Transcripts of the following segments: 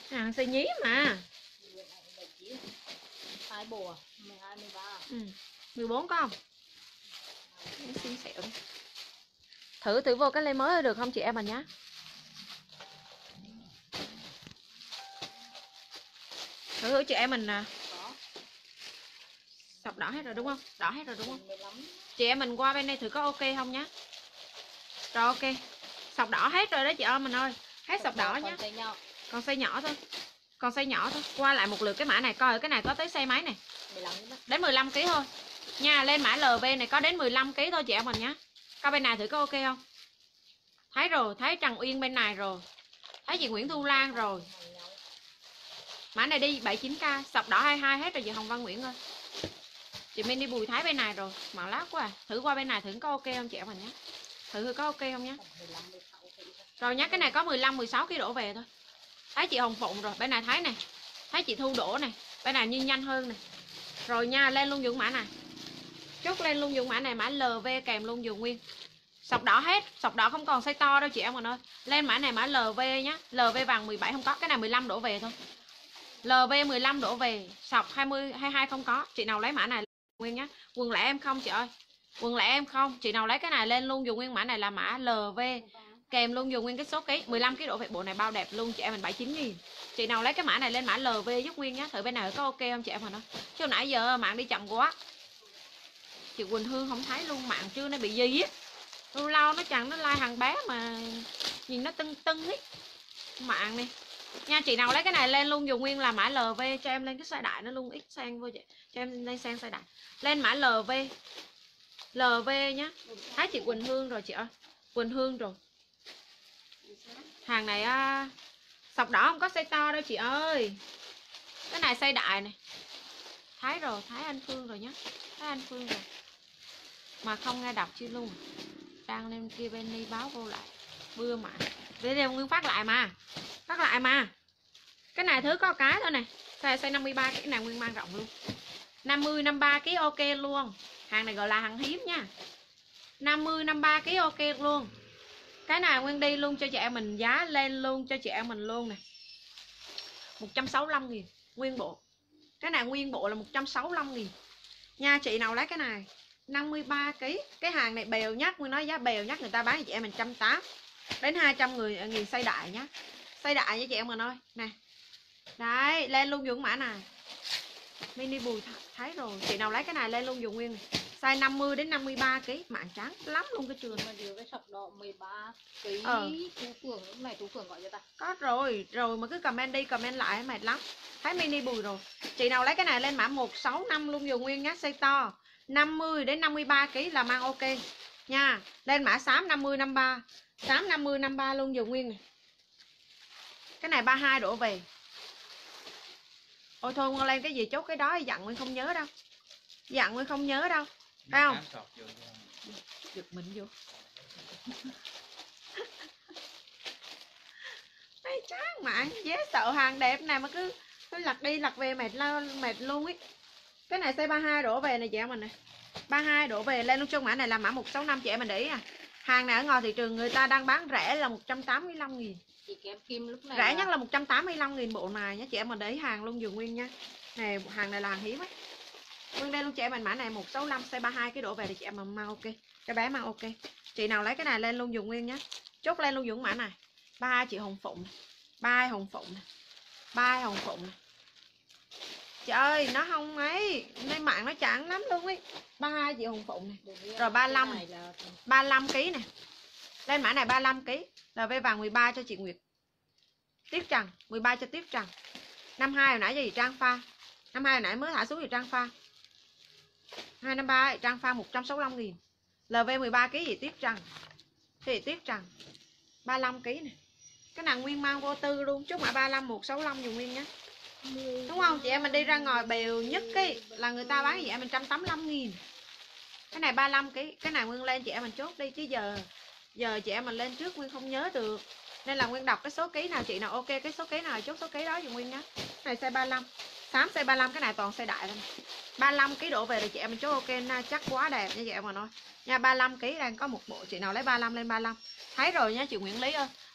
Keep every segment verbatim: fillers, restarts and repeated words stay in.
Hàng size nhí mà. Hai bộ, mười hai, mười ba. Ừ. mười bốn có không? Xin xẹo đi. Thử thử vô cái len mới được không chị em mình nhá. Thử thử chị em mình nè. Sọc đỏ hết rồi đúng không? Đỏ hết rồi đúng không? Chị em mình qua bên đây thử có ok không nhá. Rồi ok. Sọc đỏ hết rồi đó chị ơi mình ơi. Hết sọc đỏ nhá. Còn size nhỏ thôi. Còn size nhỏ thôi. Qua lại một lượt cái mã này coi cái này có tới size mấy này. Đến mười lăm ki lô gam thôi. Nha, lên mã lờ vê này có đến mười lăm ki lô gam thôi chị em mình nhá. Coi bên này thử có ok không? Thấy rồi, thấy Trần Uyên bên này rồi. Thấy chị Nguyễn Thu Lan rồi. Mã này đi bảy mươi chín k, sọc đỏ hai mươi hai hết rồi chị Hồng Văn Nguyễn ơi. Chị Mindy Bùi Thái bên này rồi, màu lát quá à. Thử qua bên này thử có ok không chị em mình nhé. Thử thử có ok không nhé. Rồi nhá, cái này có mười lăm mười sáu ki lô gam đổ về thôi. Thấy chị Hồng Phụng rồi, bên này thấy này. Thấy chị Thu đổ này, bên này như nhanh hơn này. Rồi nha, lên luôn dùng mã này. Chốt lên luôn dùng mã này, mã lờ vê kèm luôn dùng nguyên. Sọc đỏ hết, sọc đỏ không còn size to đâu chị em mình ơi. Lên mã này mã lờ vê nhá, lờ vê vàng mười bảy không có, cái này mười lăm đổ về thôi. lờ vê mười lăm đổ về, sọc hai mươi, hai mươi hai không có. Chị nào lấy mã này nguyên nhá. Quần lẻ em không chị ơi. Quần lẻ em không, chị nào lấy cái này lên luôn dùng nguyên mã này là mã lờ vê kèm luôn dùng nguyên cái số ký, mười lăm ki lô gam đổ về, bộ này bao đẹp luôn chị em mình bảy mươi chín nghìn. Chị nào lấy cái mã này lên mã lờ vê giúp nguyên nhá, thử bên này có ok không chị em mình ơi. Chứ nãy giờ mạng đi chậm quá. Chị Quỳnh Hương không thấy luôn, mạng chưa nó bị gì á. Lâu lâu nó chẳng nó like hàng bé mà nhìn nó tưng tưng ấy. Mạng này. Nha, chị nào lấy cái này lên luôn dùng nguyên là mã lờ vê cho em lên cái size đại nó luôn ít sang vô chị. Cho em lên sang size đại. Lên mã lờ vê. lờ vê nhá. Thấy chị Quỳnh Hương rồi chị ơi. Quỳnh Hương rồi. Hàng này à, sọc đỏ không có size to đâu chị ơi. Cái này size đại này. Thấy rồi, thấy anh Phương rồi nhá. Thấy anh Phương rồi. Mà không nghe đọc chưa luôn. Đang lên kia bên đi báo vô lại. Bưa mà. Để đem nguyên phát lại mà. Phát lại mà. Cái này thứ có cái thôi nè. Size, size năm mươi ba cái này nguyên mang rộng luôn. năm mươi năm mươi ba ký ok luôn. Hàng này gọi là hàng hiếm nha. năm mươi năm mươi ba ký ok luôn. Cái này nguyên đi luôn cho chị em mình, giá lên luôn cho chị em mình luôn nè. một trăm sáu mươi lăm nghìn nguyên bộ. Cái này nguyên bộ là một trăm sáu mươi lăm nghìn. Nha, chị nào lấy cái này năm mươi ba ký. Cái hàng này bèo nhất, nguyên nói giá bèo nhất người ta bán cho chị em mình một trăm tám mươi đến hai trăm người nghìn size đại nhá. Size đại với chị em mình ơi. Nè. Đấy, lên luôn dùng mã này. Mini Bùi thấy rồi. Chị nào lấy cái này lên luôn dùng nguyên này. Size năm mươi đến năm mươi ba ký, mạng trắng lắm luôn cái trường. Mà điều cái sọc đỏ mười ba ký ờ. Tú Phượng lúc này Tú Phượng gọi cho ta. Có rồi, rồi mà cứ comment đi comment lại mệt lắm. Thấy Mini Bùi rồi. Chị nào lấy cái này lên mã một sáu năm luôn dùng nguyên nhá, size to. năm mươi đến năm mươi ba ký là mang ok nha. Lên mã xám năm mươi năm mươi ba. Xám năm mươi năm mươi ba luôn dùng nguyên này. Cái này ba mươi hai đổ về. Ôi thôi Nguyên lên cái gì chốt cái đó dặn Nguyên không nhớ đâu. Dặn Nguyên không nhớ đâu. Phải không? Giật mình vô. Ê, chán mạng, dễ sợ hàng đẹp này mà cứ cứ lặt đi lặt về mệt lao mệt luôn ấy. Cái này size ba mươi hai đổ về này chị em mình này. ba mươi hai đổ về lên luôn trong mã này là mã một sáu năm chị em mình để ý à. Hàng này ở ngoài thị trường người ta đang bán rẻ là một trăm tám mươi lăm nghìn. Chị kém kim lúc này rẻ nhất là một trăm tám mươi lăm nghìn bộ này nhé chị em mình để ý hàng luôn dùng nguyên nha. Này hàng này là hàng hiếm ấy. Nguyên đây luôn chị em mình mã này một sáu năm size ba mươi hai cái đổ về thì chị em mình mang ok. Cái bé mang ok. Chị nào lấy cái này lên luôn dùng nguyên nhé. Chốt lên luôn dùng mã này. ba mươi hai chị Hồng Phụng này. ba mươi hai Hồng Phụng này. ba mươi hai Hồng Phụng này. Chị ơi nó không ấy, nay mạng nó chán lắm luôn ấy. ba mươi hai chị Hồng Phụng này. Rồi ba mươi lăm này. ba mươi lăm ký này. Lên mã này ba mươi lăm ký. Là về vàng mười ba cho chị Nguyệt. Tiếp Trần, mười ba cho Tiếp Trần. năm mươi hai hồi nãy cho chị Trang Pha. năm mươi hai hồi nãy mới thả xuống chị Trang Pha. hai năm ba Trang Pha một trăm sáu mươi lăm nghìn. lờ vê mười ba ký gì Tiếp Trần. Thì Tiếp Trần. ba mươi lăm ký này. Cái nàng nguyên mang vô tư luôn, chúc mã ba mươi lăm một sáu năm dùng nguyên nhé. Đúng không? Chị em mình đi ra ngoài bèo nhất cái là người ta bán chị em mình một trăm tám mươi lăm nghìn. Cái này ba mươi lăm ký, cái này Nguyên lên chị em mình chốt đi chứ giờ giờ chị em mình lên trước Nguyên không nhớ được. Nên là Nguyên đọc cái số ký nào chị nào ok cái số ký nào chốt số ký đó dùm Nguyên nhé. Cái này size ba mươi lăm. Xám size ba mươi lăm, cái này toàn size đại thôi. ba mươi lăm ký đổ về thì chị em mình chốt ok na, chắc quá đẹp như vậy mà nói. Nha ba mươi lăm ký đang có một bộ, chị nào lấy ba mươi lăm lên ba mươi lăm. Thấy rồi nha chị Nguyễn Lý ơi.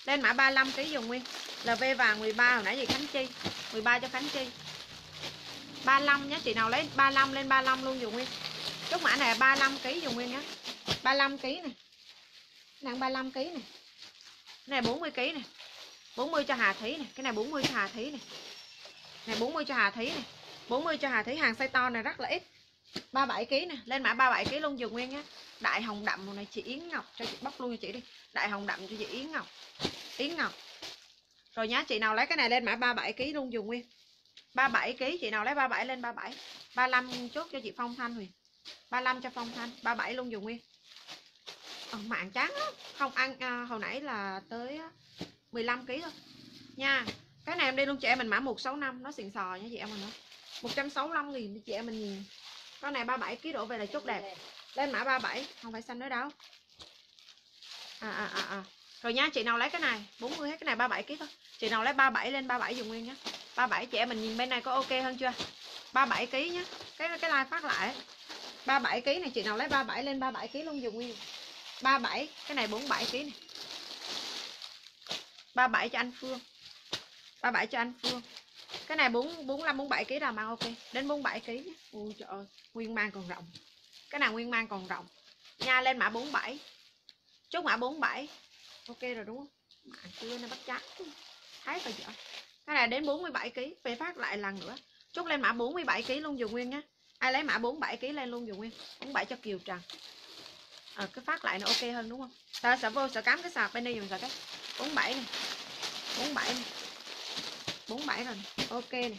Lên mã ba mươi lăm ký dùng nguyên. lờ vê vàng mười ba hồi nãy gì Khánh Chi. mười ba cho Khánh Chi. ba mươi lăm nhé, chị nào lấy ba mươi lăm lên ba mươi lăm luôn dùng nguyên. Chốt mã này ba mươi lăm ký dùng nguyên nhé. ba mươi lăm ký này. Nặng ba mươi lăm ký này. Cái này bốn mươi ký này. bốn mươi cho Hà Thí này, cái này bốn mươi cho Hà Thí này. Này bốn mươi cho Hà Thí này. bốn mươi cho Hà Thí, hàng size to này rất là ít. ba mươi bảy ký nè, lên mã ba mươi bảy ký luôn dùng nguyên nhé. Đại hồng đậm này chị Yến Ngọc, cho chị bóc luôn cho chị đi. Đại hồng đậm cho chị Yến Ngọc. Yến Ngọc. Rồi nhá, chị nào lấy cái này lên mã ba mươi bảy ký luôn dùng nguyên. ba mươi bảy ký, chị nào lấy ba mươi bảy lên ba mươi bảy. ba mươi lăm chốt cho chị Phong Thanh Huyền. ba mươi lăm cho Phong Thanh, ba mươi bảy luôn dùng nguyên. Ờ, mạng chán lắm. Không ăn à, hồi nãy là tới mười lăm ký thôi. Nha. Cái này em đi luôn chị em mình mã một sáu năm, nó xịn sò nha chị em mình nữa. một trăm sáu mươi lăm nghìn chị em mình nhìn. Con này ba mươi bảy ký đổ về là chốt đẹp. Lên mã ba mươi bảy, không phải xanh nữa đâu. À à à à. Rồi nha, chị nào lấy cái này bốn mươi hết, cái này ba mươi bảy ký thôi. Chị nào lấy ba mươi bảy lên ba mươi bảy dùng nguyên nhé. ba mươi bảy chị em mình nhìn bên này có ok hơn chưa? ba mươi bảy ký nhé. Cái cái like phát lại. ba mươi bảy ký này, chị nào lấy ba mươi bảy lên ba mươi bảy ký luôn dùng nguyên. ba mươi bảy, cái này bốn mươi bảy ký này. ba mươi bảy cho anh Phương. ba mươi bảy cho anh Phương. Cái này bốn mươi lăm bốn mươi bảy ký là mang ok. Đến bốn mươi bảy ký nhé. Ui trời ơi, nguyên mang còn rộng. Cái nào nguyên mang còn rộng. Nha, lên mã bốn mươi bảy. Chốt mã bốn mươi bảy. Ok rồi đúng không? Mạng chưa nó bắt chắc. Thấy rồi vậy. Cái này đến bốn mươi bảy ký, về phát lại lần nữa. Chốt lên mã bốn mươi bảy ký luôn dùng nguyên nhé. Ai lấy mã bốn mươi bảy ký lên luôn dùng nguyên. bốn mươi bảy cho Kiều Trần. Ờ, cái phát lại nó ok hơn đúng không? Sợ sợ vô sợ cắm cái sạc bên đây dùng sợ cái. bốn mươi bảy này. bốn mươi bảy này. bốn mươi bảy rồi này. Ok này.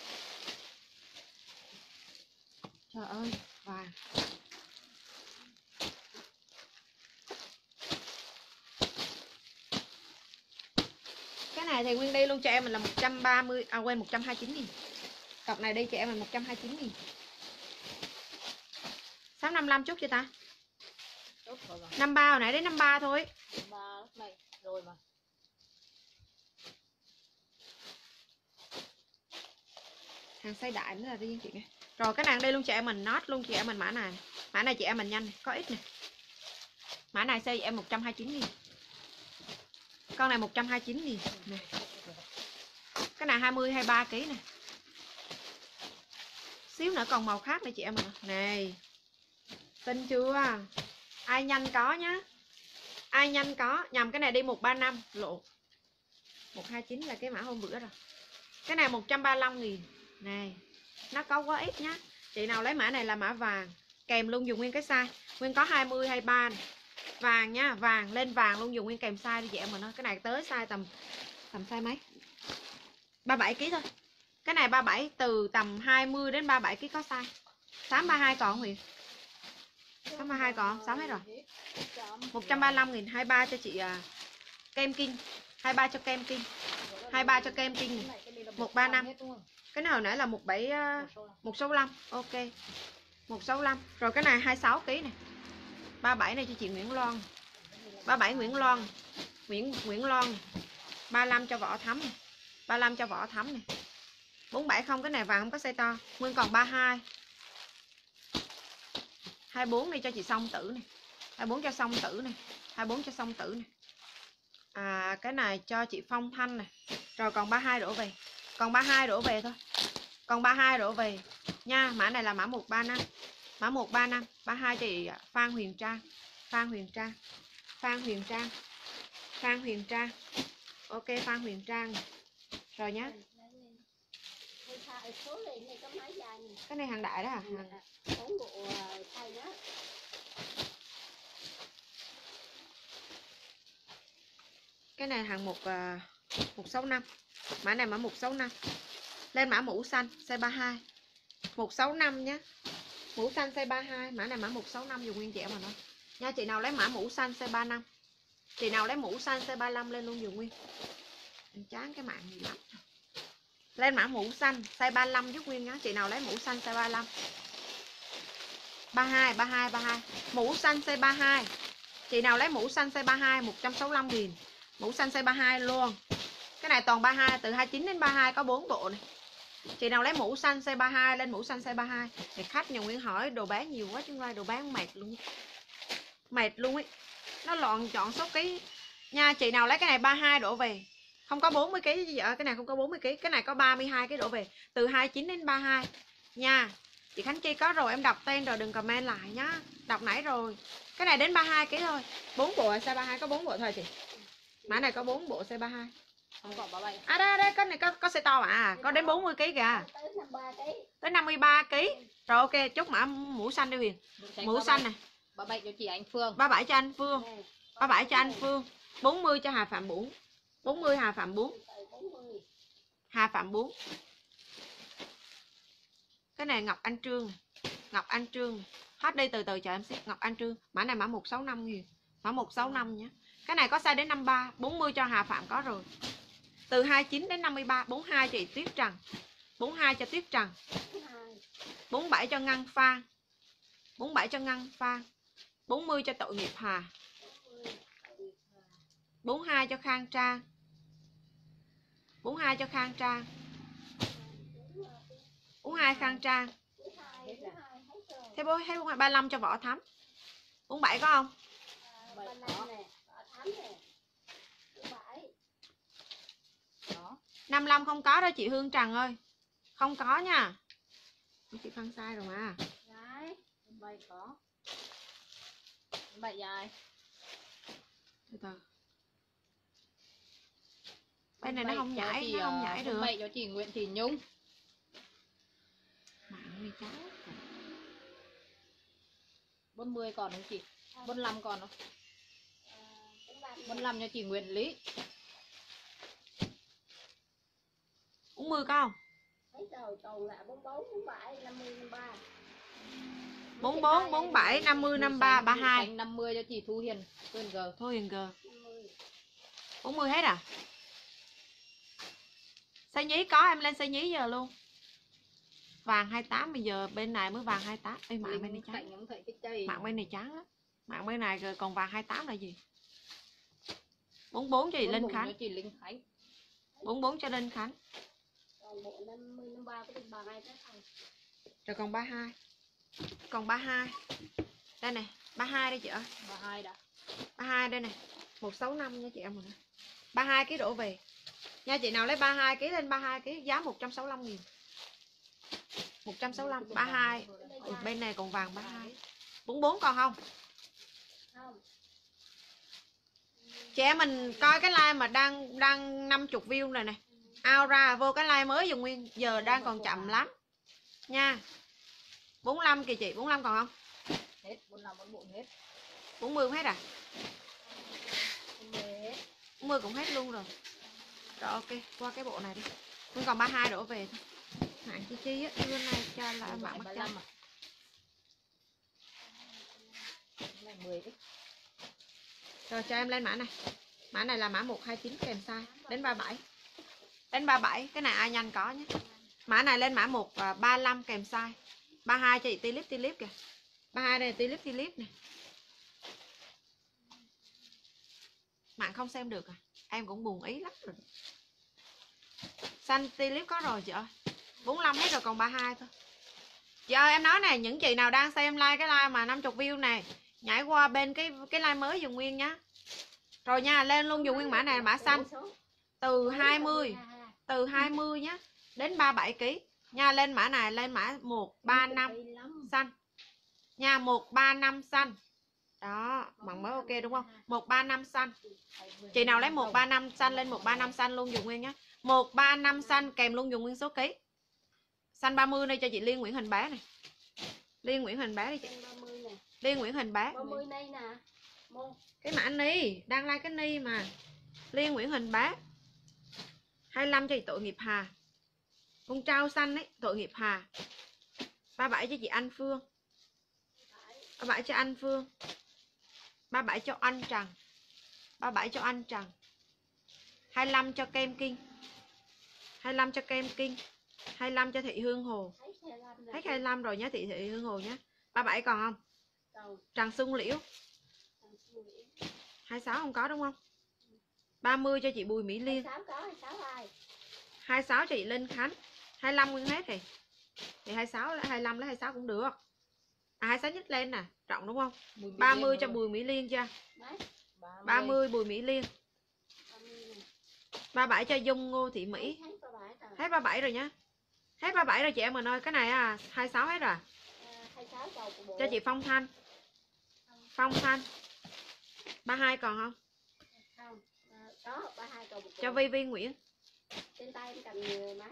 Trời ơi, vàng. Cái này thì nguyên đi luôn cho em mình là một trăm ba mươi, à quên một trăm hai mươi chín nghìn. Cặp này đi cho em mình một trăm hai mươi chín nghìn. sáu năm mươi lăm chút chưa ta? năm mươi ba hồi nãy đến năm mươi ba thôi. năm mươi ba lúc này rồi mà. Hàng size đại nữa là riêng chị nghe. Rồi cái nàng đây luôn chị em mình nốt luôn chị em mình mã này. Mã này chị em mình nhanh này, có ít này. Mã này size em một trăm hai mươi chín nghìn. Con này một trăm hai mươi chín nghìn này. Cái này hai mươi hai mươi ba ký này. Xíu nữa còn màu khác này chị em mình. Này. Tin chưa? Ai nhanh có nhá. Ai nhanh có, nhầm cái này đi một ba năm lộ. một hai chín là cái mã hôm bữa rồi. Cái này một trăm ba mươi lăm nghìn. Này, nó có quá ít nhá. Chị nào lấy mã này là mã vàng, kèm luôn dùng nguyên cái size. Nguyên có hai mươi hai mươi ba này. Vàng nhá, vàng lên vàng luôn dùng nguyên kèm size đi chị em mình ơi. Cái này tới size tầm tầm size mấy? ba mươi bảy ký thôi. Cái này ba mươi bảy từ tầm hai mươi đến ba mươi bảy ký có size. tám ba hai còn Huyền. tám ba hai còn, sáu hết rồi. một trăm ba mươi lăm nghìn, hai mươi ba cho chị uh, kem kinh. hai mươi ba cho kem kinh. hai mươi ba cho kem kinh này. một ba năm. Cái này hồi nãy là một bảy uh, một sáu lăm. Ok. một sáu lăm. Rồi cái này hai mươi sáu ký này. ba mươi bảy này cho chị Nguyễn Loan. ba mươi bảy Nguyễn Loan. Nguyễn Nguyễn Loan này. ba mươi lăm cho Võ Thắm này. ba mươi lăm cho Võ Thắm này. bốn mươi bảy không, cái này vàng không có size to. Nguyên còn ba mươi hai. hai mươi bốn này cho chị Song Tử này. hai mươi bốn cho Song Tử này. hai mươi bốn cho Song Tử này. À cái này cho chị Phong Thanh này. Rồi còn ba mươi hai đổ về. Còn ba mươi hai đổ về thôi. Còn ba mươi hai đổ về nha. Mã này là mã một ba năm. Mã một ba năm. ba mươi hai chị Phan Huyền Trang. Phan Huyền Trang. Phan Huyền Trang. Phan Huyền Trang. Ok Phan Huyền Trang này. Rồi nhá. Cái này hàng đại đó hả? Hàng... Cái này hàng một một sáu năm. Mã này mã một sáu năm. Lên mã mũ xanh size ba mươi hai. một sáu năm nhé. Mũ xanh size ba mươi hai. Mã này mã một sáu năm dùng nguyên dẻo mà nó. Nha chị nào lấy mã mũ xanh size ba mươi lăm. Chị nào lấy mũ xanh size ba mươi lăm lên luôn dùng nguyên. Em chán cái mạng gì lắm. Lên mã mũ xanh size ba mươi lăm giúp nguyên nhá. Chị nào lấy mũ xanh size ba mươi lăm. ba mươi hai, ba mươi hai, ba mươi hai. Mũ xanh size ba mươi hai. Chị nào lấy mũ xanh size ba mươi hai một trăm sáu mươi lăm nghìn. Mũ xanh size ba mươi hai luôn. Cái này toàn ba mươi hai, từ hai mươi chín đến ba mươi hai có bốn bộ này. Chị nào lấy mũ xanh size ba mươi hai lên mũ xanh size ba mươi hai. Thì khách nhà Nguyễn hỏi đồ bán nhiều quá chứ không, đồ bán mệt luôn. Mệt luôn ấy. Nó loạn chọn số ký. Nha, chị nào lấy cái này ba mươi hai đổ về. Không có bốn mươi ki lô gam gì ở cái này không có bốn mươi ki lô gam, cái này có ba mươi hai ki lô gam đổ về. Từ hai mươi chín đến ba mươi hai nha. Chị Khánh Chi có rồi, em đọc tên rồi đừng comment lại nhá. Đọc nãy rồi. Cái này đến ba mươi hai ki lô gam thôi. bốn bộ size ba mươi hai có bốn bộ thôi chị. Mã này có bốn bộ size ba mươi hai. Không có ba bảy. À đây đây, cái này có có size to mà. Có đến bốn mươi ki lô gam kìa. Tới năm mươi ba ki lô gam. Rồi ok, chốt mã mũ xanh đi Huyền. Mũ xanh này. ba bảy cho chị Anh Phương. ba mươi bảy cho anh Phương. ba mươi bảy cho anh Phương. bốn mươi cho Hà Phạm bốn. bốn mươi Hà Phạm bốn. Hà Phạm bốn. Cái này Ngọc Anh Trương. Ngọc Anh Trương. Hết đi từ từ chờ em xíu. Ngọc Anh Trương. Mã này mã một sáu năm nghìn. Mã một sáu năm nhé. Cái này có size đến năm mươi ba. bốn mươi cho Hà Phạm có rồi. Từ hai mươi chín đến năm mươi ba. bốn mươi hai chị Tuyết Trần. bốn mươi hai cho Tuyết Trần. bốn mươi bảy cho Ngân Phan. bốn mươi bảy cho Ngân Phan. bốn mươi cho Tội Nghiệp Hà. bốn mươi hai cho Khang Trang. bốn mươi hai cho Khang Trang. bốn mươi hai Khang Trang. Thế bố thấy ba mươi lăm cho Võ Thắm. bốn mươi bảy có không? năm mươi lăm không có đó chị Hương Trần ơi. Không có nha. Chị phân sai rồi mà. bảy có. bảy dài. Từ từ. Bên này nó không nhảy, chị, nó không nhảy được. bảy cho chị Nguyễn Thị Nhung. Mạng này cháu. bốn mươi còn không chị? bốn mươi lăm còn không? bốn mươi lăm cho chị Nguyễn Lý. bốn mươi có không? bốn bốn, bốn bảy, năm mươi, năm mươi ba, ba mươi hai. năm mươi cho chị Thu Hiền. Thu Hiền G. Thu Hiền G. bốn mươi hết à? Size nhí có, em lên size nhí giờ luôn. Vàng hai mươi tám bây giờ bên này mới vàng hai mươi tám. Ê, mạng bên này trắng. Mạng bên này trắng á. Mạng bên này rồi còn vàng hai mươi tám là gì? bốn mươi bốn cho chị Linh Khánh. Chị Linh Khánh. bốn mươi bốn cho Linh Khánh. Rồi còn ba mươi hai. Còn ba mươi hai. Đây này, ba mươi hai đây chị ơi. ba mươi hai đã. ba mươi hai đây này. một sáu năm nha chị em mình. ba mươi hai ký đổ về. Nha chị nào lấy ba mươi hai ký lên ba mươi hai ký giá một trăm sáu mươi lăm nghìn. một trăm sáu mươi lăm, ba mươi hai. Ừ, bên này còn vàng ba mươi hai. bốn mươi bốn còn không? Chị em mình coi cái like mà đang đang năm mươi view rồi này. Out ra vô cái like mới dùng nguyên, giờ đang còn chậm lắm. Nha. bốn mươi lăm kìa chị, bốn mươi lăm còn không? Hết, bốn mươi lăm bốn bộ hết. bốn mươi cũng hết à? bốn mươi cũng hết luôn rồi. Rồi ok, qua cái bộ này đi. Cũng còn ba mươi hai đổ về thôi. Mạng chi chi á, trưa nay cho là mạng mặt trăng. Rồi cho em lên mã này. Mã này là mã một hai chín kèm size đến ba mươi bảy. Đến ba mươi bảy, cái này ai nhanh có nhé. Mã này lên mã một ba mươi lăm kèm size. ba mươi hai cho chị Tilip Tilip kìa. ba mươi hai đây là Tilip Tilip này. Mạng không xem được à? Em cũng buồn ý lắm rồi. Xanh Tilip có rồi chị ơi. bốn mươi lăm hết rồi còn ba mươi hai thôi. Chị ơi em nói này, những chị nào đang xem like cái like mà năm mươi view này, nhảy qua bên cái cái like mới dùng nguyên nhá. Rồi nha, lên luôn dùng nguyên mã này, mã xanh. Từ hai mươi, từ hai mươi nhá đến ba mươi bảy ký. Nha, lên mã này lên mã một ba năm xanh. Nha, một ba năm xanh. Đó, bằng mới ok đúng không? một ba năm xanh. Chị nào lấy một ba năm xanh lên một ba năm xanh luôn dùng nguyên nhá. một ba năm xanh kèm luôn dùng nguyên số ký. Xanh ba mươi đây cho chị Liên Nguyễn Hình Bá này. Liên Nguyễn Hình Bá đi chị. Liên Nguyễn Hình Bá. Cái mã ni, đang like cái ni mà. Liên Nguyễn Hình Bá. hai mươi lăm cho chị Tội Nghiệp Hà. Con trao xanh ấy, Tội Nghiệp Hà. ba mươi bảy cho chị Anh Phương. ba mươi bảy cho anh Phương. ba mươi bảy cho anh Trần. ba mươi bảy cho anh Trần. hai mươi lăm cho Kem Kinh. hai mươi lăm cho Kem Kinh. hai mươi lăm cho Thị Hương Hồ. Hết hai mươi lăm rồi nhá, Thị Thị Hương Hồ nhá. ba mươi bảy còn không? Trần Xuân Liễu. hai mươi sáu không có đúng không? ba mươi cho chị Bùi Mỹ Liên. hai mươi sáu cho chị Linh Khánh. hai mươi lăm nguyên hết rồi. Thì hai mươi sáu lấy hai mươi lăm lấy hai mươi sáu cũng được. À hai mươi sáu nhích lên nè, trọng đúng không? ba mươi cho Bùi Mỹ Liên chưa? ba mươi Bùi Mỹ Liên. ba mươi bảy cho Dung Ngô Thị Mỹ. Hết ba mươi bảy rồi nhá. Hết ba mươi bảy rồi chị em mình ơi. Cái này à hai mươi sáu hết rồi. Cho chị Phong Thanh. Phong Thanh. ba mươi hai còn không? Không. Có ba mươi hai còn một cho Vi Vi Nguyễn. Trên tay em cầm nhiều máy.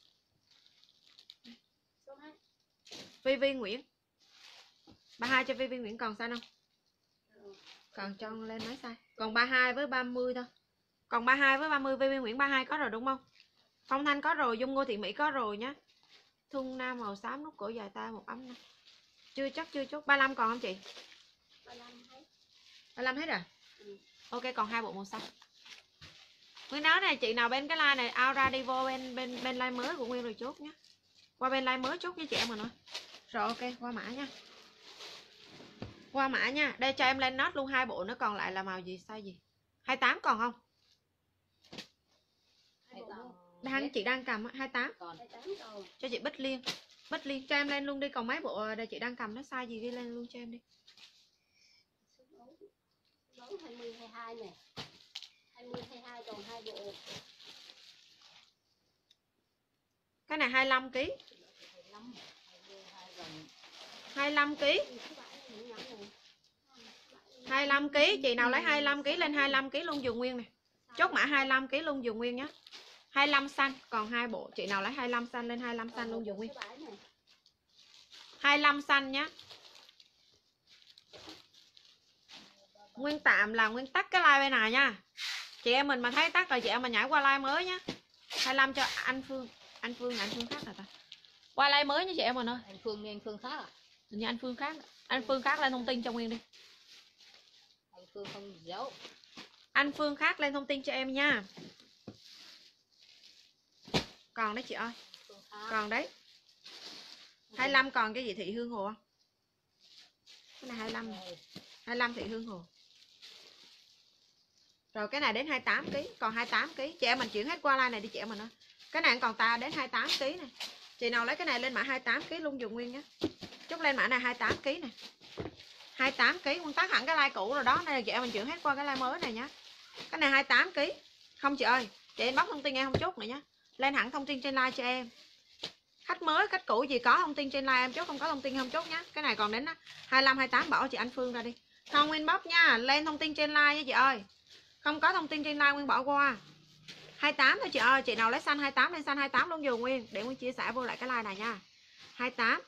Số hai. Vi Vi Nguyễn. ba mươi hai cho Vi Vi Nguyễn còn sao không? Ừ. Còn cho lên máy sai. Còn ba mươi hai với ba mươi thôi. Còn ba mươi hai với ba mươi Vi Vi Nguyễn ba mươi hai có rồi đúng không? Phong Thanh có rồi, Dung Ngô Thị Mỹ có rồi nhá. Thun nam màu xám nút cổ dài tay một ấm này. Chưa chắc chưa chốt. ba mươi lăm còn không chị? ba mươi lăm hết. ba mươi lăm hết rồi. Ừ. Ok còn hai bộ màu xanh. Nguyên nói này chị nào bên cái like này out ra đi vô bên bên bên like mới của Nguyên rồi chốt nhá. Qua bên like mới chốt với chị em mà nói. Rồi ok, qua mã nha. Qua mã nha. Đây cho em lên nốt luôn hai bộ nữa, còn lại là màu gì size gì? hai mươi tám còn không? Đang chị đang cầm hai mươi tám. Còn hai mươi tám còn. Cho chị Bích Liên. Bích Liên cho em lên luôn đi, còn mấy bộ đây chị đang cầm nó size gì ghi lên luôn cho em đi. Đấu hai mươi hai mươi hai nè. hai mươi hai mươi hai còn hai bộ. Cái này hai mươi lăm ki lô gam. hai mươi lăm ki lô gam. hai mươi lăm ki lô gam, chị nào lấy hai mươi lăm ki lô gam lên hai mươi lăm ki lô gam luôn dùng nguyên nè. Chốt mã hai mươi lăm ki lô gam luôn dùng nguyên nhá. hai mươi lăm xanh còn hai bộ, chị nào lấy hai mươi lăm xanh lên hai mươi lăm xanh luôn dùng nguyên. hai mươi lăm xanh nhá. Nguyên tạm là Nguyên tắt cái like bên này nha. Chị em mình mà thấy tắt rồi chị em mình nhảy qua like mới nhá. hai mươi lăm cho anh Phương. Anh Phương anh Phương khác là ta. Qua like mới nha chị em mình ơi. Anh Phương đi, anh Phương khác à? Hình như anh Phương khác. Anh Phương khác lên thông tin cho Nguyên đi. Anh Phương không giấu. Anh Phương khác lên thông tin cho em nha. Còn đấy chị ơi. Còn đấy. hai mươi lăm còn cái gì Thị Hương Hồ không? Cái này hai mươi lăm. hai mươi lăm Thị Hương Hồ. Rồi cái này đến hai mươi tám ki lô gam, còn hai mươi tám ki lô gam. Chị em mình chuyển hết qua like này đi chị em mình ơi. Cái này còn ta đến hai mươi tám ki lô gam này. Chị nào lấy cái này lên mã hai mươi tám ki lô gam luôn dùng nguyên nhé. Chốt lên mã này hai mươi tám ki lô gam này. hai mươi tám ki lô gam, con tắt hẳn cái like cũ rồi đó, nên là chị em mình chuyển hết qua cái like mới này nhá. Cái này hai mươi tám ki lô gam. Không chị ơi, chị em bóc thông tin em không chốt nữa nhá. Lên hẳn thông tin trên like cho em. Khách mới, khách cũ gì có thông tin trên like em chốt, không có thông tin không chốt nhá. Cái này còn đến hai mươi lăm hai mươi tám bỏ chị Anh Phương ra đi. Không inbox nha, lên thông tin trên like nha chị ơi. Không có thông tin trên like Nguyên bỏ qua. hai mươi tám thôi chị ơi, chị nào lấy xanh hai mươi tám lên xanh hai mươi tám luôn dù Nguyên, để Nguyên chia sẻ vô lại cái like này nha. hai mươi tám.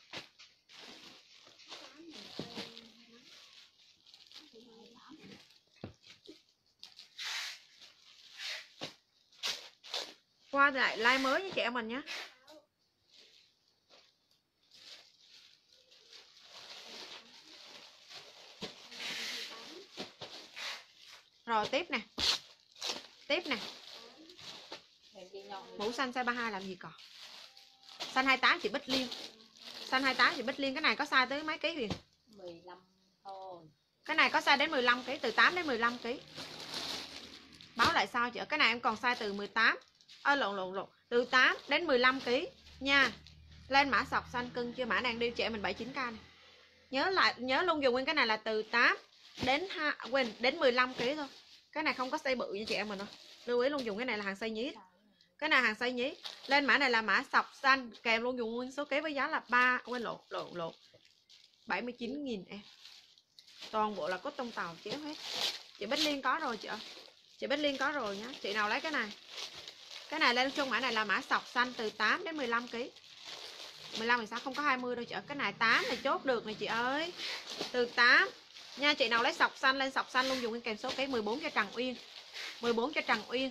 Qua lại like mới với chị em mình nhé. Rồi tiếp nè. Tiếp nè. Mũ xanh size ba mươi hai làm gì còn. Xanh hai mươi tám chị Bích Liên. Xanh hai mươi tám chị Bích Liên, cái này có size tới mấy ký Huyền? mười lăm thôi. Cái này có size đến mười lăm ký, từ tám đến mười lăm ký. Báo lại sao chị? Cái này em còn size từ mười tám. Ơ à, lộn lộn lộn, từ tám đến mười lăm ký nha. Lên mã sọc xanh cưng chưa, mã đang đi chị em mình bảy mươi chín k này. Nhớ lại nhớ luôn dùng nguyên cái này là từ tám đến hai, quên đến mười lăm ký thôi. Cái này không có size bự như chị em mình đâu. Lưu ý luôn dùng cái này là hàng size nhí. Cái này hàng size nhí. Lên mã này là mã sọc xanh, kèm luôn dùng nguyên số ký với giá là ba, quên lộn lộn lộn. bảy mươi chín nghìn em. Toàn bộ là cốt tông tàu chéo hết. Chị Bích Liên có rồi chị ơi. Chị Bích Liên có rồi nhá. Chị nào lấy cái này. Cái này lên chung mã này là mã sọc xanh từ tám đến mười lăm ký. mười lăm mười sáu không có hai mươi đâu chị ơi. Cái này tám là chốt được này chị ơi. Từ tám nha, chị nào lấy sọc xanh lên sọc xanh luôn dùng kèm số ký. Mười bốn cho Trần Uyên. Mười bốn cho Trần Uyên.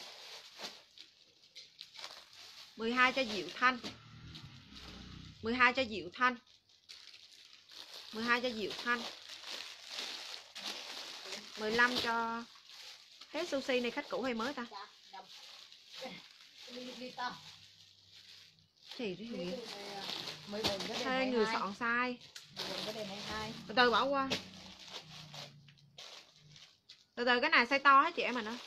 Mười hai cho Diệu Thanh. Mười hai cho Diệu Thanh. Mười hai cho Diệu Thanh. Mười lăm cho hết sushi này, khách cũ hay mới ta? Thì cái gì? Hai người soạn sai. Từ từ bỏ qua. Từ từ cái này size to hết chị em mình ơi.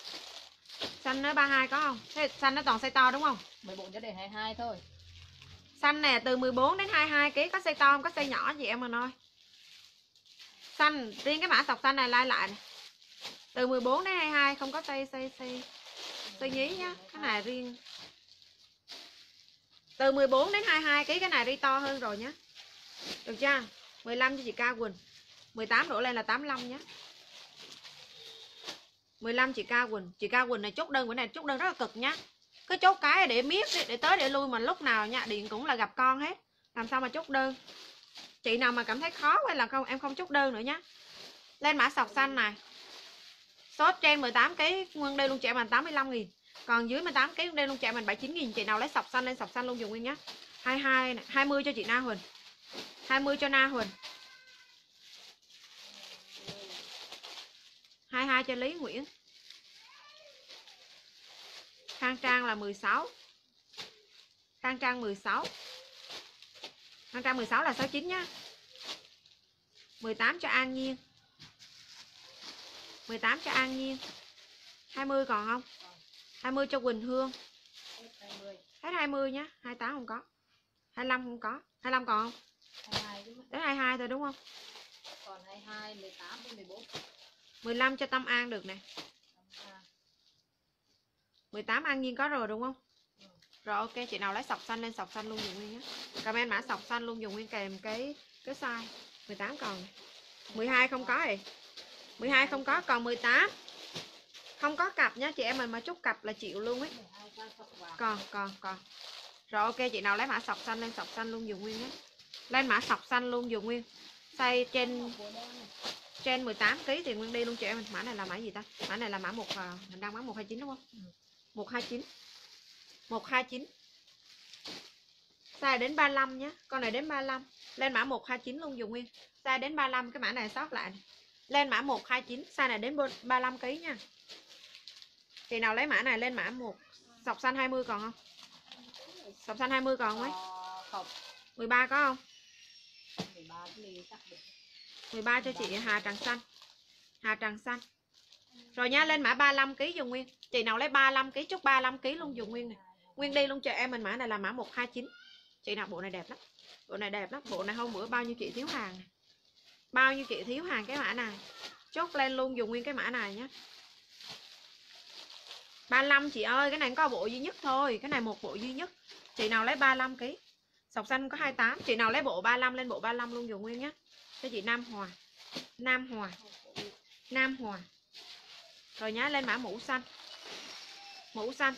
Xanh nó ba mươi hai có không? Thế xanh nó toàn size to đúng không? mười bốn cho đến hai mươi hai thôi. Xanh nè, từ mười bốn đến hai mươi hai ký, có size to không, có size nhỏ chị em mình ơi. Xanh, riêng cái mã sọc xanh này like lại này. Từ mười bốn đến hai mươi hai, không có size size size size nhí nhá. Cái này riêng. Từ mười bốn đến hai mươi hai ký, cái này đi to hơn rồi nhá. Được chưa? mười lăm cho chị Cao Quỳnh. mười tám đổ lên là tám mươi lăm nhé. mười lăm chị Cao Quỳnh. Chị Cao Quỳnh này chốt đơn, bữa này chốt đơn rất là cực nhá. Cứ chốt cái để miết, để tới để lui, mà lúc nào nha điện cũng là gặp con hết. Làm sao mà chốt đơn. Chị nào mà cảm thấy khó hay là không, em không chốt đơn nữa nhá. Lên mã sọc xanh này. Sốt trên mười tám ký, nguyên đây luôn trẻ mình tám mươi lăm nghìn. Còn dưới mười tám ký đây luôn trẻ mình bảy mươi chín nghìn. Chị nào lấy sọc xanh lên sọc xanh luôn dùng nguyên nhá. hai mươi hai này, hai mươi cho chị Na Huỳnh. hai mươi cho Na Huỳnh. hai mươi hai cho Lý Nguyễn. Khang Trang là mười sáu. Khang Trang mười sáu. Khang Trang mười sáu là sáu mươi chín nhá. mười tám cho An Nhiên. mười tám cho An Nhiên. hai mươi còn không? hai mươi cho Quỳnh Hương. Hết hai mươi nhá. hai mươi tám không có. hai mươi lăm không có. hai mươi lăm còn không? Đến hai mươi hai thôi đúng không? Còn hai mươi hai, mười tám đến mười bốn. mười lăm cho Tâm An được nè. mười tám An Nhiên có rồi đúng không? Ừ. Rồi ok, chị nào lấy sọc xanh lên sọc xanh luôn dùng nguyên nhé. Comment mã sọc xanh luôn dùng nguyên kèm cái cái size. mười tám còn. mười hai không có gì. mười hai không có, còn mười tám. Không có cặp nhá, chị em mình mà chút cặp là chịu luôn ấy. Còn còn còn. Rồi ok, chị nào lấy mã sọc xanh lên sọc xanh luôn dùng nguyên nhé. Lên mã sọc xanh luôn dùng nguyên. Size trên trên mười tám ký thì nguyên đi luôn chị em. Mã này là mã gì ta? Mã này là mã một, mình đang bán một hai chín đúng không? Ừ. một hai chín. một hai chín. Size đến ba mươi lăm nhé. Con này đến ba mươi lăm. Lên mã một hai chín luôn dùng nguyên. Size đến ba mươi lăm, cái mã này sót lại này. Lên mã một hai chín, size này đến ba mươi lăm ký nha. Chị nào lấy mã này lên mã một. Sọc xanh hai mươi còn không? Sọc xanh hai mươi còn không ấy? Không. mười ba có không? mười ba thì chắc được. mười ba cho chị Hà Tràng Xanh. Hà Tràng Xanh. Rồi nha, lên mã ba mươi lăm ký dùng nguyên. Chị nào lấy ba mươi lăm ký, chúc ba mươi lăm ký luôn dùng nguyên này. Nguyên đi luôn cho em mình, mã này là mã một hai chín. Chị nào bộ này đẹp lắm. Bộ này đẹp lắm, bộ này hôm bữa bao nhiêu chị thiếu hàng này. Bao nhiêu chị thiếu hàng cái mã này. Chốt lên luôn dùng nguyên cái mã này nhé. ba mươi lăm chị ơi, cái này có bộ duy nhất thôi, cái này một bộ duy nhất. Chị nào lấy ba mươi lăm ký. Sọc xanh có hai mươi tám, chị nào lấy bộ ba mươi lăm lên bộ ba mươi lăm luôn dùng nguyên nhé. Cho chị Nam Hòa. Nam Hòa. Nam Hòa. Rồi nhá, lên mã mũ xanh. Mũ xanh.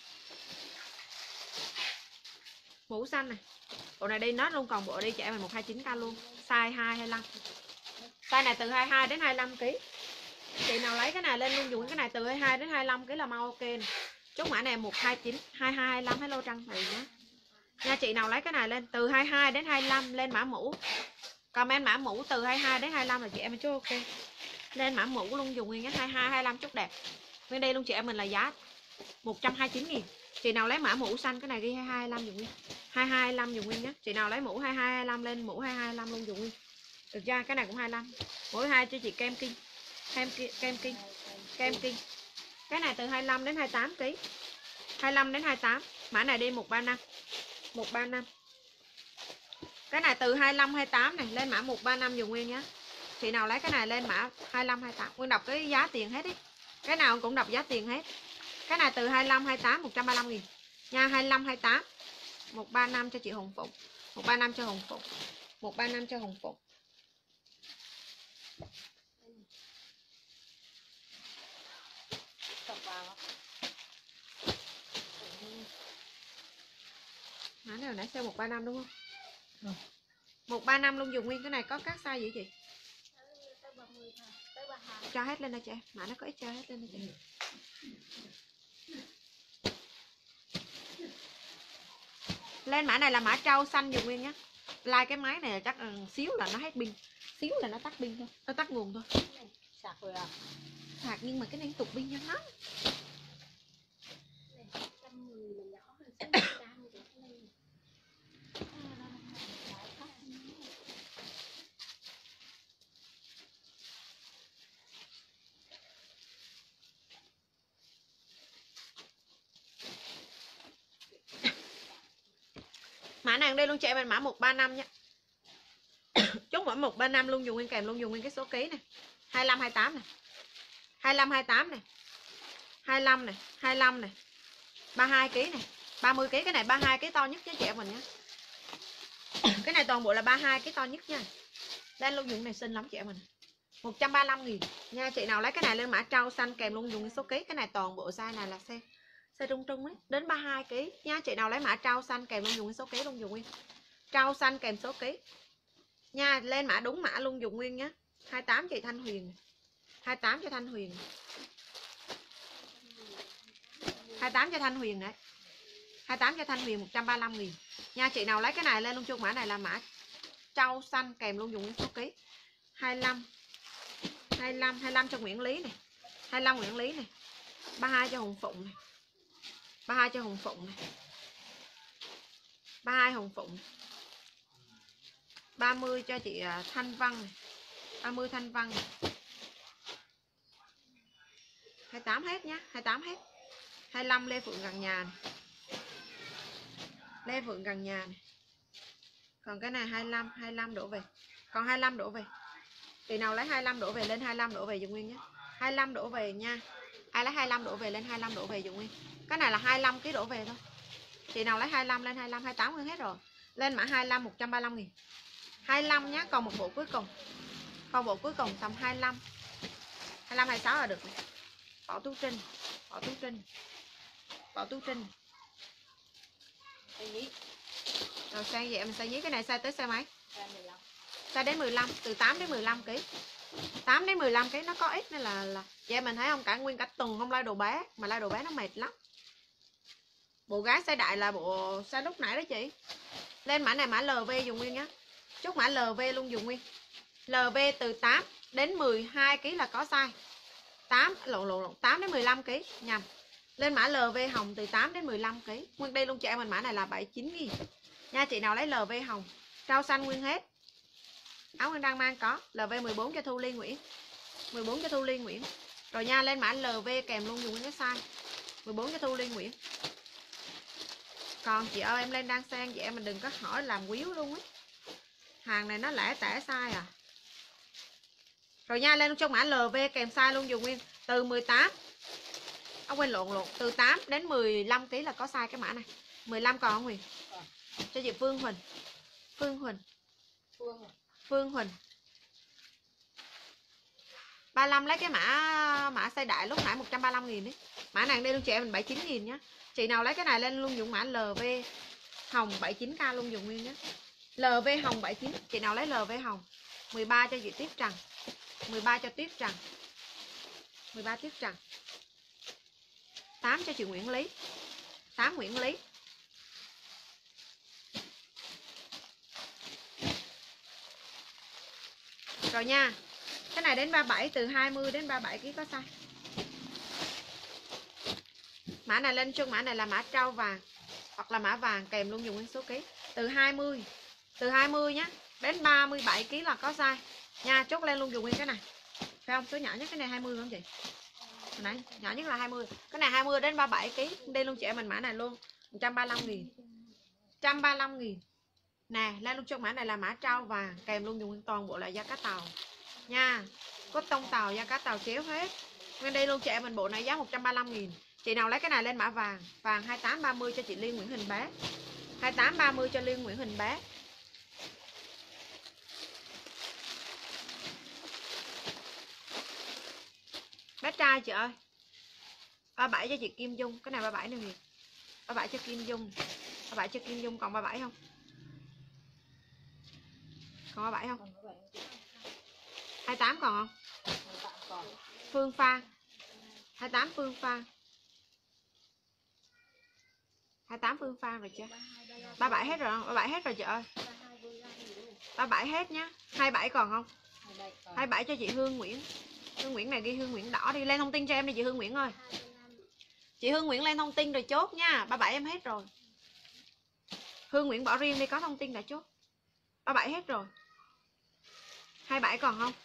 Mũ xanh này. Bộ này đi nốt luôn, còn bộ đi cho em mình một hai chín k luôn. Size hai hai mươi lăm. Size này từ hai mươi hai đến hai mươi lăm ký. Chị nào lấy cái này lên luôn dùng cái này từ hai mươi hai đến hai mươi lăm ký là mau ok này. Chốt mã này một hai chín, hai hai hai lăm hello Trăng Thùy nhé. Nha, chị nào lấy cái này lên từ hai mươi hai đến hai mươi lăm lên mã mũ. Comment mã mũ từ hai mươi hai đến hai mươi lăm là chị em chốt ok. Lên mã mũ luôn dùng nguyên nhé, hai mươi hai hai mươi lăm chốt đẹp. Nguyên đây luôn chị em mình là giá một trăm hai mươi chín nghìn. Chị nào lấy mã mũ xanh cái này ghi hai mươi hai hai mươi lăm dùng nguyên. hai mươi hai hai mươi lăm dùng nguyên nhé. Chị nào lấy mũ hai mươi hai hai mươi lăm lên mũ hai mươi hai hai mươi lăm luôn dùng nguyên. Được chưa? Cái này cũng hai mươi lăm. Mỗi hai cho chị kem kinh. Kem kem kinh. Kem kinh. Cái này từ hai mươi lăm đến hai mươi tám ký. hai mươi lăm đến hai mươi tám. Mã này đi một ba năm. một ba năm. Cái này từ hai mươi lăm hai mươi tám này lên mã một ba năm dùng nguyên nhé. Chị nào lấy cái này lên mã hai mươi lăm hai mươi tám. Nguyên đọc cái giá tiền hết đi. Cái nào cũng đọc giá tiền hết. Cái này từ hai mươi lăm hai mươi tám một trăm ba mươi lăm nghìn. Nha, hai mươi lăm hai mươi tám. một ba năm cho chị Hồng Phụng. một ba năm cho Hồng Phụng. một ba năm cho Hồng Phụng. Mã này nãy sale một ba năm đúng không? Ừ. một ba năm luôn dùng nguyên cái này có các size gì chị? Cho hết lên đây chị. Mã nó có ít cho hết lên đây chị. Lên mã này là mã trâu xanh dùng nguyên nhá. Like cái máy này chắc xíu là nó hết pin. Xíu là nó tắt pin thôi. Nó tắt nguồn thôi. Sạc rồi à? Sạc nhưng mà cái này tục pin cho nó. Mã Mã này đây luôn chị mình mã một ba năm nhé. Chốt mỗi một ba năm luôn dùng nguyên kèm luôn dùng nguyên cái số ký này. hai lăm hai tám này. hai lăm hai tám này. hai lăm này, hai lăm này. ba mươi hai ký này. ba mươi ký, cái này ba mươi hai ký to nhất cho chị mình nhé. Cái này toàn bộ là ba mươi hai ký to nhất nha. Lên luôn dùng này xinh lắm chị mình. một trăm ba mươi lăm nghìn nha. Chị nào lấy cái này lên mã trâu xanh kèm luôn dùng số ký. Cái này toàn bộ size này là size size trung trung ấy, đến ba mươi hai ký nha. Chị nào lấy mã trâu xanh kèm luôn dùng số ký luôn dùng nguyên. Trâu xanh kèm số ký nha, lên mã đúng mã luôn dùng nguyên nhá. hai mươi tám chị Thanh Huyền. hai mươi tám cho Thanh Huyền. hai mươi tám cho Thanh Huyền đấy. hai mươi tám cho Thanh Huyền một trăm ba mươi lăm nghìn nha. Chị nào lấy cái này lên luôn chung mã này là mã trâu xanh kèm luôn dùng nguyên số ký. hai mươi lăm hai mươi lăm hai mươi lăm cho Nguyễn Lý này. hai mươi lăm Nguyễn Lý này. ba mươi hai cho Hồng Phụng này. ba mươi hai cho Hồng Phụng này. ba mươi hai Hồng Phụng. ba mươi cho chị Thanh Văn này. ba mươi Thanh Văn này. hai mươi tám hết nhá, hai mươi tám hết. hai mươi lăm Lê Phượng gần nhà này. Lê Phượng gần nhà này. Còn cái này hai mươi lăm, hai mươi lăm đổ về. Còn hai mươi lăm đổ về. Chị nào lấy hai mươi lăm đổ về lên hai mươi lăm đổ về dùng nguyên nhé. hai mươi lăm đổ về nha. Ai lấy hai mươi lăm đổ về lên hai mươi lăm đổ về dùng nguyên. Cái này là hai mươi lăm ký đổ về thôi. Chị nào lấy hai mươi lăm lên hai mươi lăm, hai mươi tám nguyên hết rồi. Lên mã hai mươi lăm một trăm ba mươi lăm nghìn. hai mươi lăm nhá, còn một bộ cuối cùng. Còn bộ cuối cùng tầm hai mươi lăm. hai mươi lăm hai mươi sáu là được. Bảo Tú Trinh. Bảo Tú Trinh. Bảo Tú Trinh. Rồi sang vậy mình size nhí, cái này size tới size mấy? Size đến mười lăm, từ tám đến mười lăm ký. tám đến mười lăm ký nó có ít nên là là vậy mình thấy không, cả nguyên cả tuần không lai đồ bé, mà lai đồ bé nó mệt lắm. Bộ gái size đại là bộ size lúc nãy đó chị. Lên mã này mã lờ vê dùng nguyên nhá. Chốt mã lờ vê luôn dùng nguyên. lờ vê từ tám đến mười hai ký là có size. tám lộn lộn lộn tám đến mười lăm ký nhầm. Lên mã lờ vê hồng từ tám đến mười lăm ký. Nguyên đây luôn chị em mình mã này là bảy mươi chín nghìn. Nha, chị nào lấy lờ vê hồng, rau xanh nguyên hết. Áo Nguyên đang mang có lờ vê mười bốn cho Thu Ly Nguyễn. mười bốn cho Thu Ly Nguyễn. Rồi nha, lên mã lờ vê kèm luôn dùng cái size mười bốn cho Thu Ly Nguyễn. Còn chị ơi em lên đang sang chị em mình đừng có hỏi làm quýu luôn á. Hàng này nó lẻ tẻ size à. Rồi nha, lên trong mã lờ vê kèm size luôn dùng nguyên từ mười tám. Ông quên lộn lộn, từ tám đến mười lăm ký là có size cái mã này. mười lăm còn không Huyền? Cho chị Phương Huỳnh. Phương Huỳnh. Phương. Phương Huỳnh. ba mươi lăm lấy cái mã mã size đại lúc nãy một trăm ba mươi lăm nghìn đấy. Mã này đây luôn chị em mình bảy mươi chín nghìn nhá. Chị nào lấy cái này lên luôn dùng mã lờ vê hồng bảy mươi chín k luôn dùng nguyên nhé. lờ vê hồng bảy mươi chín, chị nào lấy lờ vê hồng. mười ba cho chị Tuyết Trần. mười ba cho Tuyết Trần. mười ba Tuyết Trần. tám cho chị Nguyễn Lý. tám Nguyễn Lý. Rồi nha. Cái này đến ba mươi bảy, từ hai mươi đến ba mươi bảy ký có size. Mã này lên chung mã này là mã trâu vàng hoặc là mã vàng kèm luôn dùng nguyên số ký. Từ hai mươi, từ hai mươi nhá, đến ba mươi bảy ký là có size. Nha, chốt lên luôn dùng nguyên cái này. Phải không? Số nhỏ nhất cái này hai mươi không chị? Hồi nãy nhỏ nhất là hai mươi. Cái này hai mươi đến ba mươi bảy ký. Đi luôn chị em mình mã này luôn. một trăm ba mươi lăm nghìn. một trăm ba mươi lăm nghìn. Nè, lên luôn chung mã này là mã trâu vàng kèm luôn dùng nguyên toàn bộ là da cá tàu. Nha. Cốt tông tàu, da cá tàu chéo hết. Nguyên đây luôn chị em mình bộ này giá một trăm ba mươi lăm nghìn. Chị nào lấy cái này lên mã vàng. Vàng hai mươi tám ba mươi cho chị Liên Nguyễn Hình Bé. hai mươi tám ba mươi cho Liên Nguyễn Hình Bé. Bé trai chị ơi. ba mươi bảy cho chị Kim Dung. Cái này ba mươi bảy nè Huyền. ba mươi bảy cho Kim Dung. ba mươi bảy cho Kim Dung. Còn ba mươi bảy không? Còn ba mươi bảy không? hai mươi tám còn không? Phương Phan. hai mươi tám Phương Phan. hai mươi tám Phương Phan rồi chưa? ba mươi bảy hết rồi không? ba mươi bảy hết rồi chị ơi. ba mươi bảy hết nhá. hai mươi bảy còn không? hai mươi bảy cho chị Hương Nguyễn. Hương Nguyễn này ghi Hương Nguyễn đỏ đi. Lên thông tin cho em đi chị Hương Nguyễn ơi. Chị Hương Nguyễn lên thông tin rồi chốt nha. ba mươi bảy em hết rồi. Hương Nguyễn bỏ riêng đi, có thông tin đã chốt. ba mươi bảy hết rồi. hai mươi bảy còn không?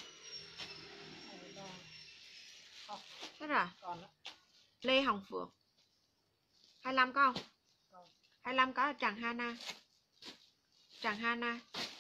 Hết rồi. Lê Hồng Phượng. hai mươi lăm có không? hai mươi lăm có Trần Hana. Tràng Hana.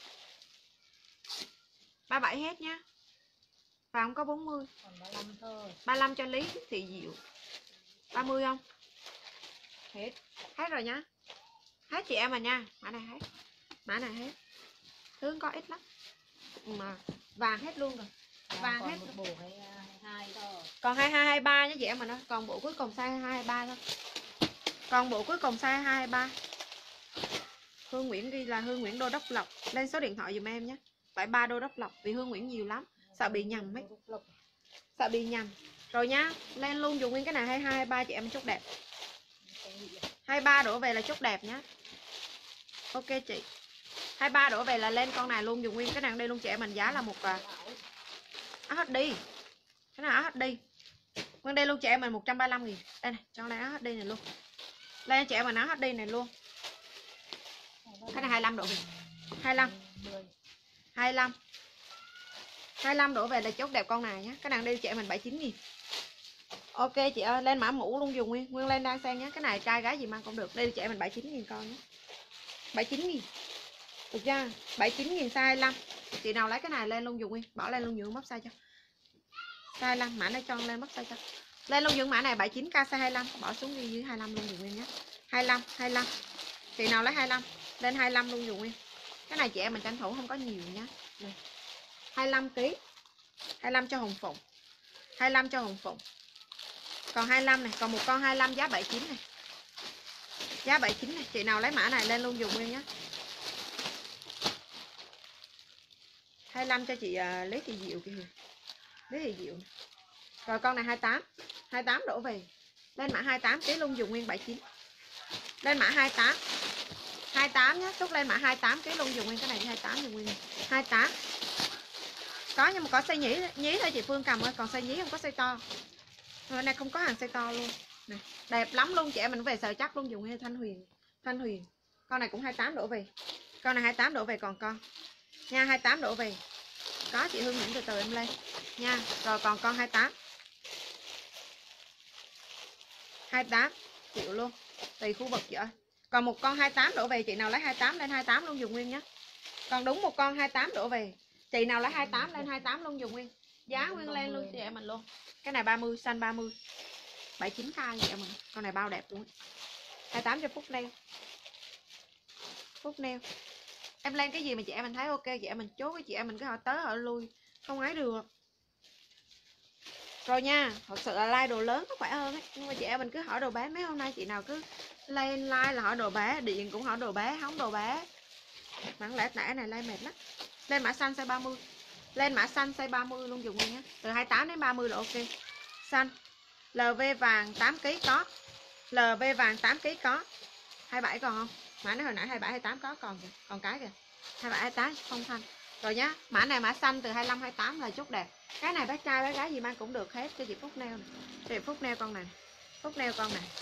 ba mươi bảy hết nhá. Và không có bốn mươi. Còn ba mươi lăm thôi. ba mươi lăm cho Lý Thị Diệu. ba mươi không? Hết. Hết rồi nhá. Hết chị em mà nha. Mã này hết. Mã này hết. Hướng có ít lắm. Mà vàng hết luôn rồi. Vàng hết một bộ hay hai thôi. Còn hai hai hai ba nhé chị em mình ơi. Còn bộ cuối cùng size hai hai ba thôi. Còn bộ cuối cùng size hai hai ba. Hương Nguyễn ghi là Hương Nguyễn Đô Đốc Lộc. Lên số điện thoại dùm em nhé. bảy ba Đô Đốc Lộc. Vì Hương Nguyễn nhiều lắm. Sợ bị nhầm ấy. Sợ bị nhầm. Rồi nhá. Lên luôn dùng nguyên cái này hai hai hai ba chị em chốt đẹp. hai ba đổ về là chốt đẹp nhá. Ok chị. hai ba đổ về là lên con này luôn, dùng nguyên cái này đây luôn chị em mình, giá là một áo hết đi. Cái nào áo hết đi. Nguyên đây luôn chị em mình một trăm ba mươi lăm nghìn. Đây này, cho lấy áo hết đi này luôn. Lên chị em mình áo hết đi này luôn. Cái này hai mươi lăm độ về. hai mươi lăm. hai mươi lăm. hai mươi lăm đổ về là chốt đẹp con này nhé. Cái này đi chị em mình bảy mươi chín nghìn. Ok chị ơi, lên mã mũ luôn dùng nguyên. Nguyên lên đang sang nhé. Cái này trai gái gì mang cũng được. Đây chị em mình bảy mươi chín nghìn con nhé. bảy mươi chín nghìn. Được chưa? bảy mươi chín nghìn size hai mươi lăm. Chị nào lấy cái này lên luôn dùng nguyên. Bỏ lên luôn dùng bắp size cho. Size hai mươi lăm, mã này cho lên bắp size cho. Lên luôn dùng mã này bảy mươi chín k size hai mươi lăm. Bỏ xuống đi dưới hai mươi lăm luôn dùng nguyên nhé. hai mươi lăm, hai mươi lăm. Chị nào lấy hai mươi lăm, lên hai mươi lăm luôn dùng nguyên. Cái này chị em mình tranh thủ không có nhiều nhá. Này. hai mươi lăm ký. hai mươi lăm cho Hồng Phụng. hai mươi lăm cho Hồng Phụng. Còn hai mươi lăm này, còn một con hai mươi lăm giá bảy mươi chín này. Giá bảy mươi chín này, chị nào lấy mã này lên luôn dùng nguyên nhé. hai mươi lăm cho chị uh, Lý Thị Diệu kìa. Lý Thị Diệu. Rồi con này hai mươi tám. hai mươi tám đổ về. Lên mã hai mươi tám ký luôn dùng nguyên bảy mươi chín. Lên mã hai mươi tám. hai mươi tám nhé, chốt lên mã hai mươi tám ký luôn dùng nguyên cái này hai mươi tám dùng nguyên này. hai mươi tám. Có nhưng mà có size nhí nhí thôi chị Phương cầm ơi, còn size nhí không có size to. Hôm nay không có hàng size to luôn. Này, đẹp lắm luôn chị em mình về sờ chắc luôn dùng nguyên Thanh Huyền. Thanh Huyền. Con này cũng hai mươi tám đổ về. Con này hai mươi tám đổ về còn con. Nha, hai mươi tám đổ về. Có chị Hương Nguyễn từ từ em lên nha. Rồi còn con hai mươi tám. hai mươi tám triệu luôn. Tùy khu vực chị ơi. Còn một con hai mươi tám đổ về, chị nào lấy hai mươi tám lên hai mươi tám luôn dùng nguyên nhé. Còn đúng một con hai mươi tám đổ về, chị nào lấy hai mươi tám lên hai mươi tám luôn dùng nguyên. Giá nguyên lên luôn chị em mình luôn. Cái này ba mươi, xanh ba mươi. bảy mươi chín k chị em mình. Con này bao đẹp luôn. hai mươi tám cho Phúc Neo. Phúc Neo. Em lên cái gì mà chị em mình thấy ok, chị em mình chốt cái chị em mình cứ hỏi tới hỏi lui, không ấy được. Rồi nha, thật sự là like đồ lớn nó khỏe hơn ấy. Nhưng mà chị em mình cứ hỏi đồ bé. Mấy hôm nay chị nào cứ lên like là hỏi đồ bé, điện cũng hỏi đồ bé, hóng đồ bé. Bản lẽ nãy này like mệt lắm. Lên mã xanh size ba mươi. Lên mã xanh size ba mươi luôn dùng luôn nhé. Từ hai mươi tám đến ba mươi là ok. Xanh. lờ vê vàng tám ký có. lờ vê vàng tám ký có. hai mươi bảy còn không? Mã này hồi nãy hai mươi bảy hai mươi tám có còn kìa. Còn cái kìa. hai mươi bảy hai mươi tám không xanh. Rồi nhá, mã này mã xanh từ hai mươi lăm hai mươi tám là chút đẹp. Cái này bé trai bé gái gì mang cũng được hết cho chị Phúc Neo này. Chị Phúc Neo con này. Phúc Neo con này.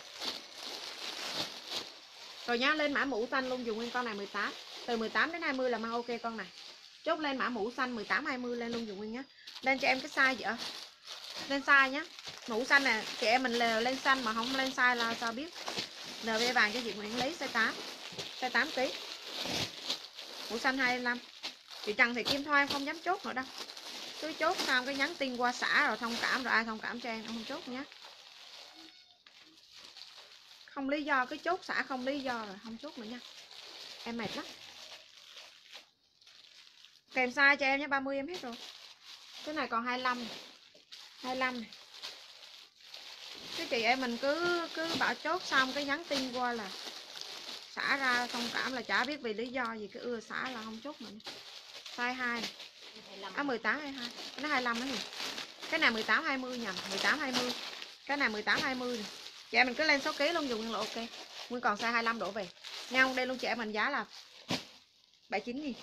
Rồi nhá, lên mã mũ xanh luôn dùng nguyên con này mười tám. Từ mười tám đến hai mươi là mang ok con này. Chốt lên mã mũ xanh mười tám hai mươi lên luôn dùng nguyên nhá. Lên cho em cái size vậy. Lên size nhá. Mũ xanh nè, chị em mình lên xanh mà không lên size là sao biết. lờ vê vàng cho chị Nguyễn Lý size tám. Size tám ký. Mũ xanh hai mươi lăm. Chị Trần thì Kim Thoa em không dám chốt nữa đâu. Cứ chốt xong cái nhắn tin qua xã rồi thông cảm, rồi ai thông cảm cho em, em không chốt nhé. Không lý do, cứ chốt xã không lý do rồi không chốt nữa nha. Em mệt lắm. Kèm size cho em nhé, ba mươi em hết rồi. Cái này còn hai mươi lăm. hai mươi lăm này. Cái chị em mình cứ cứ bảo chốt xong cái nhắn tin qua là xã ra thông cảm, là chả biết vì lý do gì cứ ưa xã là không chốt nữa. Size hai này. À mười tám hai mươi hai. Nó hai mươi lăm đó nhỉ. Cái này mười tám hai mươi nhầm, mười tám hai mươi. Cái này mười tám hai mươi này. Chị em mình cứ lên số ký luôn dùng nguyên là ok. Nguyên còn size hai mươi lăm đổ về. Nha, đây luôn chị em mình giá là bảy mươi chín nghìn.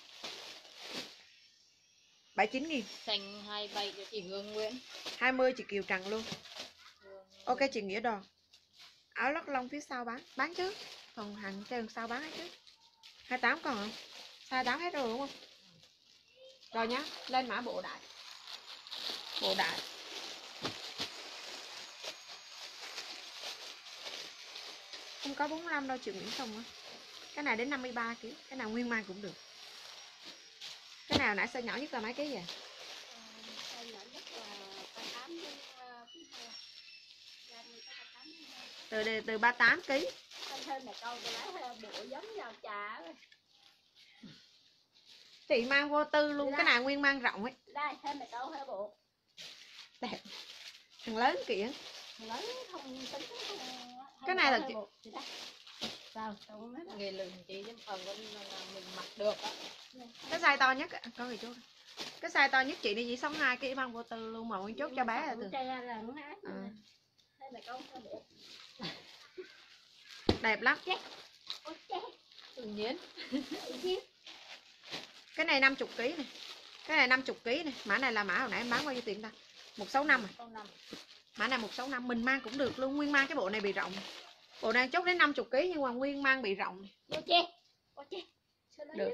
bảy mươi chín nghìn. Xanh hai mươi bảy cho chị Hương Nguyễn. hai mươi chị Kiều Trần luôn. Ok chị Nghĩa Đòn. Áo lót lông phía sau bán. Bán chứ. Còn hàng trên sau bán hết chứ. hai mươi tám còn không? Size tám hết rồi đúng không? Rồi nhá, lên mã bộ đại. Bộ đại. Không có bốn mươi lăm đâu chị Nguyễn Tùng á. Cái này đến năm mươi ba ki lô gam. Cái nào nguyên mang cũng được. Cái nào nãy size nhỏ nhất là mấy ký vậy? Size nhỏ nhất là ba mươi tám đến Từ từ ba mươi tám ki lô gam. thêm mẹ câu tôi lấy bộ giống nhau trà. Chị mang vô tư luôn, cái này nguyên mang rộng ấy. Đây, thêm mẹ câu hai bộ. Đẹp. Thằng lớn kìa. Thằng lớn không tính không. Cái này là chị... Sao? Nghề lừng chị chứ phần mình mặc được á. Cái size to nhất, con người chú. Cái size to nhất chị đi chỉ sáu mươi hai ki lô gam mang vô tư luôn mà nguyên chốt cho bé là từ. À. Đẹp lắm. Tự nhiên. Cái này năm mươi ki lô gam này. Cái này năm mươi ki lô gam này. Mã này là mã hồi nãy em bán bao nhiêu tiền ta? một trăm sáu mươi lăm à? Mã này một trăm sáu mươi lăm, mình mang cũng được luôn, nguyên mang cái bộ này bị rộng. Bộ này chốt đến năm mươi ki lô gam nhưng mà nguyên mang bị rộng. Được.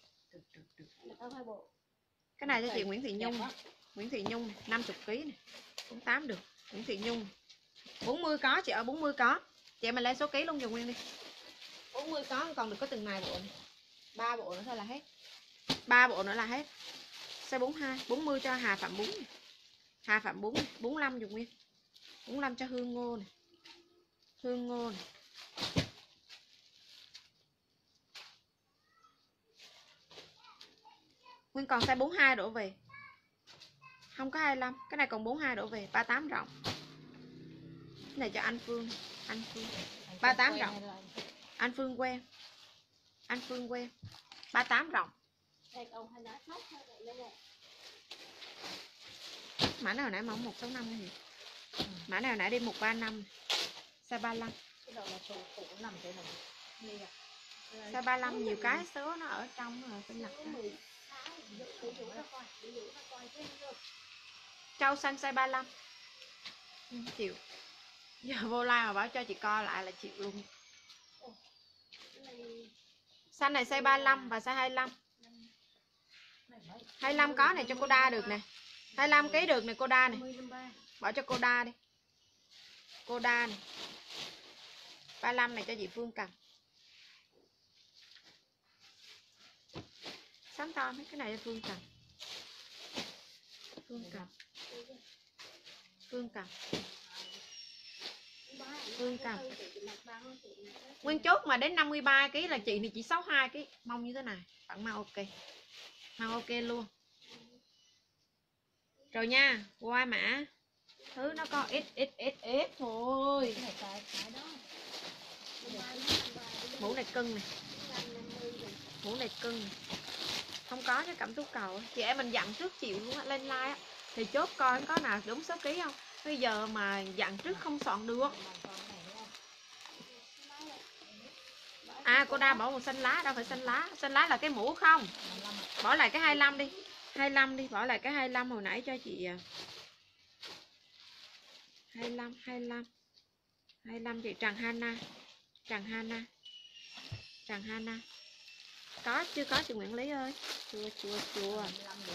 Cái này cho chị Nguyễn Thị Nhung. Nguyễn Thị Nhung này, năm mươi ki lô gam này. bốn mươi tám được. Nguyễn Thị Nhung. bốn mươi có chị ơi, bốn mươi có. Chị mình lấy số ký luôn dùng nguyên đi. bốn mươi có, còn được có từng này bộ này. ba bộ nữa thôi là hết. ba bộ nữa là hết. Size bốn mươi hai, bốn mươi cho Hà Phạm Bún này. Hà Phạm Bún này, bốn mươi lăm dùng nguyên. bốn mươi lăm cho Hương Ngô này. Hương Ngô này. Nguyên còn size bốn mươi hai đổ về. Không có hai mươi lăm, cái này còn bốn mươi hai đổ về, ba mươi tám rộng. Cái này cho anh Phương, anh Phương. ba mươi tám rộng. Anh Phương quen. Anh Phương quen. ba mươi tám rộng. Mã nào nãy mà một trăm sáu mươi lăm gì? Mã nào nãy đi một trăm ba mươi lăm. Size ba mươi lăm. Cái đầu là sổ cũ nằm thế này. Size ba mươi lăm nhiều cái số nó ở trong rồi phải lật ra. Trâu xanh size ba mươi lăm. Chịu. Giờ vô like mà bảo cho chị coi lại là chịu luôn. Xanh này size ba mươi lăm và size hai mươi lăm. hai mươi lăm có này cho cô Đa được nè. hai mươi lăm ký được này cô Đa này. Bỏ cho cô Đa đi. Cô Đa này. ba mươi lăm này cho chị Phương cầm. Sáng to mấy cái này cho Phương cầm. Phương cầm. Phương cầm. Phương cầm. Nguyên chốt mà đến năm mươi ba ki lô gam là chị thì chỉ sáu mươi hai ki lô gam. Mong như thế này. Bạn mau ok. Mau ok luôn. Rồi nha. Qua mã. Thứ nó có ít ít ít ít thôi. Mũ này cưng này. Mũ này cưng này. Không có cái cảm xúc cầu. Chị em mình dặn trước chịu luôn á. Lên like á thì chốt coi có nào đúng số ký không. Bây giờ mà dặn trước không soạn được. À cô Đa bỏ một xanh lá. Đâu phải xanh lá. Xanh lá là cái mũ không. Bỏ lại cái hai mươi lăm đi. hai mươi lăm đi. Bỏ lại cái hai mươi lăm hồi nãy cho chị. hai mươi lăm, hai mươi lăm. hai mươi lăm chị Trần Hana. Trần Hana. Trần Hana. Có chưa có chị Nguyễn Lý ơi. Chua chua chua.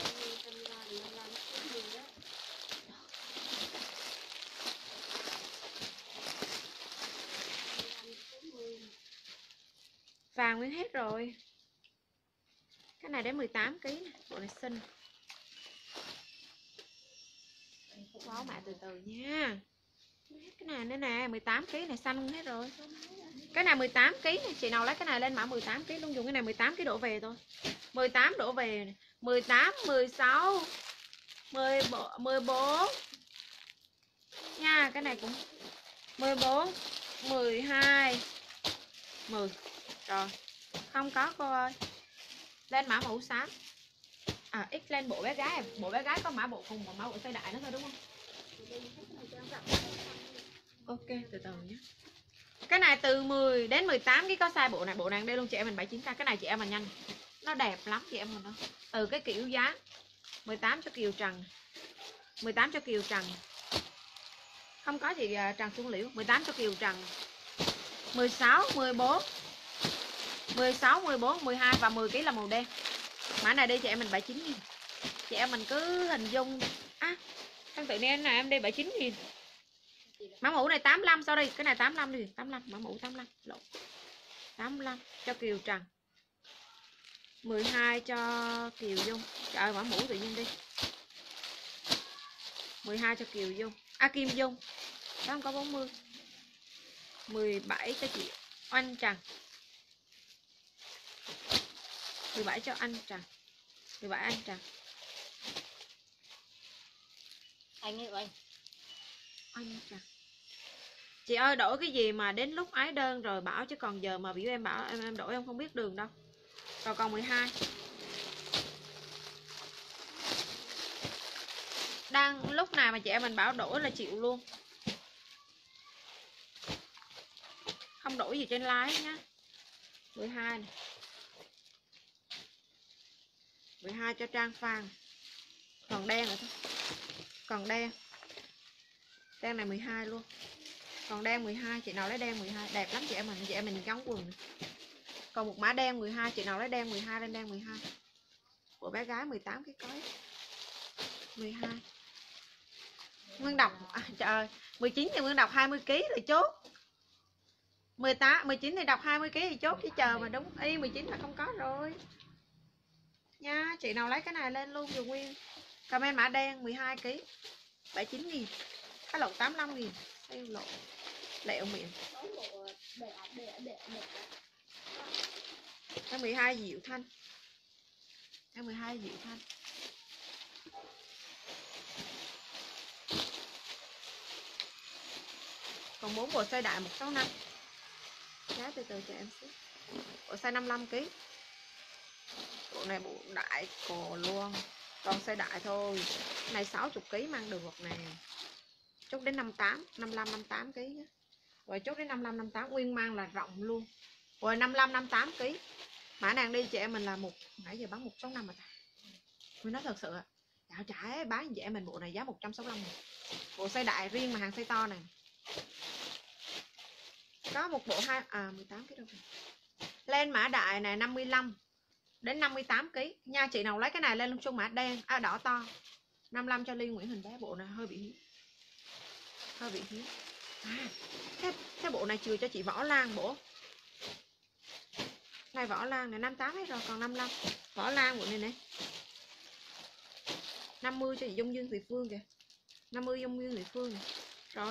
Vàng nguyên hết rồi. Cái này đến mười tám ki lô gam. Bộ này xinh. Báo mã từ từ nha. Cái này nữa nè, mười tám ki lô gam này xanh hết rồi. Cái này mười tám ki lô gam này, chị nào lấy cái này lên mã mười tám ki lô gam luôn, dùng cái này mười tám ki lô gam đổ về thôi. mười tám đổ về này. mười tám, mười sáu, mười bốn. Nha, cái này cũng mười bốn, mười hai, mười. Rồi. Không có cô ơi. Lên mã màu xám. À X lên bộ bé gái, bộ bé gái có mã bộ cùng và mã bộ size đại nữa thôi đúng không? Ok, từ từ nhé. Cái này từ mười đến mười tám cái có size bộ này, bộ này đây luôn chị em mình bảy mươi chín k. Cái này chị em mình nhanh. Nó đẹp lắm chị em mình đó. Từ cái kiểu dáng mười tám cho Kiều Trần. mười tám cho Kiều Trần. Không có chị Trần Xuân Liễu, mười tám cho Kiều Trần. mười sáu, mười bốn. mười sáu, mười bốn, mười hai và mười ki lô gam là màu đen. Mã này đi chị em mình bảy mươi chín nghìn. Chị em mình cứ hình dung. À, thân tự nhiên này em đi bảy mươi chín nghìn. Mã mũ này tám mươi lăm, sorry, cái này tám mươi lăm đi, tám mươi lăm, mã mũ tám mươi lăm. Lộn. tám mươi lăm cho Kiều Trần, mười hai cho Kiều Dung. Trời ơi, bỏ mũ tự nhiên đi. mười hai cho Kiều Dung, à Kim Dung. Đó không có bốn mươi. mười bảy cho chị Oanh Trần. mười bảy cho anh Trần. mười bảy anh Trần. Anh ơi anh. Anh Trần. Chị ơi đổi cái gì mà đến lúc ái đơn rồi bảo, chứ còn giờ mà biểu em bảo em em đổi em không biết đường đâu. Rồi còn mười hai. Đang lúc nào mà chị em mình bảo đổi là chịu luôn. Không đổi gì trên lái nhá. mười hai này. mười hai cho Trang Phan. Còn đen nữa thôi. Còn đen. Đen này mười hai luôn. Còn đen mười hai, chị nào lấy đen mười hai, đẹp lắm chị em mình, chị em mình gắn quần này. Còn một mã đen mười hai, chị nào lấy đen mười hai lên đen mười hai. Của bé gái mười tám cái cối. mười hai. Nguyên đọc à, trời ơi, mười chín thì Nguyên đọc hai mươi ki lô gam là chốt. mười tám, mười chín thì đọc hai mươi ki lô gam thì chốt chứ chờ mà đúng y mười chín là không có rồi. Nha, chị nào lấy cái này lên luôn dù Nguyên. Comment mã đen mười hai ki lô gam, bảy mươi chín nghìn. Cái lộn tám mươi lăm nghìn. Sale lộ. Lẹo miệng. Cái mười hai Diệu Thanh. Cái mười hai Diệu Thanh. Còn bốn bộ size đại một sáu năm. Giá từ từ cho em xíu. Bộ size năm mươi lăm ki lô gam. Bộ này bộ đại cồ luôn. Còn size đại thôi. Này sáu mươi ki lô gam mang được nè. Chốt đến năm mươi tám, năm mươi lăm, năm mươi tám ki lô gam. Rồi chốt đến năm mươi lăm, năm mươi tám nguyên mang là rộng luôn. Rồi năm mươi lăm, năm mươi tám ki lô gam. Mã nàng đi chị em mình là một nãy giờ bán một sáu năm mà ta. Mình nói thật sự ạ. Dạo trái bán chị em mình bộ này giá một trăm sáu mươi lăm. Bộ size đại riêng mà hàng size to này. Có một bộ hai à mười tám ki lô gam. Lên mã đại này năm mươi lăm đến năm mươi tám ki lô gam. Nha, chị nào lấy cái này lên luôn, chung mã đen à đỏ to. năm mươi lăm cho Ly Nguyễn Hình bé, bộ này hơi bị hiếm. Hơi bị hiếm. À, cái, cái bộ này chừa cho chị Võ Lan bộ. Này Võ Lan này năm mươi tám hết rồi, còn năm mươi lăm. Võ Lan bộ này nè. năm mươi cho chị Dung Dương Thị Phương kìa. năm mươi Dung Dương Thị Phương nè. Rồi.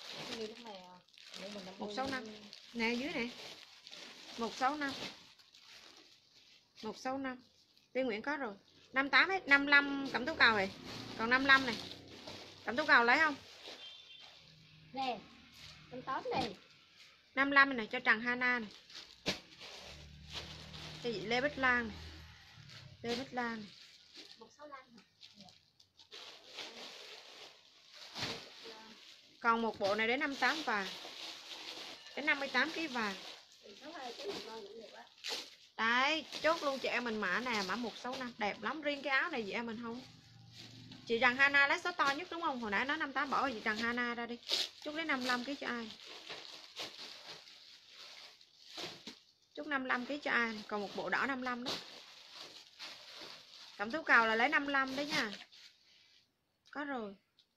một sáu năm. Nè dưới nè. một sáu năm. một sáu năm. Tiên Nguyễn có rồi. năm mươi tám hết, năm mươi lăm Cẩm Tú Cầu này. Còn năm mươi lăm này. Cẩm Tú Cầu lấy không? Nè. năm mươi tám này. năm mươi lăm này cho Trần Hana này. Cho chị Lê Bích Lan này. Lê Bích Lan này. một sáu năm. Còn một bộ này đến năm mươi tám vàng. Đến năm mươi tám ký vàng. Đấy, chốt luôn chị em mình mã nè, mã một sáu năm đẹp lắm, riêng cái áo này chị em mình không. Chị Trần Hana lấy số to nhất đúng không? Hồi nãy nói năm mươi tám bỏ chị Trần Hana ra đi. Chốt đến năm mươi lăm ký cho ai? Chốt năm mươi lăm ký cho ai? Còn một bộ đỏ năm mươi lăm đó. Cẩm Tú Cầu là lấy năm mươi lăm đấy nha. Có rồi.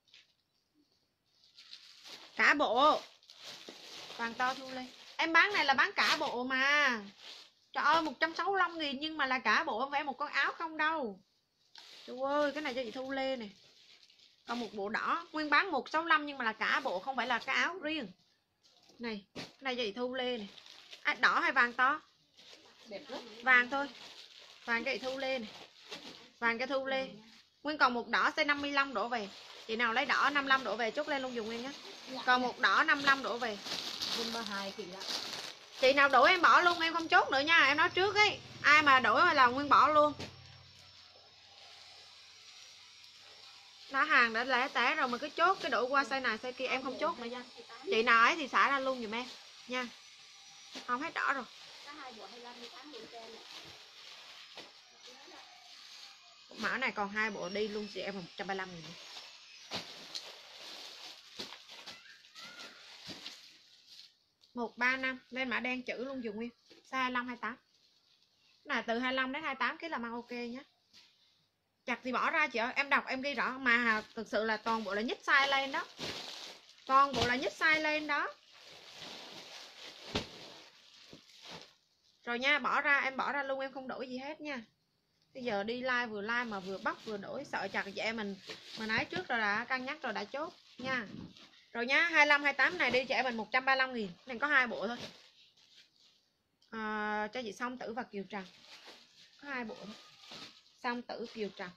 Cả bộ. Vàng to thu lên. Em bán này là bán cả bộ mà. Trời ơi một trăm sáu mươi lăm nghìn nhưng mà là cả bộ, không phải một con áo không đâu. Trời ơi cái này cho chị Thu Lê nè. Còn một bộ đỏ nguyên bán một trăm sáu mươi lăm nhưng mà là cả bộ, không phải là cái áo riêng. Này, cái này cho chị Thu Lê nè. À, đỏ hay vàng to? Đẹp lắm. Vàng thôi. Vàng cho chị Thu Lê nè. Vàng cho Thu Lê. Nguyên còn một đỏ size năm mươi lăm đổ về. Chị nào lấy đỏ năm mươi lăm đổ về chốt lên luôn dùng Nguyên nhé. Còn một đỏ năm mươi lăm đổ về. Dung ba hai kỳ lắm. Chị nào đổi em bỏ luôn, em không chốt nữa nha, em nói trước ấy. Ai mà đổi là Nguyên bỏ luôn. Đã hàng đã lẻ té rồi mà cứ chốt cái đổi qua size này size kia em không chốt nữa nha. Chị nào ấy thì xả ra luôn giùm em nha. Không hết đỏ rồi. Mã này còn hai bộ đi luôn chị em một trăm ba mươi lăm nghìn. một ba năm lên mã đen chữ luôn dùng Nguyên. Size hai mươi lăm hai mươi tám. Là từ hai mươi lăm đến hai mươi tám cái là mang ok nhé. Chặt thì bỏ ra chị ơi, em đọc em ghi rõ mà thực sự là toàn bộ là nhích size lên đó. Toàn bộ là nhích size lên đó. Rồi nha, bỏ ra, em bỏ ra luôn, em không đổi gì hết nha. Bây giờ đi live vừa live mà vừa bóc vừa đổi, sợ chặt chị em mình mà nói trước rồi đã cân nhắc rồi đã chốt nha. Rồi nhá, hai lăm hai tám này đi chị em mình một trăm ba mươi lăm nghìn. Này có hai bộ thôi. À, cho chị Song Tử và Kiều Trần. Có hai bộ thôi. Song Tử Kiều Trần.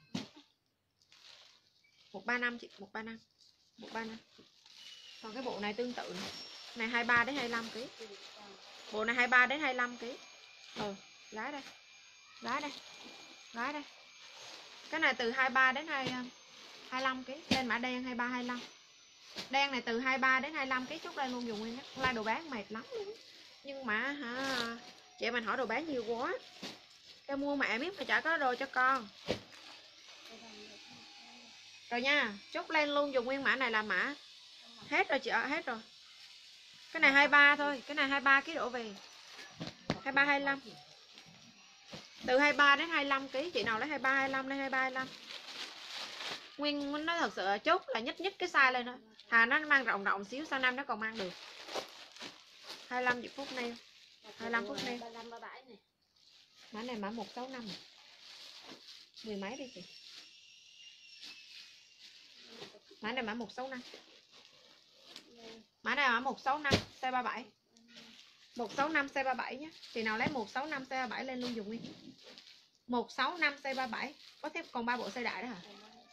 một ba năm chị, một ba năm. một ba năm. Còn cái bộ này tương tự này. Này hai mươi ba đến hai mươi lăm ký. Bộ này hai mươi ba đến hai mươi lăm ký. Ừ, gái đây. Gái đây. Gái đây. Cái này từ hai mươi ba đến hai mươi lăm ký. Lên mã đen hai mươi ba hai mươi lăm. Đen này từ hai mươi ba đến hai mươi lăm ký, chốt lên luôn dùng nguyên nhé. Like đồ bán mệt lắm luôn. Nhưng mà hả, chị mình hỏi đồ bán nhiều quá. Cái mua mẹ biết mà chả có đồ cho con. Rồi nha, chốt lên luôn dùng nguyên mã này là mã. Hết rồi chị ạ, hết rồi. Cái này hai mươi ba thôi, cái này hai mươi ba ký đổ về. hai mươi ba hai mươi lăm. Từ hai mươi ba đến hai mươi lăm ký, chị nào lấy hai mươi ba hai mươi lăm lên hai mươi ba hai mươi lăm. Nguyên nó thật sự chốt là nhất nhất cái size lên thôi. Thà nó mang rộng rộng xíu, sau năm nó còn mang được. hai mươi lăm chị Phúc nail. hai mươi lăm Phúc nail. Mã này mã một sáu năm. Mười mấy đi chị. Mã này mã một sáu năm. Mã này mã một sáu năm size ba mươi bảy. một sáu năm size ba mươi bảy nhé. Chị nào lấy một sáu năm size ba mươi bảy lên luôn dùng nguyên. một sáu năm size ba mươi bảy. Có thêm còn ba bộ size đại đó hả?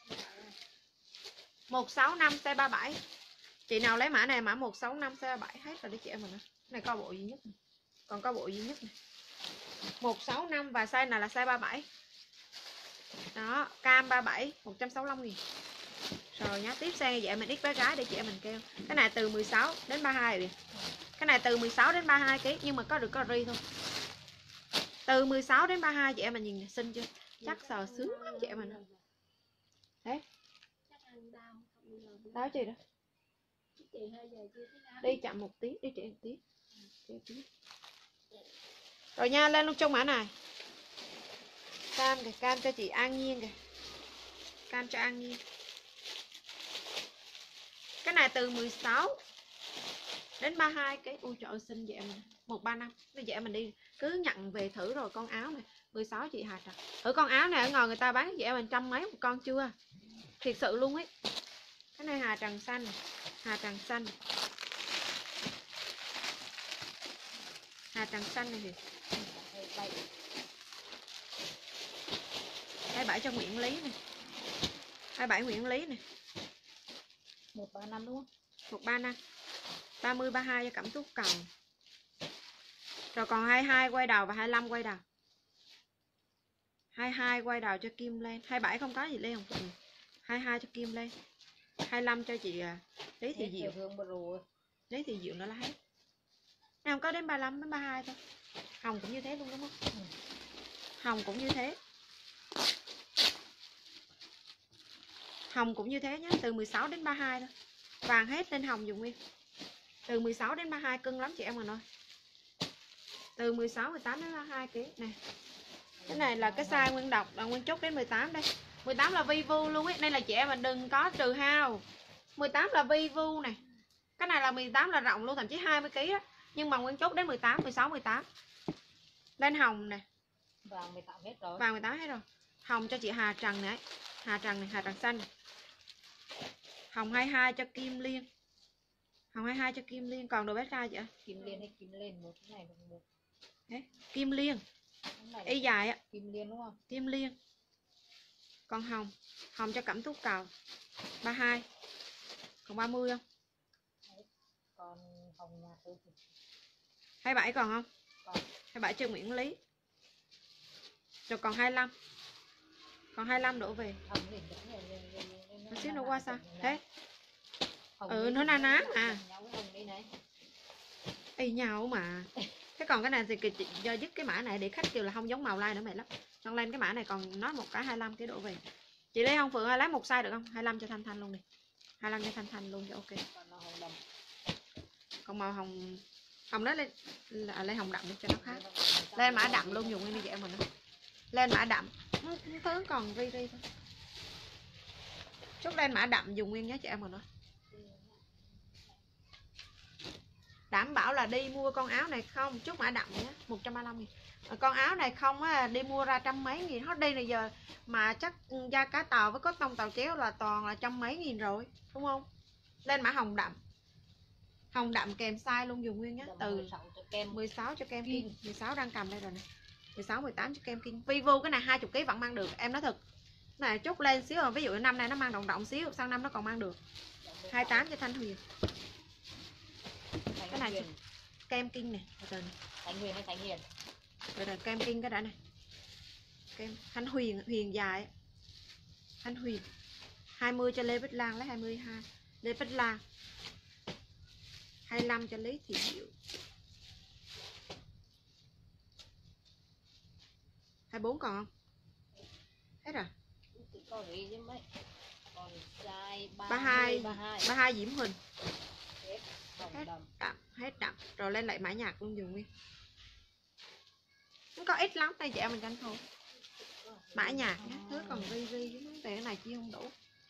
một sáu năm size ba mươi bảy. Chị nào lấy mã này mã một sáu năm size ba mươi bảy hết rồi đấy chị em mình. Này có bộ duy nhất này. Còn có bộ duy nhất này. một sáu năm và size này là size ba mươi bảy. Đó, cam ba mươi bảy, một trăm sáu mươi lăm nghìn. Rồi nhá, tiếp sang vậy mình ít bé gái để chị em mình kêu. Cái này từ mười sáu đến ba mươi hai rồi. Cái này từ mười sáu đến ba mươi hai ký nhưng mà có được có ri thôi. Từ mười sáu đến ba mươi hai chị em mình nhìn xinh chưa? Chắc sờ sướng lắm chị em mình. Đấy. Đó chị đó. Đi chậm một tí, đi chị một tí. Rồi nha, lên luôn trong mã này. Cam kìa, cam cho chị An Nhiên kìa. Cam cho An Nhiên. Cái này từ mười sáu đến ba mươi hai cái. Ui trời ơi xinh vậy mình. một ba năm. Bây giờ mình đi cứ nhận về thử rồi con áo này. mười sáu chị Hà Trà. Thử con áo này ở ngoài người ta bán vậy mình trăm mấy một con chưa? Thiệt sự luôn ấy. Cái này Hà Trần xanh. Hà Trần xanh. Hà Trần xanh này thì hai mươi bảy cho Nguyễn Lý này. hai mươi bảy Nguyễn Lý này. một ba năm đúng không? một ba năm. ba mươi ba mươi hai cho Cẩm Tú Cầu. Rồi còn hai mươi hai quay đầu và hai mươi lăm quay đầu. hai mươi hai quay đầu cho Kim lên. hai mươi bảy không có gì lên không? hai mươi hai cho Kim lên. hai mươi lăm cho chị Lý Thị Diệu. Lý Thị Diệu nó là hết. Này không có đến ba mươi lăm đến ba mươi hai thôi. Hồng cũng như thế luôn đúng không? Ừ. Hồng cũng như thế. Hồng cũng như thế nhé, từ mười sáu đến ba mươi hai thôi. Vàng hết lên hồng dùng nguyên. Từ mười sáu đến ba mươi hai cưng lắm chị em mình ơi. Từ mười sáu mười tám đến ba mươi hai ký nè. Cái này là cái size nguyên độc, là nguyên chốt đến mười tám đây. mười tám là vi vu luôn ấy, đây là chị em mình đừng có trừ hao. mười tám là vi vu này. Cái này là mười tám là rộng luôn, thậm chí hai mươi ký đó. Nhưng mà nguyên chốt đến mười tám, mười sáu, mười tám. Lên hồng nè. Vàng mười tám hết rồi. Vàng mười tám hết rồi. Hồng cho chị Hà Trần này. Hà Trần này, Hà Trần xanh. Hồng hai mươi hai cho Kim Liên. Hồng hai mươi hai cho Kim Liên, còn đồ bé trai chị ạ. Kim Liên hay Kim Lên một cái này một. Đấy, Kim Liên. Y dài á. Kim Liên đúng không? Kim Liên. Còn hồng, hồng cho Cẩm Tú Cầu. ba mươi hai. Còn ba mươi không? Còn hồng nhà tôi thì hai mươi bảy còn không? Còn. hai mươi bảy cho Nguyễn Lý. Rồi còn hai mươi lăm. Còn hai mươi lăm đổ về. Nó xíu nó qua sao? Thế. Ừ, nó na ná à. Y nhau mà. Thế còn cái này thì chị do dứt cái mã này để khách kêu là không giống màu like nữa mày lắm. Xong lên cái mã này còn nói một cái hai mươi lăm cái đổ về. Chị Lê Hồng Phượng lấy một size được không? hai mươi lăm cho Thanh Thanh luôn đi. hai mươi lăm cho Thanh Thanh luôn cho ok. Còn màu hồng hồng đó lên là lên hồng đậm đi cho nó khác. Lên mã đậm luôn dùng nguyên đi chị em mình. Lên mã đậm. Thứ còn ri ri thôi. Chốt lên mã đậm dùng nguyên nhé chị em mình ơi. Đảm bảo là đi mua con áo này không, chốt mã đậm nhé, một trăm ba mươi lăm nghìn. Con áo này không á, đi mua ra trăm mấy nghìn. Hết đi này giờ mà chắc da cá tàu với cốt tông tàu chéo là toàn là trăm mấy nghìn rồi, đúng không? Lên mã hồng đậm. Hồng đậm kèm size luôn dùng nguyên nhá, từ mười sáu cho kem. mười sáu cho kem kinh, mười sáu đang cầm đây rồi nè. mười sáu mười tám cho kem kinh. Vivo cái này hai mươi kg vẫn mang được, em nói thật. Cái này chút lên xíu rồi, ví dụ năm nay nó mang động động xíu, sang năm nó còn mang được. hai mươi tám cho Thanh Huyền. Thanh Cái này Huyền. kem kinh nè, từ từ. Thanh Huyền hay Thanh Hiền? Rồi là kem kinh cái đã này. Kem Thanh Huyền, Huyền dài ấy. Thanh Huyền. hai mươi cho Lê Bích Lan lấy hai mươi hai. Lê Bích Lan. hai mươi lăm cho Lý Thị Diệu. hai mươi bốn còn không? Hết rồi. Có gì chứ mấy. Còn size ba mươi hai, ba mươi hai. ba mươi hai Diễm Huỳnh. Hết. Hết đậm, hết đậm. Rồi lên lại mã nhạc luôn dùng đi. Nó có ít lắm, tay trẻ mình tranh thủ. Mã nhạc nhé, thứ còn ri ri chứ mấy cái này chi không đủ.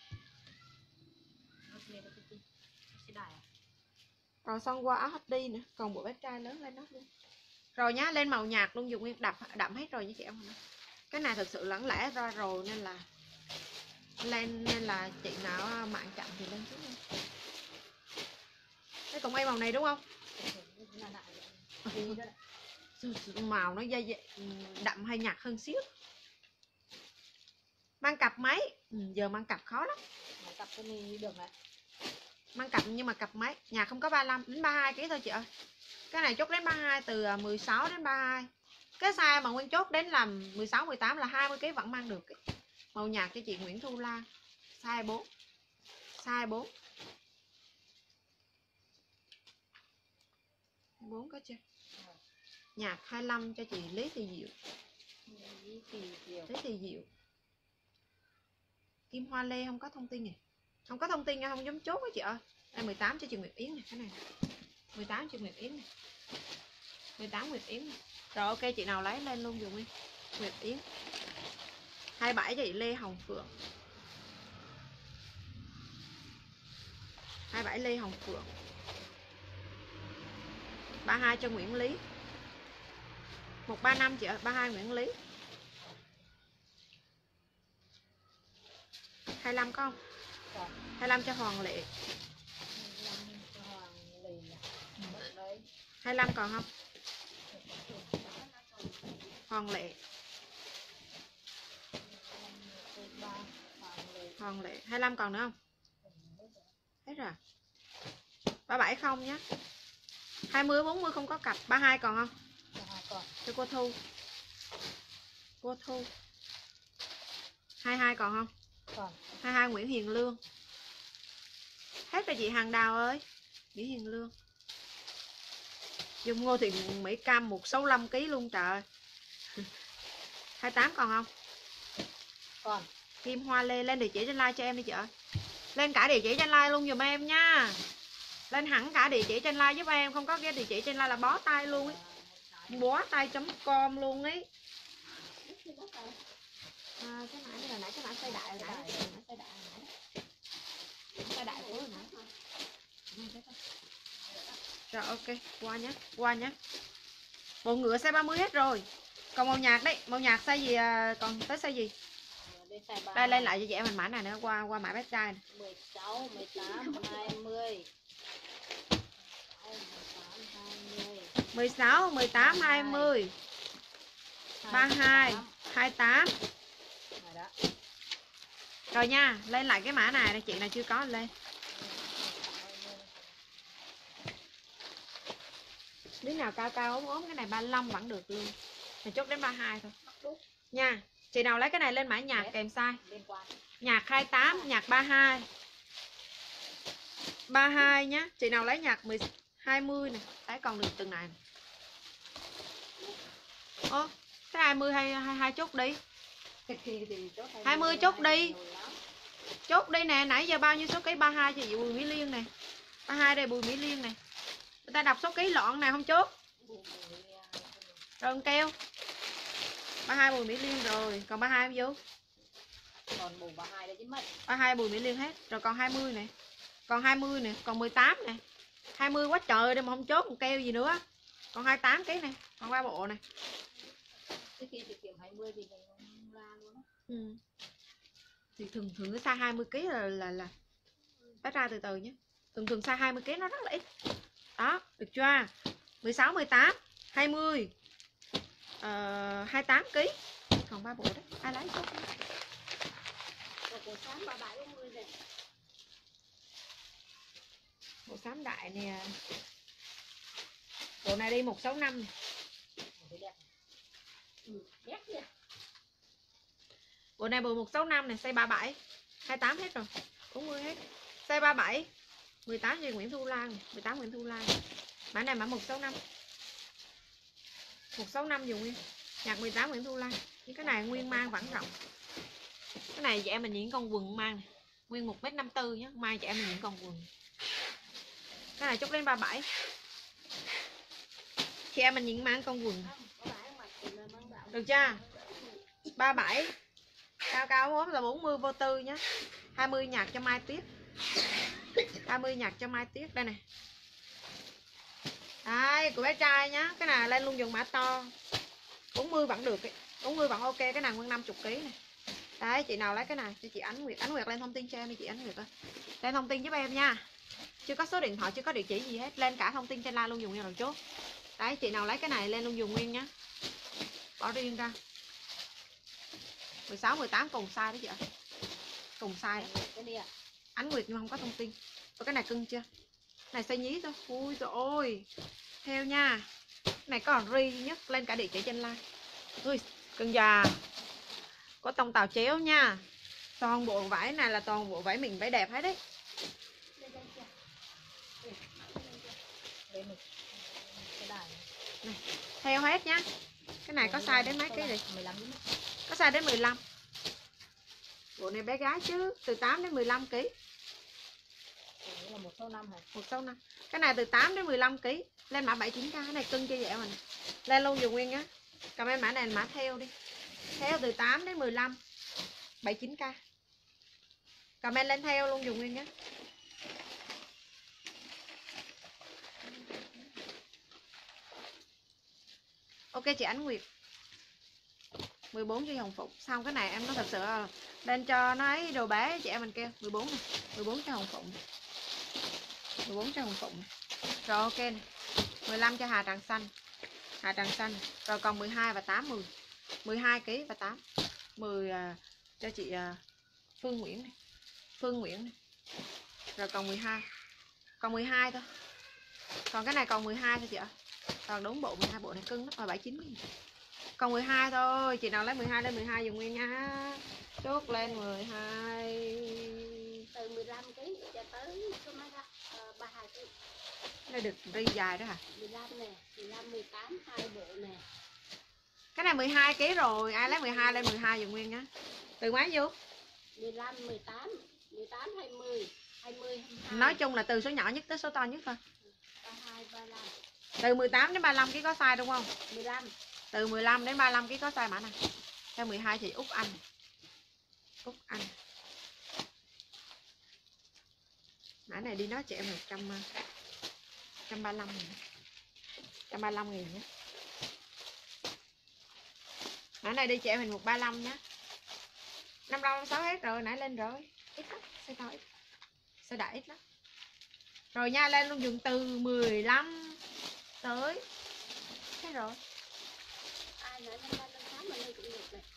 Rồi xong qua áo hấp đi nữa, còn bộ bé trai lớn lên nó luôn. Rồi nhá, lên màu nhạt luôn dùng nguyên đậm đậm hết rồi với chị em. Cái này thực sự lẫn lẽ ra rồi nên là lên nên là chị nào mạng chậm thì lên trước luôn. Cái cùng em màu này đúng không? Màu nó dây đậm hay nhạt hơn xíu. Mang cặp mấy? Ừ, giờ mang cặp khó lắm. Mang cặp cái này được này. Mang cặp nhưng mà cặp mấy? Nhà không có ba mươi lăm đến ba mươi hai kg thôi chị ơi. Cái này chốt đến ba mươi hai, từ mười sáu đến ba mươi hai. Cái size mà Nguyên chốt đến là mười sáu mười tám là hai mươi kg vẫn mang được. Màu nhạt cho chị Nguyễn Thu Lan. Size bốn. Size bốn. bốn có chưa? Nhạt hai mươi lăm cho chị Lý Thị Diệu. Lý Thị Diệu. Lý Thị Diệu. Kim Hoa Lê không có thông tin này. Không có thông tin nha, không giống chốt á chị ơi. Đây mười tám cho chị Nguyệt Yến này, cái này. mười tám cho Nguyệt Yến này. mười tám Nguyệt Yến này. Rồi ok, chị nào lấy lên luôn dùng đi. Nguyệt Yến. hai mươi bảy cho chị Lê Hồng Phượng. hai mươi bảy Lê Hồng Phượng. ba mươi hai cho Nguyễn Lý. một ba năm chị ơi, ba mươi hai Nguyễn Lý. hai mươi lăm có không? hai mươi lăm cho Hoàng Lệ. hai mươi lăm còn không? Hoàng Lệ. Hoàng Lệ. hai mươi lăm còn nữa không? Hết rồi. ba mươi bảy không nhé. hai mươi bốn mươi không có cặp. ba mươi hai còn không? Cho cô Thu. Cô Thu. hai mươi hai còn không? Còn. hai mươi hai Nguyễn Hiền Lương. Hết rồi chị Hàng Đào ơi. Nguyễn Hiền Lương. Dùng Ngô Thị Mỹ Cam một trăm sáu mươi lăm ki lô gam luôn trời. hai mươi tám còn không? Còn. Kim Hoa Lê lên địa chỉ trên like cho em đi chị ơi. Lên cả địa chỉ trên like luôn giùm em nha. Lên hẳn cả địa chỉ trên like giúp em, không có cái địa chỉ trên like là bó tay luôn ấy. Bó tay chấm com luôn ấy. À, cái mã này là nãy cái mã xây đại rồi nãy. Xây đại rồi nãy. Xây đại của rồi nãy. Rồi ok, qua nhé, qua nhé. Bộ ngựa size ba mươi hết rồi. Còn màu nhạt đấy, màu nhạt size gì à, còn tới size gì? Đây lên lại cho chị em mình mã này nữa, qua qua mã bé trai này. mười sáu, mười tám, hai mươi. mười sáu, mười tám, hai mươi. ba mươi hai, hai mươi tám. Rồi nha, lên lại cái mã này, này chị này chưa có lên. Đứa nào cao cao ốm ốm cái này ba mươi lăm vẫn được luôn. Mình chốt đến ba mươi hai thôi. Nha. Chị nào lấy cái này lên mã nhạc kèm size. Nhạc hai mươi tám, nhạc ba mươi hai. ba mươi hai nhá. Chị nào lấy nhạc mười hai mươi nè. Đấy còn được từng này. Ô, cái hai mươi hay hai mươi hai chốt đi. hai mươi chốt đi. Chốt đi nè, nãy giờ bao nhiêu số ký? ba mươi hai cho chị Bùi Mỹ Liên nè. ba mươi hai đây Bùi Mỹ Liên nè. Người ta đọc số ký lọn này không chốt. Rồi keo. ba mươi hai Bùi Mỹ Liên rồi, còn ba mươi hai vô. Còn bù ba mươi hai đây chứ mất. ba mươi hai Bùi Mỹ Liên hết, rồi còn hai mươi nè. Còn hai mươi nè, còn mười tám nè. hai mươi quá trời đây mà không chốt một keo gì nữa. Còn hai mươi tám ký nè, còn ba bộ nè. Cái kia thì kiểm hai mươi thì mình ra luôn. Ừ. Thì thường thường cái size hai mươi ki lô gam là là, là tách ra từ từ nhé. Thường thường size hai mươi ki lô gam nó rất là ít. Đó, được chưa? mười sáu, mười tám, hai mươi, uh, hai mươi tám ki lô gam. Còn ba bộ đấy, ai lấy chút. Bộ xám ba mươi bảy, bốn mươi này. Bộ xám đại nè. Bộ này đi một sáu năm. Ừ, đẹp nha. Bộ này bộ một sáu năm này, size ba mươi bảy, hai mươi tám hết rồi, bốn mươi hết. Size ba mươi bảy, mười tám gì Nguyễn Thu Lan, mười tám Nguyễn Thu Lan. Mã này mã một sáu năm. một sáu năm dùng nguyên. Nhạc mười tám Nguyễn Thu Lan. Nhưng cái này nguyên mang vẫn rộng. Cái này chị em mình những con quần mang này. Nguyên một mét năm mươi tư nhé, mang chị em mình những con quần. Cái này chốt lên ba mươi bảy. Chị em mình những mang con quần. Được chưa? ba mươi bảy. Cao cao mốt là bốn mươi vô tư nhé. hai mươi nhạc cho Mai Tuyết. hai mươi nhạc cho Mai Tuyết đây này. Đây, của bé trai nhá. Cái này lên luôn dùng mã to. bốn mươi vẫn được ấy. bốn mươi vẫn ok. Cái này nguyên năm mươi ki lô gam này. Đấy, chị nào lấy cái này cho chị Ánh Nguyệt. Ánh Nguyệt lên thông tin cho em đi chị Ánh Nguyệt ơi. Lên thông tin giúp em nha. Chưa có số điện thoại, chưa có địa chỉ gì hết. Lên cả thông tin trên la luôn dùng nha rồi chốt. Đấy, chị nào lấy cái này lên luôn dùng nguyên nhá. Bỏ riêng ra. mười sáu, mười tám cùng size đó chị ạ. Cùng size đó. Cái này à? Ánh Nguyệt nhưng không có thông tin. Có cái này cưng chưa? Này size nhí thôi. Ui trời ơi. Theo nha. Cái này còn ri nhất. Lên cả địa chỉ trên like. Ui cưng già. Có tông tàu chéo nha. Toàn bộ vải này là toàn bộ vải mình vải đẹp hết đấy. Này, theo hết nhá. Cái này có size đến mấy ký đi? mười lăm. Có size đến mười lăm. Bộ này bé gái chứ, từ tám đến mười lăm ký. Cái là một sáu năm hả? một sáu năm. Cái này từ tám đến mười lăm ký. Lên mã bảy mươi chín k, cái này cưng cho dễ mình. Lên luôn dùng nguyên á. Comment mã này mã theo đi. Theo từ tám đến mười lăm. bảy mươi chín k. Comment lên theo luôn dùng nguyên á. Ok chị Ánh Nguyệt. mười bốn cho Hồng Phụng. Xong cái này em nói thật sự là lên cho nó ấy đồ bé chị em mình kêu mười bốn này. mười bốn cho Hồng Phụng. mười bốn cho Hồng Phụng. Rồi ok này. mười lăm cho Hà Tràng Xanh. Hà Tràng Xanh. Rồi còn mười hai và tám, mười. mười hai ký và tám. mười uh, cho chị uh, Phương Nguyễn này. Phương Nguyễn này. Rồi còn mười hai. Còn mười hai thôi. Còn cái này còn mười hai thôi chị ạ. Còn đúng bộ mười hai bộ này cưng nó là bảy mươi chín. Còn mười hai thôi, chị nào lấy mười hai lên mười hai dùng nguyên nha. Chốt lên mười hai. Từ mười lăm ký cho tới số mấy đó, uh, ba mươi hai ký. Đây được ri dài đó hả? mười lăm nè, mười lăm, mười tám, hai bộ nè. Cái này mười hai ký rồi, ai lấy mười hai lên mười hai dùng nguyên nhá. Từ mấy vô? mười lăm, mười tám, mười tám, hai mươi, hai mươi, hai mươi hai. Nói chung là từ số nhỏ nhất tới số to nhất thôi. ba mươi hai, ba mươi lăm. Từ mười tám đến ba mươi lăm ký có size đúng không? mười lăm. Từ mười lăm đến ba mươi lăm ký có size mã này. Theo mười hai thì Úc Anh. Úc Anh. Mã này đi nói chị em một trăm một trăm ba mươi lăm nghìn. một trăm ba mươi lăm nghìn nhé. Mã này đi chị em mình một trăm ba mươi lăm nhé. năm mươi lăm, năm mươi sáu hết rồi, nãy lên rồi. Ít lắm, xe to ít. Xe đại ít lắm. Rồi nha, lên luôn dùng từ mười lăm tới. Thế rồi. Ai nói năm ba, năm tám mà lên cũng được này.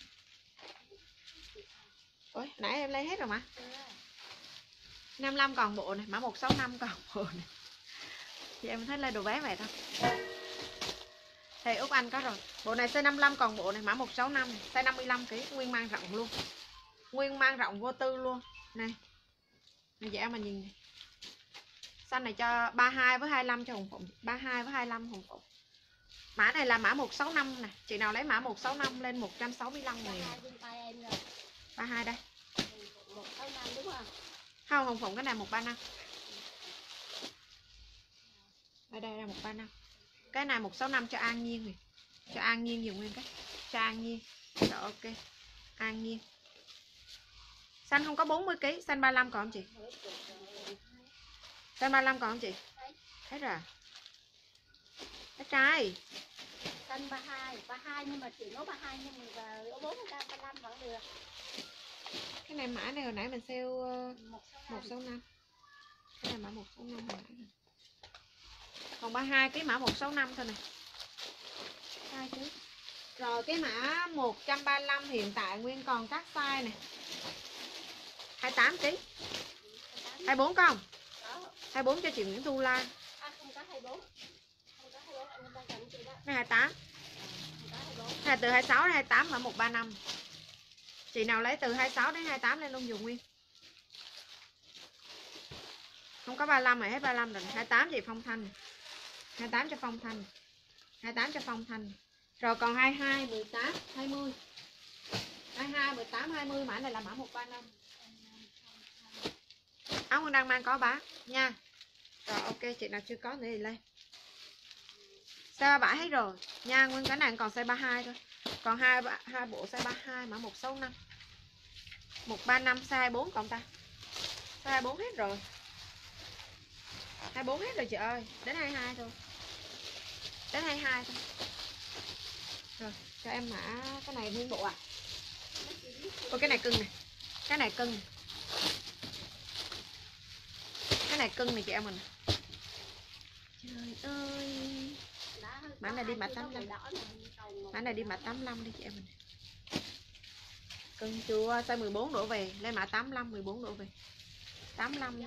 Ôi, nãy em lấy hết rồi mà. Ừ. năm mươi lăm còn bộ này, mã một sáu năm còn bộ này. Chị em thấy lên đồ bé vậy thôi. Thì Úc Anh có rồi. Bộ này size năm mươi lăm còn bộ này, mã một sáu năm, size năm mươi lăm ký, nguyên mang rộng luôn. Nguyên mang rộng vô tư luôn. Này. Này chị em mà nhìn này. Xanh này cho ba mươi hai với hai mươi lăm cho Hồng Phụng, ba mươi hai với hai mươi lăm Hồng Phụng. Mã này là mã một sáu năm nè, chị nào lấy mã một sáu năm lên một trăm sáu mươi lăm nghìn. ba mươi hai đây. một sáu năm đúng không? Không, Hồng Phụng cái này một ba năm. Ở đây là một ba năm. Cái này một sáu năm cho An Nhiên rồi. Cho An Nhiên dùng nguyên cái. Cho An Nhiên. Rồi ok. An Nhiên. Xanh không có bốn mươi ký, xanh ba mươi lăm còn không chị? Xanh ba mươi lăm còn không chị? Hết rồi. Hết trai. cân ba hai, ba hai nhưng mà chỉ nấu ba hai nhưng mà bốn mươi gram ba lăm vẫn được. Cái này mã này hồi nãy mình sale uh, một một sáu năm. Cái này mã một sáu năm hồi nãy. Còn ba mươi hai cái mã một sáu năm thôi này. Sai chứ. Rồi cái mã một ba lăm hiện tại nguyên còn các size này. hai mươi tám ký. hai mươi bốn không? hai mươi bốn cho chị Nguyễn Thu Lan. À, không có hai mươi bốn. Không có hai mươi bốn, anh đang cần chị đó. Này hai mươi tám. Không có hai mươi bốn. Này từ hai mươi sáu đến hai mươi tám mã một ba năm. Chị nào lấy từ hai mươi sáu đến hai mươi tám lên luôn dùng nguyên. Không có ba mươi lăm rồi, hết ba mươi lăm rồi. hai mươi tám chị Phong Thanh. hai mươi tám cho Phong Thanh. hai mươi tám cho Phong Thanh. Rồi còn hai mươi hai, mười tám, hai mươi. hai mươi hai, mười tám, hai mươi mã này là mã một ba năm. Áo Nguyên đang mang có bán nha. Rồi ok, chị nào chưa có nữa thì lên. Size ba mươi bảy hết rồi nha, nguyên cái này còn size ba mươi hai thôi. Còn hai hai bộ size ba mươi hai mã một sáu năm. một ba năm size hai mươi bốn còn ta. Size hai mươi bốn hết rồi. hai mươi bốn hết rồi chị ơi, đến hai mươi hai thôi. Đến hai mươi hai thôi. Rồi, cho em mã cái này nguyên bộ à. Ôi cái này cưng này. Cái này cưng. Cái này cưng này chị em mình. Trời ơi. Mã này đi mã tám mươi lăm. Mã này đi mã tám mươi lăm đi chị em mình. Cưng chưa, size mười bốn đổ về, lên mã tám mươi lăm, mười bốn đổ về. tám mươi lăm nhé.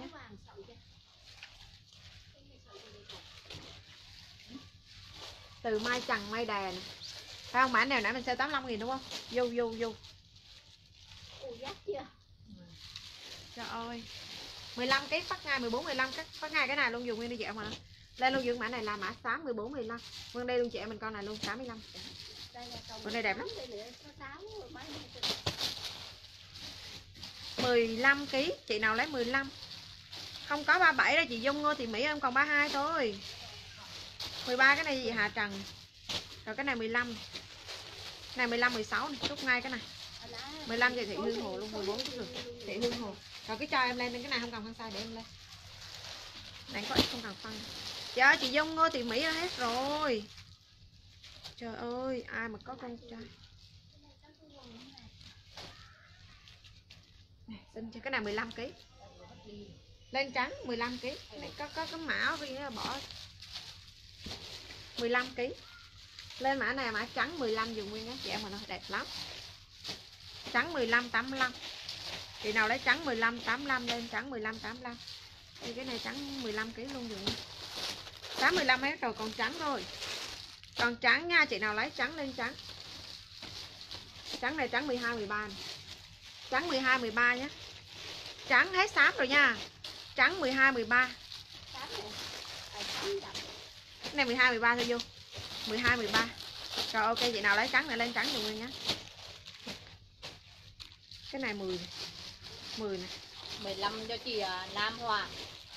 Từ Mai Trần Mai Đà nè. Phải không? Mã này nãy mình sale tám mươi lăm nghìn đúng không? Vô vô vô. Ủa giác chưa? Trời ơi. mười lăm cái phát ngay, mười bốn mười lăm cái phát ngay cái này luôn dùng nguyên đi chị em mà. Lên luôn dùng mã này là mã xám mười bốn mười lăm. Nguyên đây luôn chị em mình con này luôn tám mươi lăm. Con này đẹp lắm. mười lăm ký, chị nào lấy mười lăm. Không có ba mươi bảy đâu chị Dung Ngô thì Mỹ em còn ba mươi hai thôi. mười ba cái này gì Hà Trần. Rồi cái này mười lăm. Cái này mười lăm mười sáu này, rút ngay cái này. mười lăm chị Thị Hương Hồ luôn, mười bốn cũng được. Thị Hương Hồ. Rồi cái cho em lên cái này không cần phân size để em lên. Này có ít không cần phân. Trời ơi chị Dung Ngô thì Mỹ đã hết rồi. Trời ơi, ai mà có con trai. Này, xin cho cái này mười lăm ký. Lên trắng mười lăm ký. Này có có cái mã vì nó bỏ mười lăm ký. Lên mã này mã trắng mười lăm dùng nguyên á chị em mà nó đẹp lắm. Trắng mười lăm tám mươi lăm. Chị nào lấy trắng mười lăm tám mươi lăm lên trắng mười lăm tám mươi lăm. Thì cái này trắng mười lăm ký luôn dùng. Trắng mười lăm hết rồi còn trắng thôi. Còn trắng nha, chị nào lấy trắng lên trắng. Trắng này trắng mười hai mười ba này. Trắng mười hai mười ba nhé. Trắng hết xám rồi nha. Trắng mười hai mười ba. Cái này mười hai mười ba thôi vô. mười hai mười ba. Rồi ok chị nào lấy trắng này lên trắng dùng nguyên nhé. Cái này mười này. mười này. mười lăm cho chị Nam Hòa.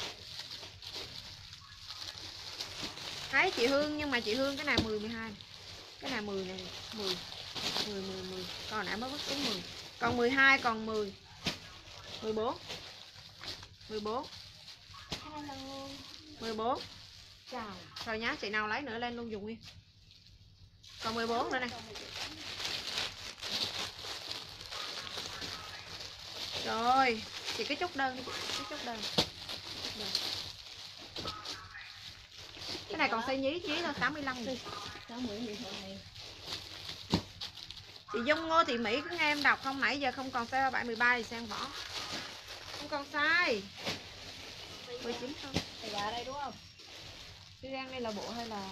Thấy chị Hương nhưng mà chị Hương cái này mười mười hai này. Cái này mười này, mười. mười mười mười. Còn nãy mới vứt xuống mười. Còn mười hai còn mười. mười bốn. mười bốn. mười bốn. Chào. Rồi nhá, chị nào lấy nữa lên luôn dùng nguyên. Còn mười bốn nữa này. Rồi, chị cái chốt đơn đi chị, cái chốt đơn. Cái này còn size nhí chí thôi, tám mươi lăm nghìn. Chị Dung Ngô Thị Mỹ cứ nghe em đọc không, nãy giờ không còn size ba bảy mười ba thì sang bỏ. Không còn size. mười chín không? Thì ở đây đúng không? Đi đang đây là bộ hay là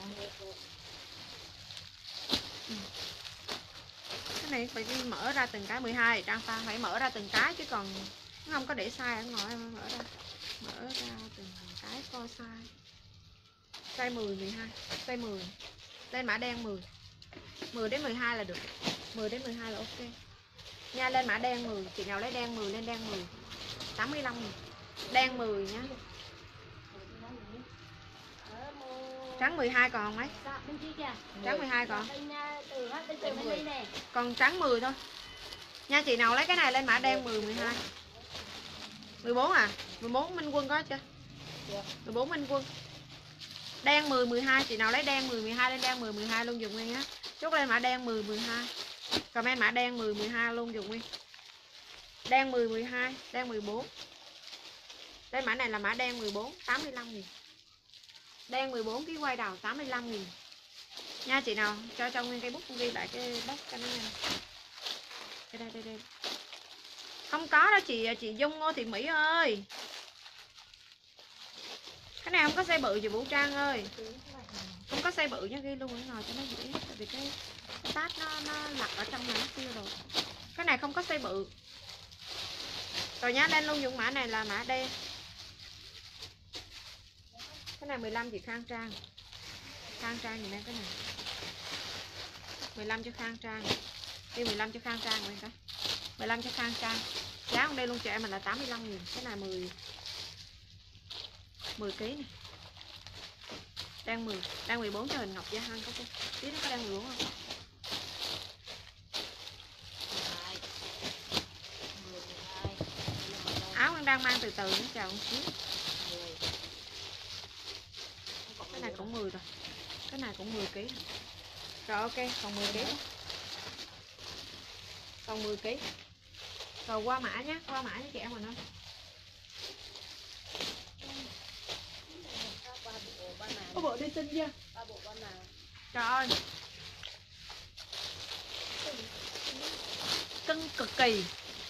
ừ. Cái này phải đi mở ra từng cái mười hai trang pha phải mở ra từng cái chứ còn nó không có để size ở ngoài em mở ra. Mở ra từng cái coi size. Size mười mười hai, size mười. Lên mã đen mười. mười đến mười hai là được. mười đến mười hai là ok. Nha lên mã đen mười, chị nào lấy đen mười lên đen mười. tám mươi lăm nghìn. Đen mười nhá. Trắng mười hai còn mấy? Trắng mười hai còn. Còn trắng mười thôi. Nha chị nào lấy cái này lên mã đen mười mười hai. mười bốn à? mười bốn Minh Quân có chưa? mười bốn Minh Quân. Đen mười, mười hai, chị nào lấy đen mười, mười hai lên đen mười, mười hai luôn dùng nguyên á. Chốt lên mã đen mười, mười hai. Comment mã đen mười, mười hai luôn dùng nguyên. Đen mười, mười hai, đen mười bốn. Đây mã này là mã đen mười bốn, tám mươi lăm nghìn. Đen mười bốn ký quay đầu tám mươi lăm nghìn. Nha chị nào cho trong nguyên cây bút ghi lại cái box cho nó nha. Đây đây đây đây. Không có đâu chị chị Dung Ngô Thị Mỹ ơi. Cái này không có size bự chị Vũ Trang ơi. Không có size bự nha, ghi luôn ở ngồi cho nó dễ. Tại vì cái, cái tát nó nó lặt ở trong này nó kia rồi. Cái này không có size bự. Rồi nhá, lên luôn dùng mã này là mã đen. Cái này mười lăm chị Khang Trang. Khang Trang nhìn em cái này. mười lăm cho Khang Trang. Đi mười lăm cho Khang Trang rồi cái. mười lăm cho Khang Trang. Giá con đây luôn cho em mình là tám mươi lăm nghìn. Cái này mười mười ký này. Đang mười, đang mười bốn cho Hình Ngọc Gia Hân có không? Biết nó có đang mười bốn không? Áo con đang mang từ từ nó chào một xíu. Cái này cũng mười rồi. Cái này cũng mười ký. Rồi ok, còn mười ký. Còn mười ký. Rồi qua mã nhé, qua mã cho chị em mình ơi. Có bộ đi xin chưa? Trời ơi. Cưng cực kỳ.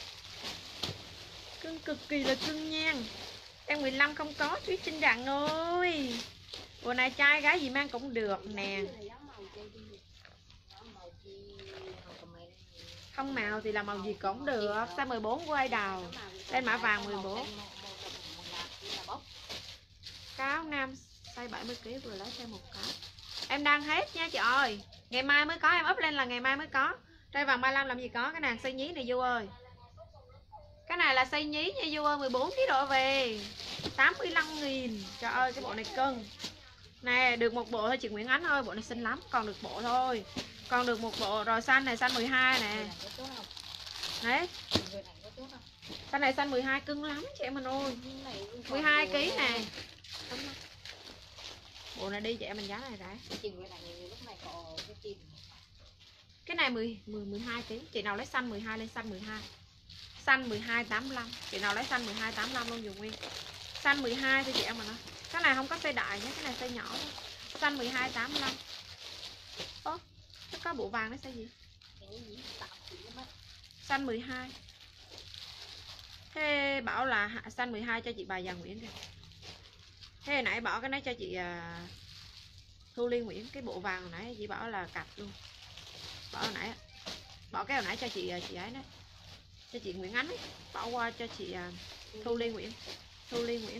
Cưng cực kỳ là cưng nha. Em mười lăm không có Thúy Trinh Đặng ơi. Bộ này trai gái gì mang cũng được nè. Không màu thì là màu gì cũng được. Size mười bốn quay đầu. Lên mã vàng mười bốn. Cáo nam size bảy mươi ký vừa lấy thêm một cái. Em đang hết nha chị ơi. Ngày mai mới có, em up lên là ngày mai mới có. Trai vàng ba mươi lăm làm gì có. Cái nàng size nhí này Du ơi. Cái này là size nhí nha Du ơi, mười bốn ký độ về tám mươi lăm nghìn. Trời ơi cái bộ này cân. Nè được một bộ thôi chị Nguyễn Ánh ơi. Bộ này xinh lắm, còn được bộ thôi. Còn được một bộ rồi. Xanh này xanh mười hai nè. Đấy. Xanh này xanh mười hai cưng lắm chị em mình ơi. mười hai ký nè. Bộ này đi chị em mình giá này rẻ. Cái này mười, mười, mười hai ký. Chị nào lấy xanh mười hai lên xanh mười hai. Xanh mười hai tám mươi lăm. Chị nào lấy xanh mười hai tám mươi lăm luôn dùng nguyên. Xanh mười hai thì chị em mình ơi. Cái này không có size đại nhé, cái này size nhỏ thôi. Xanh mười hai tám mươi lăm. Ơ, nó có bộ vàng nó size gì? Xanh mười hai. Thế bảo là xanh mười hai cho chị bà già Nguyễn kìa. Thế hồi nãy bỏ cái này cho chị uh, Thu Liên Nguyễn. Cái bộ vàng hồi nãy chị bảo là cặp luôn. Bỏ hồi nãy bỏ cái hồi nãy cho chị chị ấy đấy, cho chị Nguyễn Ánh ấy. Bỏ qua cho chị uh, Thu Liên Nguyễn. Thu Liên Nguyễn.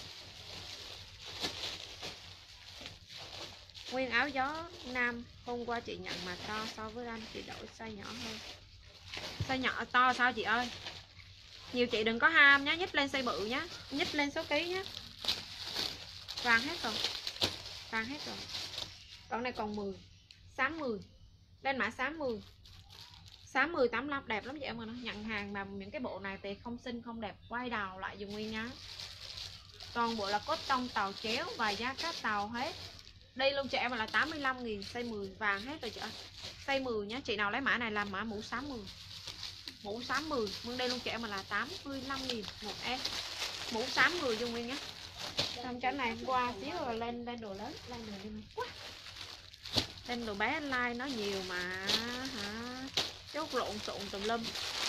Nguyên áo gió nam. Hôm qua chị nhận mà to so với anh, chị đổi size nhỏ hơn. Size nhỏ to sao chị ơi? Nhiều chị đừng có ham nhé, nhích lên size bự nhé, nhích lên số ký nhé. Vàng hết rồi. Vàng hết rồi. Còn này còn mười. Xám mười. Lên mã xám mười. Xám mười tám mươi lăm đẹp lắm chị em. Mà nó nhận hàng mà những cái bộ này thì không xinh không đẹp, quay đầu lại dùng nguyên nhá. Toàn bộ là cốt tông tàu chéo và giá cá tàu hết. Đây luôn chị em là tám mươi lăm nghìn, size mười, vàng hết rồi chị ơi. Size mười nhá, chị nào lấy mã này làm mã mũ xám mười. Mũ xám mười, nguyên đây luôn chị em là tám mươi lăm nghìn một em. Mũ xám mười dùng nguyên nhá. Xong cái này qua xíu rồi lên lên đồ lớn, lên đồ đi quá. Lên đồ bé like nó nhiều mà hả? Chốt lộn xộn tùm lum.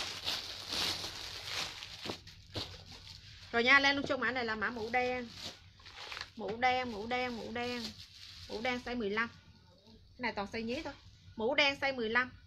Rồi nha, lên luôn trong mã này là mã mũ đen. Mũ đen, mũ đen, mũ đen. Mũ đen size mười lăm. Cái này toàn size nhí thôi. Mũ đen size mười lăm.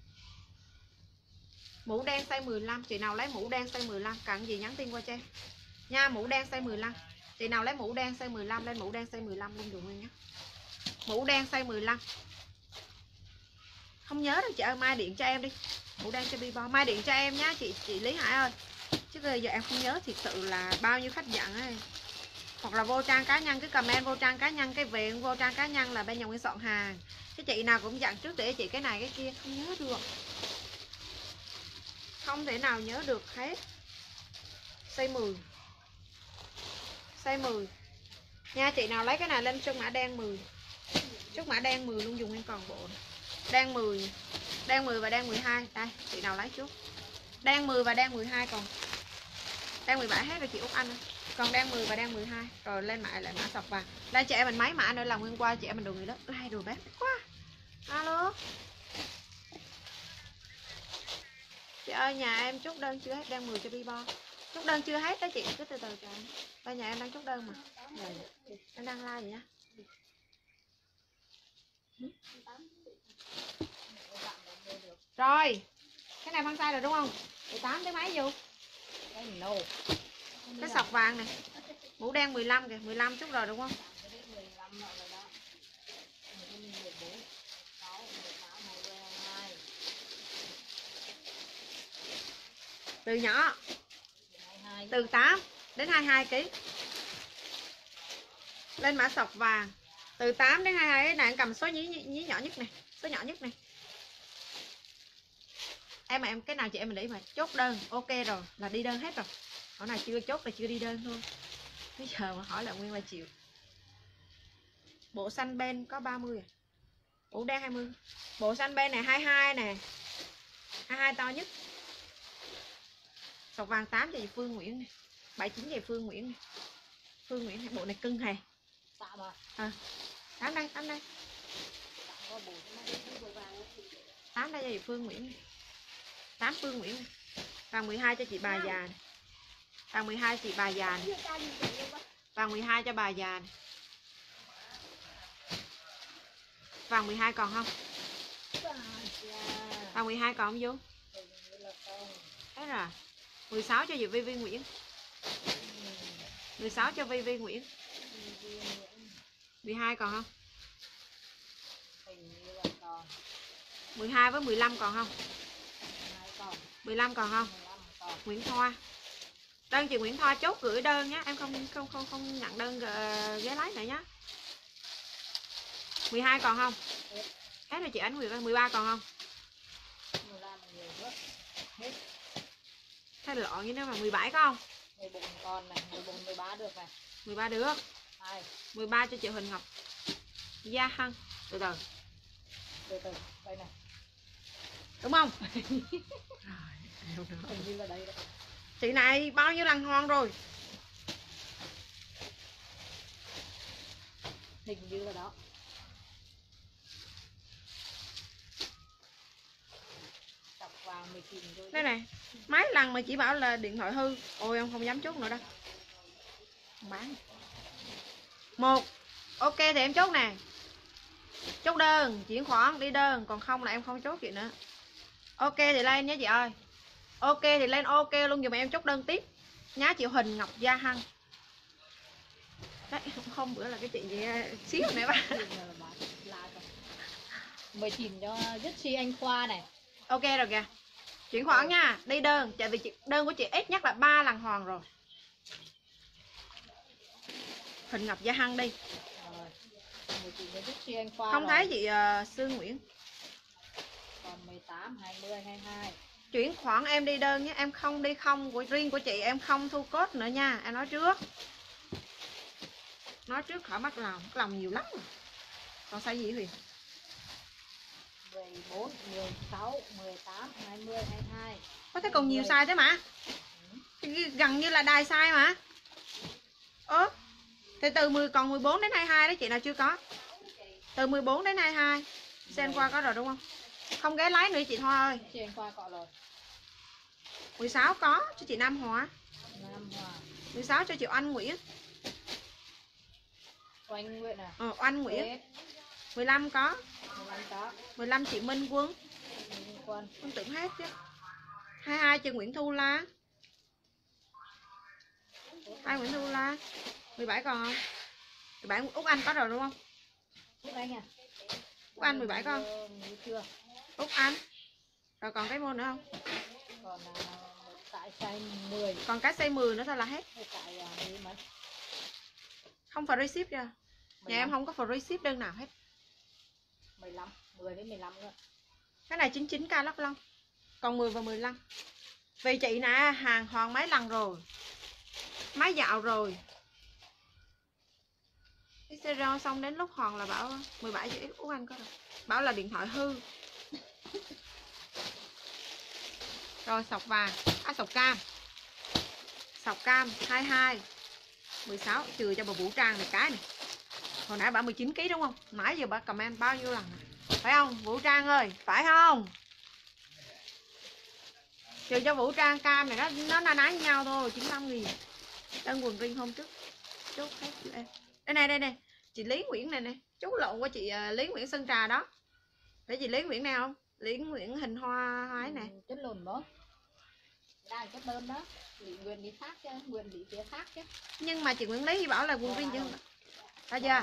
Mũ đen size mười lăm. Chị nào lấy mũ đen size mười lăm cần gì nhắn tin qua cho em nha. Mũ đen size mười lăm. Chị nào lấy mũ đen size mười lăm lên mũ đen size mười lăm luôn dùng nguyên nhé. Mũ đen size mười lăm. Không nhớ đâu chị ơi, mai điện cho em đi. Mũ đen cho Bibo, mai điện cho em nhá chị chị Lý Hải ơi. Chứ giờ em không nhớ thiệt sự là bao nhiêu khách dặn ấy. Hoặc là vô trang cá nhân, cái comment vô trang cá nhân, cái viện vô trang cá nhân là bên nhà Nguyên soạn hàng. Cái chị nào cũng dặn trước để chị cái này cái kia, không nhớ được. Không thể nào nhớ được hết. Size mười. Size mười. Nha, chị nào lấy cái này lên chân mã đen mười. Chốt mã đen mười luôn, dùng nguyên còn bộ. Đen mười, đen mười và đen mười hai. Đây, chị nào lấy trước. Đen mười và đen mười hai còn. Đen mười bảy hết rồi chị Út Anh. Còn đen mười và đen mười hai. Rồi lên mã lại mã sọc vàng. Lên chị em mình mấy mã nữa là nguyên qua chị em mình đồ người đó. Like đồ bếp quá. Alo. Chị ơi, nhà em chốt đơn chưa hết, đen mười cho Bibo. Chốt đơn chưa hết đó chị, cứ từ từ chờ. Đây nhà em đang chốt đơn mà. Em đang like vậy nhá. Rồi. Cái này phân size rồi đúng không? mười tám tới mấy vô? Cái no. Cái sọc vàng này. Mũ đen mười lăm kìa, mười lăm chút rồi đúng không? Từ nhỏ. Từ tám đến hai mươi hai ki lô gam. Lên mã sọc vàng. Từ tám đến hai mươi hai cái này cầm số nhí, nhí nhỏ nhất này, số nhỏ nhất này. Em mà em cái nào chị em mình để mà chốt đơn ok rồi là đi đơn hết rồi. Hỏi nào chưa chốt là chưa đi đơn thôi. Bây giờ mà hỏi là nguyên là chịu. Bộ xanh bên có ba mươi à? Bộ đen hai mươi. Bộ xanh bên này hai mươi hai nè. hai mươi hai to nhất. Sọc vàng tám cho chị Phương Nguyễn này. bảy mươi chín cho Phương Nguyễn này. Phương Nguyễn này, bộ này cưng hề. À. tám đây, tám đây. tám đây cho chị Phương Nguyễn này. tám Phương Nguyễn này. Vàng mười hai cho chị bà già này. Vàng mười hai chị bà già này. Vàng mười hai cho bà già này. Vàng mười hai còn không? Vàng mười hai còn không vô? Thế rồi. mười sáu cho chị Vi Vi Nguyễn. mười sáu cho Vi Vi Nguyễn. mười hai còn không? mười hai với mười lăm còn không? mười lăm còn không? Nguyễn Thoa. Đơn chị Nguyễn Thoa chốt gửi đơn nhé, em không không không không nhận đơn ghé lái nữa nhé. mười hai còn không? Hết rồi chị Ánh Nguyệt ơi, mười ba còn không? Thế lọ như thế mà mười bảy có không? mười bốn con này, mười bốn mười ba được này. mười ba được. Hai. mười ba cho chị Huỳnh Ngọc. Gia Hân. Từ từ. Từ từ, đây này. Đúng không? Hình như là đây đó. Chị này bao nhiêu lần ngon rồi? Hình như là đó. Sọc vàng mười chín rồi. Đây này, mấy lần mà chị bảo là điện thoại hư. Ôi em không dám chốt nữa đâu. Không bán. Một. Ok thì em chốt nè. Chốt đơn, chuyển khoản đi đơn, còn không là em không chốt chị nữa. Ok thì lên nhé chị ơi. Ok thì lên ok luôn dùm em chốt đơn tiếp. Nhá chị Huỳnh Ngọc Gia Hân. Đấy, không bữa là cái chị gì xíu này ba. mười chín cho Dứt Si Anh Khoa này. Ok rồi kìa. Chuyển khoản nha, đi đơn, tại vì chị, đơn của chị ít nhất là ba lần hoàn rồi. Huỳnh Ngọc Gia Hân đi. mười chín cho Dứt Si Anh Khoa. Không rồi. thấy chị uh, Sương Nguyễn. Còn mười tám, hai mươi, hai mươi hai. Chuyển khoản em đi đơn nhé, em không đi không của riêng của chị em không thu cốt nữa nha, em nói trước. Nói trước khỏi mắc lòng, mắc lòng nhiều lắm rồi. Còn sai gì Huyền? mười bốn, mười sáu, mười tám, hai mươi, hai mươi hai. Có thể còn nhiều size thế mà. Gần như là đài size mà. Ơ. Thì từ mười còn mười bốn đến hai mươi hai đó chị nào chưa có. Từ mười bốn đến hai mươi hai. Xem qua có rồi đúng không? Không ghé lái nữa chị Thoa ơi. Xem qua có rồi. mười sáu có cho chị Nam Hòa. Nam Hòa. mười sáu cho chị Oanh Nguyễn. Oanh Nguyễn à? Ờ, Oanh Nguyễn. mười lăm có. mười lăm có. mười lăm chị Minh Quân. Minh Quân. Không tưởng hết chứ. hai mươi hai chị Nguyễn Thu La. hai Nguyễn Thu La. mười bảy còn không? mười bảy Úc Anh có rồi đúng không? Úc Anh à? Úc Anh mười bảy con. Chưa. Úc Anh. Rồi còn cái môn nữa không? Còn uh, tại size mười. Còn cái size mười nữa thôi là hết. Tại uh, mấy? Không free ship chưa? Nhà em không có free ship đơn nào hết. mười lăm, mười đến mười lăm nữa. Cái này chín mươi chín k lắc lông. Còn mười và mười lăm. Vì chị nè hàng hoàn mấy lần rồi. Mấy dạo rồi. Cái zero xong đến lúc hòn là bảo mười bảy chữ Út Anh có rồi. Bảo là điện thoại hư. Rồi sọc vàng, à sọc cam. Sọc cam hai mươi hai mười sáu trừ cho bà Vũ Trang này cái này. Hồi nãy bảo mười chín ký đúng không? Nãy giờ bà comment bao nhiêu lần này? Phải không? Vũ Trang ơi, phải không? Trừ cho Vũ Trang cam này nó nó na ná với nhau thôi, chín mươi lăm nghìn. Đơn quần riêng hôm trước. Chốt hết em. Đây này đây này, chị Lý Nguyễn này nè, chú lộn qua chị Lý Nguyễn Sơn Trà đó. Để chị Lý Nguyễn này không? Lý Nguyễn hình hoa hái nè. Ừ, chất lồn đó. Đang chất đơn đó. Lý Nguyễn đi khác chứ, Nguyễn đi phía khác chứ. Nhưng mà chị Nguyễn Lý bảo là quần riêng chứ không? Thấy chưa?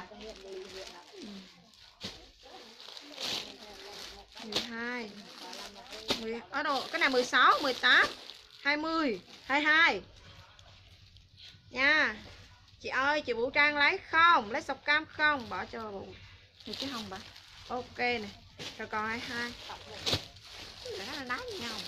mười hai mười, ở đâu? Cái này mười sáu, mười tám, hai mươi, hai mươi hai nha. Chị ơi, chị Vũ Trang lấy không? Lấy sọc cam không? Bỏ cho bộ được chứ không bà? Ok nè. Rồi còn hai mươi hai. Đó là đá với nhau.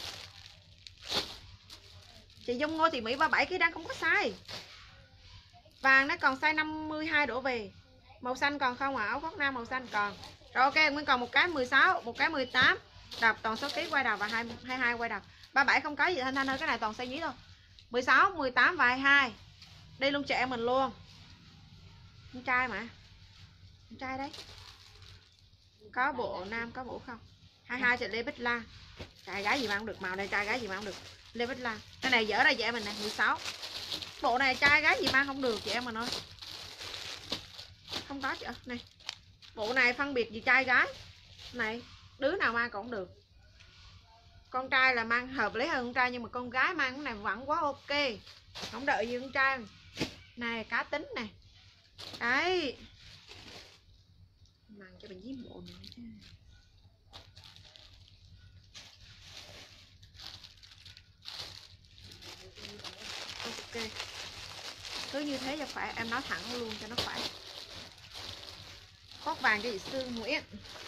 Chị Dung Ngô Thị Mỹ ba mươi bảy ký đang không có sai. Vàng nó còn size năm mươi hai đổ về. Màu xanh còn không ạ? À? Áo khoác nam màu xanh còn. Rồi ok, Nguyên còn một cái mười sáu, một cái mười tám. Đọc toàn số ký quay đầu và hai mươi hai quay đầu. ba mươi bảy không có gì Thanh Thanh ơi, cái này toàn size nhí thôi. mười sáu, mười tám và hai mươi hai. Đi luôn chị em mình luôn. Con trai mà. Con trai đấy. Có bộ nam có bộ không? hai mươi hai chị Lê Bích Lan. Trai gái gì mà không được, màu này trai gái gì mà không được. Lê Bích Lan. Cái này dở ra chị em mình nè, mười sáu. Bộ này trai gái gì mang không được chị em mình ơi. Không có chị ơi, này. Bộ này phân biệt gì trai gái. Này, đứa nào mang cũng được. Con trai là mang hợp lý hơn con trai, nhưng mà con gái mang cái này vẫn quá ok. Không đợi gì con trai. Này, cá tính nè. Đấy. Mang cho mình dí bộ này chứ. Ok. Cứ như thế cho khỏe, em nói thẳng luôn cho nó khỏe. Khoác vàng cho chị Sương Nguyễn.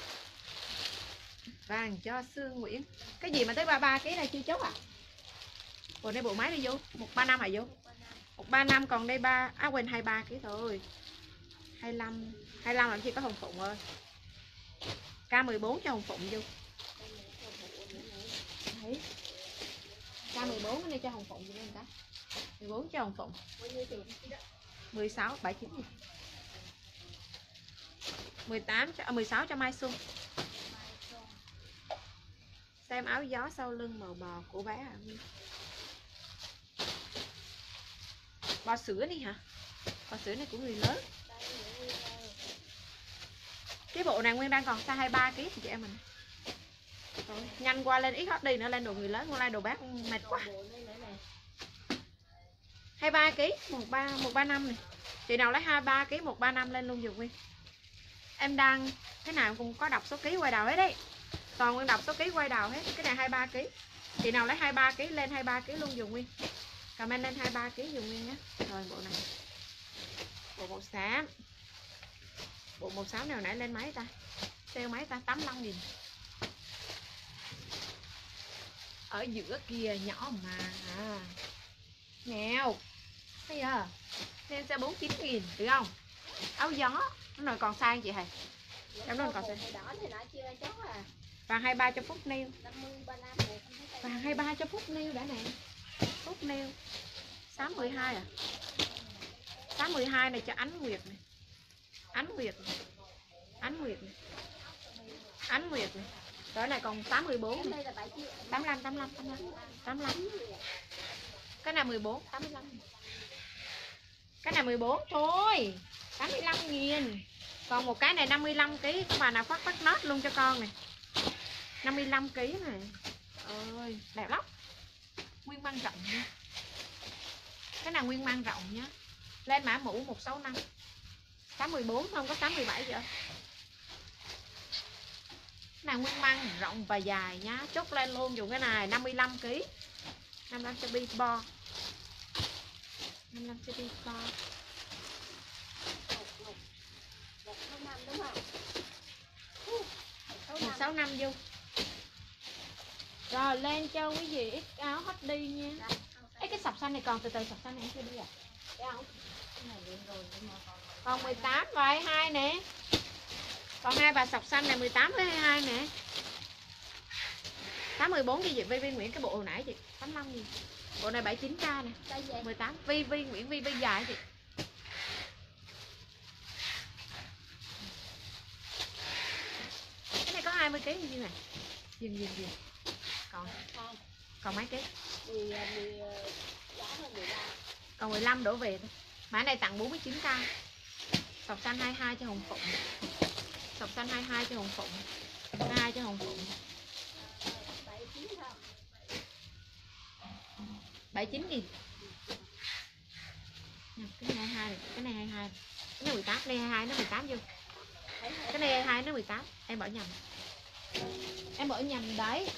Vàng cho Sương Nguyễn. Cái gì mà tới ba mươi ba ký này chưa chốt à? Còn đây bộ máy đi vô, một ba năm hả vô? một ba năm còn đây ba, à quên hai mươi ba ký thôi. hai mươi lăm, hai mươi lăm làm chi có Hồng Phụng ơi. K mười bốn cho Hồng Phụng vô. Đấy. K mười bốn cái này cho Hồng Phụng vô người ta. mười bốn cho Hồng Phụng. mười sáu bảy mươi chín gì? mười tám cho à, mười sáu cho Mai Xuân. Xem áo gió sau lưng màu bò của bé à? Bò sữa đi hả? Bò sữa này của người lớn. Cái bộ này Nguyên đang còn size hai mươi ba ký thì chị em mình. Rồi, nhanh qua lên ít hot đi nữa, lên đồ người lớn, qua lên đồ bác mệt quá. hai mươi ba ký, một ba một ba năm này. Chị nào lấy hai mươi ba ký một ba năm lên luôn giùm Nguyên. Em đang cái nào cũng có đọc số ký quay đầu hết đấy. Toàn Nguyên đọc số ký quay đầu hết. Cái này hai mươi ba ký. Chị nào lấy hai mươi ba ký lên hai mươi ba ký luôn giùm Nguyên. Comment lên hai mươi ba ký giùm Nguyên nhé. Rồi bộ này. Bộ màu xám. Bộ màu xám nào nãy lên mấy ta? Sale mấy ta? tám mươi lăm nghìn. Ở giữa kia nhỏ mà. À. Nghèo. Thấy chưa? Nên sẽ bốn mươi chín nghìn, được không? Áo gió. Nó rồi còn sang chị hề. Em nó còn sang. Vàng hai mươi ba cho Phúc Nêu. Vàng hai mươi ba cho Phúc Nêu đã nè. Phúc Nêu. Sáu mươi hai à? Sáu mươi hai này cho Ánh Nguyệt này. Ánh Nguyệt này. Ánh Nguyệt này. Ánh Nguyệt này. Cái này còn tám mươi bốn này. tám mươi lăm, tám mươi lăm, tám mươi lăm, tám mươi lăm. Cái này mười bốn, tám mươi lăm. Cái này mười bốn thôi, tám mươi lăm nghìn. Còn một cái này năm mươi lăm ký. Các bà nào phát bắt nốt luôn cho con này. năm mươi lăm ký này. Ơi, đẹp lắm. Nguyên mang rộng nha. Cái này nguyên mang rộng nhá. Lên mã mũ một sáu năm. tám mươi bốn không có tám mươi bảy vậy. Cái này nguyên mang rộng và dài nhá. Chốt lên luôn dùng cái này năm mươi lăm ký. năm mươi lăm cho bi bo. năm mươi lăm cho bi bo. một sáu năm vô. Rồi lên cho quý vị ít áo hot đi nha. Ê, cái sọc xanh này còn, từ từ sọc xanh này em chưa đi à? Thấy không? Cái này lên rồi nhưng mà còn Còn mười tám và hai mươi hai nè. Còn hai bà sọc xanh này mười tám với hai mươi hai nè. Tám mười bốn đi chị Vi Vi Nguyễn, cái bộ hồi nãy chị tám mươi lăm nghìn. Bộ này bảy mươi chín k nè. mười tám Vi Vi Nguyễn Vi Vi dài chị. Cái này có hai mươi ký như này. Dừng dừng dừng. Còn còn mấy ký? Còn mười lăm đổ về thôi. Mã này tặng bốn mươi chín k. Sọc xanh hai mươi hai cho Hồng Phụng. Sọc xanh hai mươi hai cho Hồng Phụng. hai mươi hai cho Hồng Phụng. bảy mươi chín nghìn. Cái này hai mươi hai, cái này hai mươi hai. Cái này mười tám, cái này hai mươi hai nó mười tám vô. Cái này hai mươi hai nó mười tám, em bỏ nhầm. Em bỏ nhầm đấy.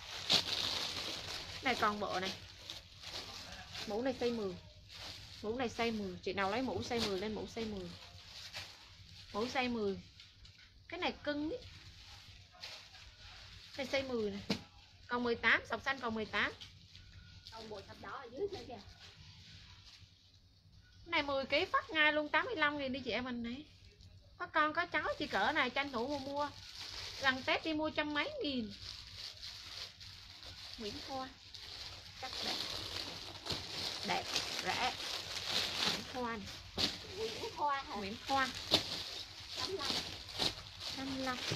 Này còn bộ này. Mũ này size mười. Mũ này size mười, chị nào lấy mũ size mười lên mũ size mười. Mũ size mười. Cái này cưng ý. Cái này size mười này. Còn mười tám, sọc xanh còn mười tám. Còn bộ sọc đỏ ở dưới nữa kìa. Cái này mười ký phát ngay luôn tám mươi lăm nghìn đi chị em mình này. Có con có cháu chị cỡ này tranh thủ mua mua. Gần Tết đi mua trăm mấy nghìn. Nguyễn Hoa. Chắc đẹp. Đẹp, rẻ. Nguyễn Hoa này. Nguyễn Hoa hả? Nguyễn Hoa. tám mươi lăm. năm mươi lăm.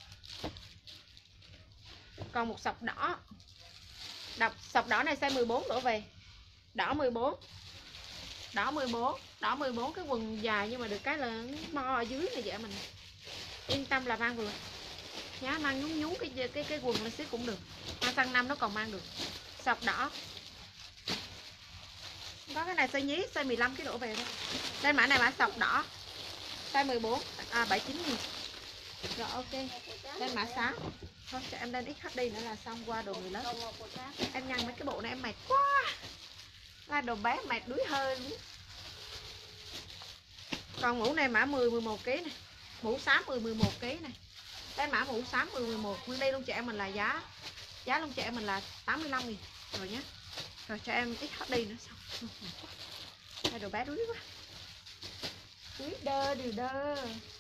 Còn một sọc đỏ. Đọc sọc đỏ này size mười bốn đổ về. Đỏ mười bốn. Đỏ mười bốn. Đỏ mười bốn cái quần dài nhưng mà được cái là bo ở dưới này vậy mình. Yên tâm là mang vừa. Nhá mang nhún nhún cái cái cái quần lên xíu cũng được. Hoa xăng năm nó còn mang được. Sọc đỏ. Có cái này size nhí, size mười lăm cái đổ về thôi. Lên mã này mã sọc đỏ. Size mười bốn, à bảy mươi chín nghìn. Rồi ok. Lên mã sáng. Thôi cho em lên ích hát đê nữa là xong qua đồ người lớn. Em nhăn mấy cái bộ này em mệt quá. Là đồ bé mệt đuối hơi luôn. Còn mũ này mã mười, mười một ký này. Mũ xám mười, mười một ký này. Lên mã mũ xám mười, mười một. Nguyên đây luôn chị em mình là giá. Giá luôn chị em mình là tám mươi lăm nghìn. Rồi nhé. Rồi cho em ích hát đê nữa xong. Đây đồ bé đuối quá. Đuối đơ đừ đơ.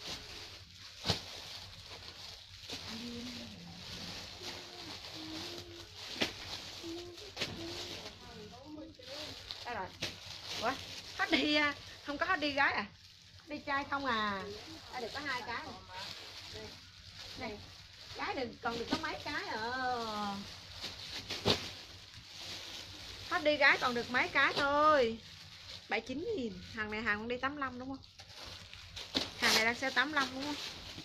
Đây rồi. Ủa? hát đê không có hát đê gái à? Đi trai không à? Đây được có hai cái này. Này. Cái đừng còn được có mấy cái à. hát đê gái còn được mấy cái thôi. bảy mươi chín nghìn. Hàng này hàng đi tám mươi lăm đúng không? Hàng này đang sale tám mươi lăm đúng không?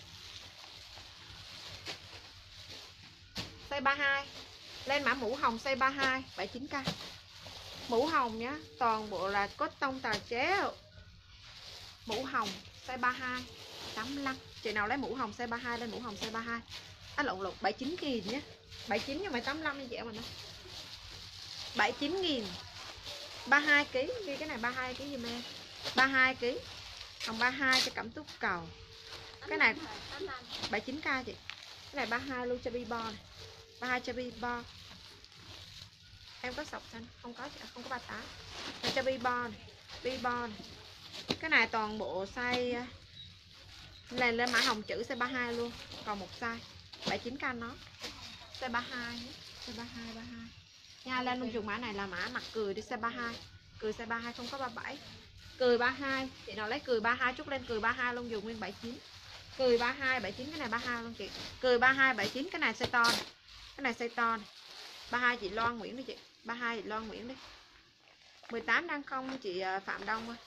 Size ba mươi hai. Lên mã mũ hồng size ba mươi hai, bảy mươi chín k. Mũ hồng nhá, toàn bộ là cốt tông tà chế. Mũ hồng size ba mươi hai, tám mươi lăm. Chị nào lấy mũ hồng size ba mươi hai lên mũ hồng size ba mươi hai. À lộn lộn bảy mươi chín nghìn nhé. bảy mươi chín nhưng mà tám mươi lăm như vậy mà nó. bảy mươi chín nghìn. ba mươi hai ký, ghi cái này ba mươi hai ký giùm em. ba mươi hai ký. Còn ba mươi hai cho Cẩm Tú Cầu. Cái này bảy mươi chín k chị. Cái này ba mươi hai luôn cho bi bo này. ba mươi hai cho bi bo. Em có sọc xanh, không có chị, không có ba mươi tám. Đây cho bi bo này, bi bo này. Cái này toàn bộ size lên lên mã hồng chữ size ba mươi hai luôn, còn một size bảy mươi chín k nó. Size ba mươi hai nhé, size ba mươi hai ba mươi hai. Nha lên luôn dùng mã này là mã mặt cười đi size ba mươi hai. Cười size ba mươi hai không có ba mươi bảy. Cười ba mươi hai, chị nào lấy cười ba mươi hai chút lên cười ba mươi hai luôn dùng nguyên bảy mươi chín. Cười ba mươi hai bảy mươi chín cái này ba mươi hai luôn chị. Cười ba mươi hai bảy mươi chín cái này size to này. Cái này size to này. ba mươi hai chị Loan Nguyễn đi chị. ba mươi hai chị Loan Nguyễn đi. mười tám đang không chị Phạm Đông ơi.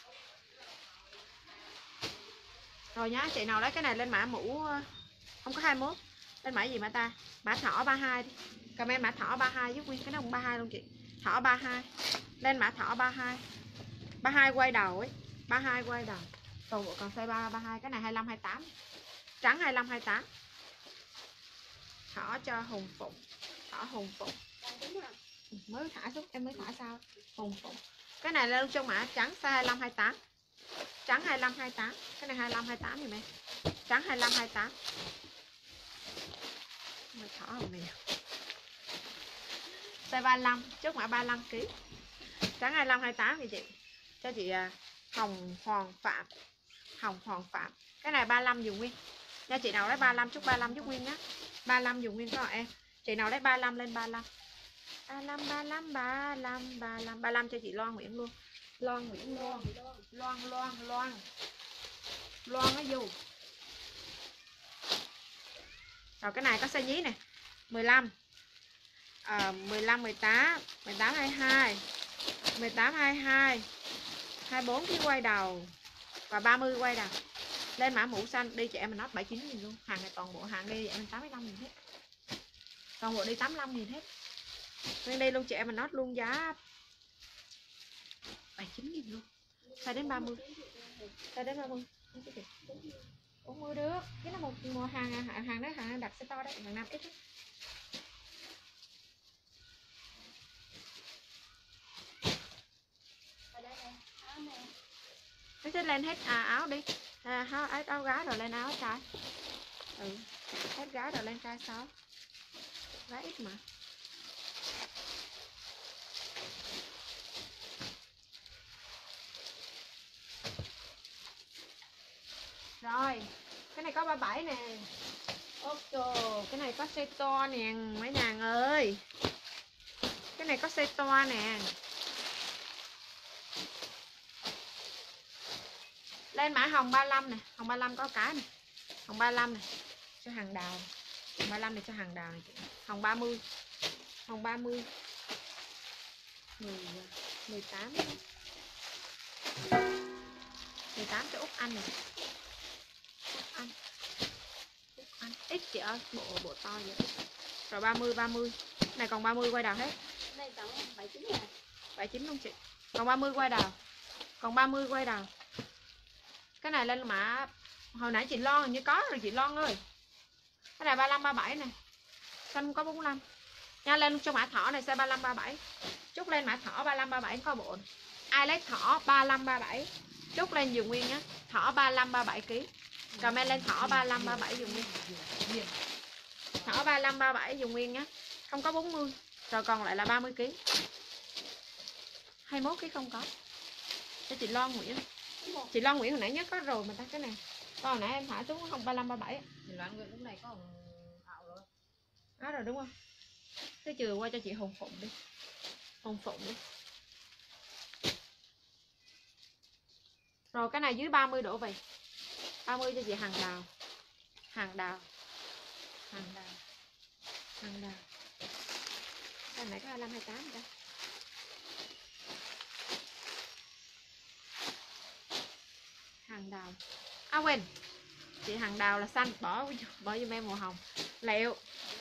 Rồi nhá, chị nào lấy cái này lên mã mũ không có hai mươi mốt. Lên mã gì mà ta? Mã thỏ ba mươi hai đi. Comment mã thỏ ba mươi hai giúp nguyên cái nó cũng ba mươi hai luôn chị. Thỏ ba mươi hai. Lên mã thỏ ba mươi hai. ba mươi hai quay đầu ấy. ba mươi hai quay đầu. Toàn bộ còn size ba mươi hai, cái này hai mươi lăm hai mươi tám. Trắng hai mươi lăm hai mươi tám. Thỏ cho Hùng Phụng. Thỏ Hùng Phụng. Mới thả xuống, em mới thả sao? Hùng Phụng. Cái này lên trong mã trắng size hai mươi lăm hai mươi tám. Trắng hai mươi lăm hai mươi tám. Cái này hai mươi lăm hai mươi tám thì em. Trắng hai mươi lăm hai mươi tám. Mới thỏ hồng này. Size ba mươi lăm, chốt mã ba mươi lăm ký. Trắng hai mươi lăm hai mươi tám thì chị. Cho chị Hồng Hoàng Phạm. hồng Hoàng Phạm. Cái này ba mươi lăm dùng nguyên. Nha chị nào lấy ba mươi lăm chúc ba mươi lăm giúp nguyên nhá. ba mươi lăm dùng nguyên các bạn em. Chị nào lấy ba mươi lăm lên ba mươi lăm. ba mươi lăm ba mươi lăm ba mươi lăm ba mươi lăm ba mươi lăm cho chị Loan Nguyễn luôn. Loan Nguyễn Loan. Loan Loan Loan. Loan nó dù. Rồi cái này có size nhí nè. mười lăm. À, mười lăm mười tám, mười tám hai mươi hai, mười tám hai mươi hai, hai mươi bốn cái quay đầu và ba mươi quay đầu. Lên mã mũ xanh đi chị em mình nói bảy mươi chín nghìn luôn. Hàng này toàn bộ hàng đi em tám mươi lăm nghìn hết. Toàn bộ đi tám mươi lăm nghìn hết. Lên đây luôn chị em mình nói luôn giá bảy mươi chín nghìn luôn. Size đến ba mươi. Size đến ba mươi. bốn mươi được. Cái là một, một hàng hàng hàng đó hàng đặt xe to đấy, hàng năm ít. Nó sẽ lên hết à, áo đi. À, áo, áo, áo gái rồi lên áo trai. Ừ. Hết gái rồi lên trai sáu. Gái ít mà. Rồi, cái này có ba mươi bảy nè. Ôi trời, cái này có xe to nè mấy nàng ơi. Cái này có xe to nè. Lên mã hồng ba mươi lăm nè, hồng ba mươi lăm có cái nè. Hồng ba mươi lăm này cho hàng đào. Hồng ba mươi lăm này cho hàng đào này chị. Hồng ba mươi. Hồng ba mươi. mười, mười tám. mười tám cho Úc Anh này. Úc Anh. Úc Anh. Ít chị ơi, bộ bộ to vậy. Rồi ba mươi ba mươi. Này còn ba mươi quay đầu hết. Đây tổng bảy mươi chín nè. bảy mươi chín luôn chị. Còn ba mươi quay đầu. Còn ba mươi quay đầu. Cái này lên mã hồi nãy chị Loan hình như có rồi chị Loan ơi. Cái này ba mươi lăm ba mươi bảy nè. Xanh có bốn mươi lăm. Nha lên cho mã thỏ này size ba mươi lăm ba mươi bảy. Chúc lên mã thỏ ba mươi lăm ba mươi bảy có bộ. Ai lấy thỏ ba mươi lăm ba mươi bảy chúc lên dùng nguyên nhá. Thỏ ba mươi lăm ba mươi bảy ký. Comment lên thỏ ba mươi lăm ba mươi bảy dùng nguyên. Thỏ ba mươi lăm ba mươi bảy dùng nguyên nhá. Không có bốn mươi. Rồi còn lại là ba mươi ký. hai mươi mốt ký không có. Cho chị Loan Nguyễn. Chị Loan Nguyễn hồi nãy nhớ có rồi mà ta cái này. Còn hồi nãy em thả xuống không ba mươi lăm ba mươi bảy. Chị Loan Nguyễn lúc này có ảo rồi. Đó rồi đúng không? Thế trừ qua cho chị Hồng Phụng đi. Hồng Phụng đi. Rồi cái này dưới ba mươi đổ về. ba mươi cho chị hàng đào. Hàng đào. Hàng đào. Hàng đào. Cái này có hai mươi lăm hai mươi tám đây. Hàng đào. À quên. Chị hàng đào là xanh, bỏ bỏ giùm em màu hồng. Liệu.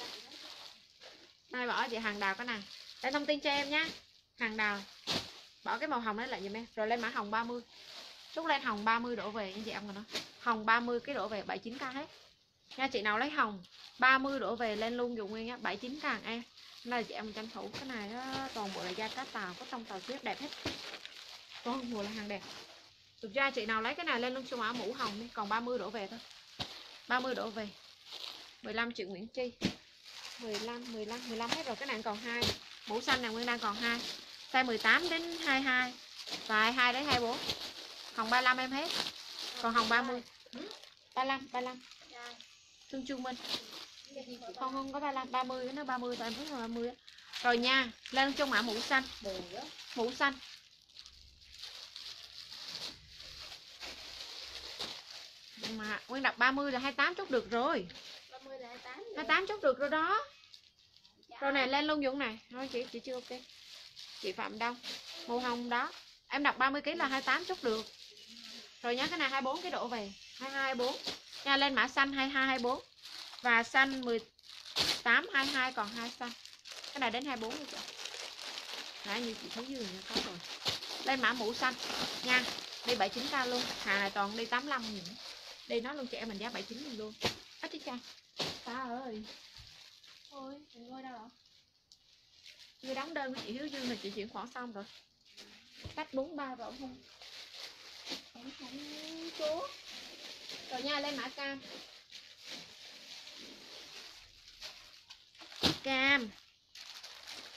Đây bỏ chị hàng đào cái này. Để thông tin cho em nhá. Hàng đào. Bỏ cái màu hồng đấy lại giùm em. Rồi lên mã hồng ba mươi. Chúc lên hồng ba mươi đổ về như chị em rồi đó. Hồng ba mươi cái đổ về bảy mươi chín k hết. Nha chị nào lấy hồng ba mươi đổ về lên luôn dùng nguyên nhá, bảy mươi chín k em. Này chị em tranh thủ cái này đó, toàn bộ là da cá tàu, có trong tàu xếp đẹp hết. Toàn bộ là hàng đẹp. Thực ra chị nào lấy cái này lên luôn cho mã mũ hồng đi, còn ba mươi đổ về thôi. ba mươi đổ về. mười lăm chị Nguyễn Chi. mười lăm mười lăm mười lăm hết rồi, cái này còn hai. Mũ xanh này nguyên đang còn hai. Size mười tám đến hai mươi hai và hai mươi hai đến hai mươi bốn. Hồng ba mươi lăm em hết. Còn hồng ba mươi. ba mươi lăm ba mươi lăm. Thương Trương Minh. Không không có ba mươi lăm, ba mươi nó ba mươi và em thấy là ba mươi á. Rồi nha, lên cho mã mũ xanh. Mũ xanh. Mà nguyên đặt ba mươi là hai mươi tám chốt được rồi. ba mươi là hai mươi tám. hai mươi tám chốt được rồi đó. Rồi này lên luôn Dũng này. Thôi chị chị chưa ok. Chị Phạm Đông. Màu hồng đó. Em đặt ba mươi ký là hai mươi tám chốt được. Rồi nhá, cái này hai mươi bốn cái độ về. hai mươi hai hai mươi bốn. Nha lên mã xanh hai mươi hai hai mươi bốn. Và xanh mười tám hai mươi hai còn hai xanh. Cái này đến hai mươi bốn đi chị. Nãy như chị thấy dưới này có rồi. Lên mã mũ xanh nha. Đi bảy mươi chín k luôn. Hàng này toàn đi tám mươi lăm nghìn. Đi nó luôn chị em mình giá bảy mươi chín nghìn luôn. Á chứ cha. Ta ơi. Ôi, mình ngồi đâu hả? Chưa đóng đơn với chị Hiếu Dương là chị chuyển khoản xong rồi. Cách bốn mươi ba rồi không? Không không số. Rồi nha, lên mã cam. Cam.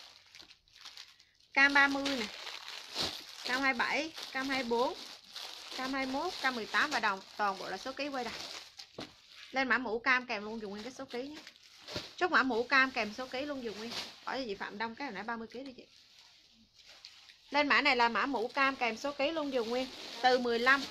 Cam ba mươi nè. Cam hai mươi bảy, cam hai mươi bốn, Cam hai mốt, cam mười tám và đồng toàn bộ là số ký quay đây. Lên mã mũ cam kèm luôn dùng nguyên cái số ký nhé. Chốt mã mũ cam kèm số ký luôn dùng nguyên. Hỏi cho chị Phạm Đông cái hồi nãy ba mươi ký đi chị. Lên mã này là mã mũ cam kèm số ký luôn dùng nguyên. Từ mười lăm.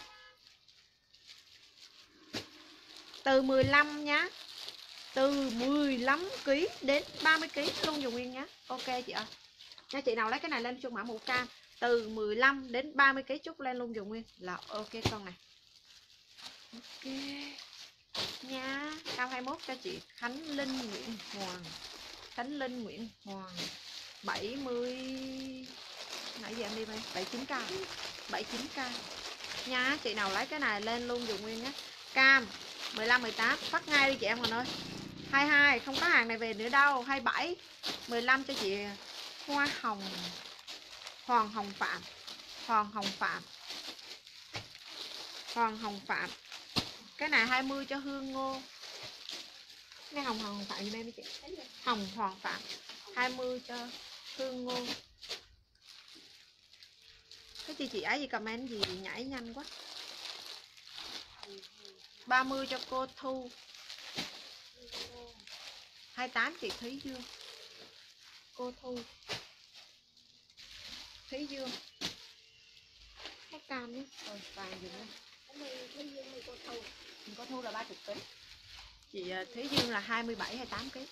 Từ mười lăm nhá. Từ mười lăm ký đến ba mươi ký luôn dùng nguyên nhá. Ok chị ơi. Nha chị nào lấy cái này lên chung mã mũ cam từ mười lăm đến ba mươi ký chút lên luôn dùng nguyên là ok con này. Ok nha. Cao hai mốt cho chị Khánh Linh Nguyễn Hoàng. Khánh Linh Nguyễn Hoàng bảy mươi. Nãy giờ em đi bay bảy mươi chín k. bảy mươi chín k nha. Chị nào lấy cái này lên luôn dùng nguyên nhé. Cam mười lăm mười tám phát ngay đi chị em mình ơi. hai mươi hai không có hàng này về nữa đâu. hai mươi bảy mười lăm cho chị Hoa Hồng Hoàng Hồng Phạm. Hoàng Hồng Phạm. Hoàng Hồng Phạm. Cái này hai mươi cho Hương Ngô. Cái Hồng Hoàng Phạm gì em chị? Hồng Hoàng Phạm hai mươi cho Hương Ngô. Cái chị chị ấy gì comment gì nhảy nhanh quá. ba mươi cho cô Thu. hai mươi tám chị Thúy Dương. Cô Thu Thúy Dương. Cái cam nhé. Rồi vàng dùng đây. Cô Thu là ba mươi ký. Chị Thúy Dương là hai mươi bảy hai mươi tám ký.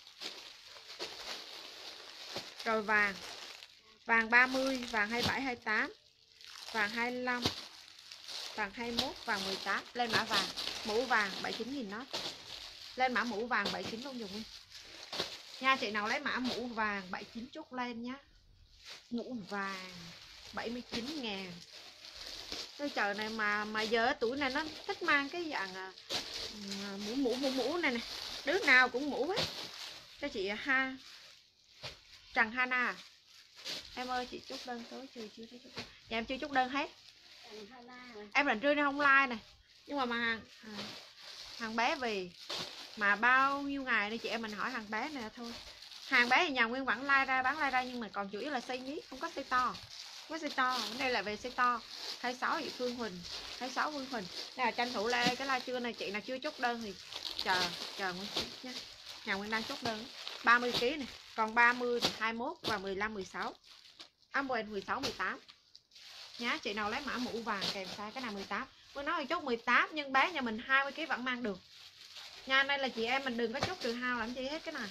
Rồi vàng. Vàng ba mươi, vàng hai mươi bảy hai mươi tám, vàng hai mươi lăm, vàng hai mươi mốt, vàng mười tám. Lên mã vàng, mũ vàng bảy mươi chín nghìn nót. Lên mã mũ vàng bảy mươi chín luôn dùng đi. Nha chị nào lấy mã mũ vàng bảy mươi chín chốt lên nhá. Mũ vàng bảy mươi chín ngàn. Cái trời này mà mà giờ tuổi này nó thích mang cái dạng à, mũ mũ mũ mũ này nè. Đứa nào cũng mũ hết. Cho chị ha Trần Hana. Em ơi chị chốt đơn tối chưa chưa chưa. Dạ em chưa chốt đơn hết. Em lần trưa nó không like này. Nhưng mà mà hàng à, hàng bé về mà bao nhiêu ngày đây chị em mình hỏi hàng bé nè thôi. Hàng bé thì nhà Nguyên vẫn like ra bán like ra nhưng mà còn chủ yếu là size nhí, không có size to. Có size to, đây là về size to. hai mươi sáu chị Phương Huỳnh, hai mươi sáu Phương Huỳnh. Đây là tranh thủ like cái like trưa này chị nào chưa chốt đơn thì chờ chờ Nguyên nha. Nhà Nguyên đang chốt đơn ba mươi ký này, còn ba mươi, hai mươi mốt và mười lăm, mười sáu. Amboen mười sáu, mười tám. Nhá, chị nào lấy mã mũ vàng kèm size cái nào mười tám. Mới nói là chốt mười tám nhưng bé nhà mình hai mươi ký vẫn mang được. Nha, đây là chị em mình đừng có chốt trừ hao làm chi hết cái này.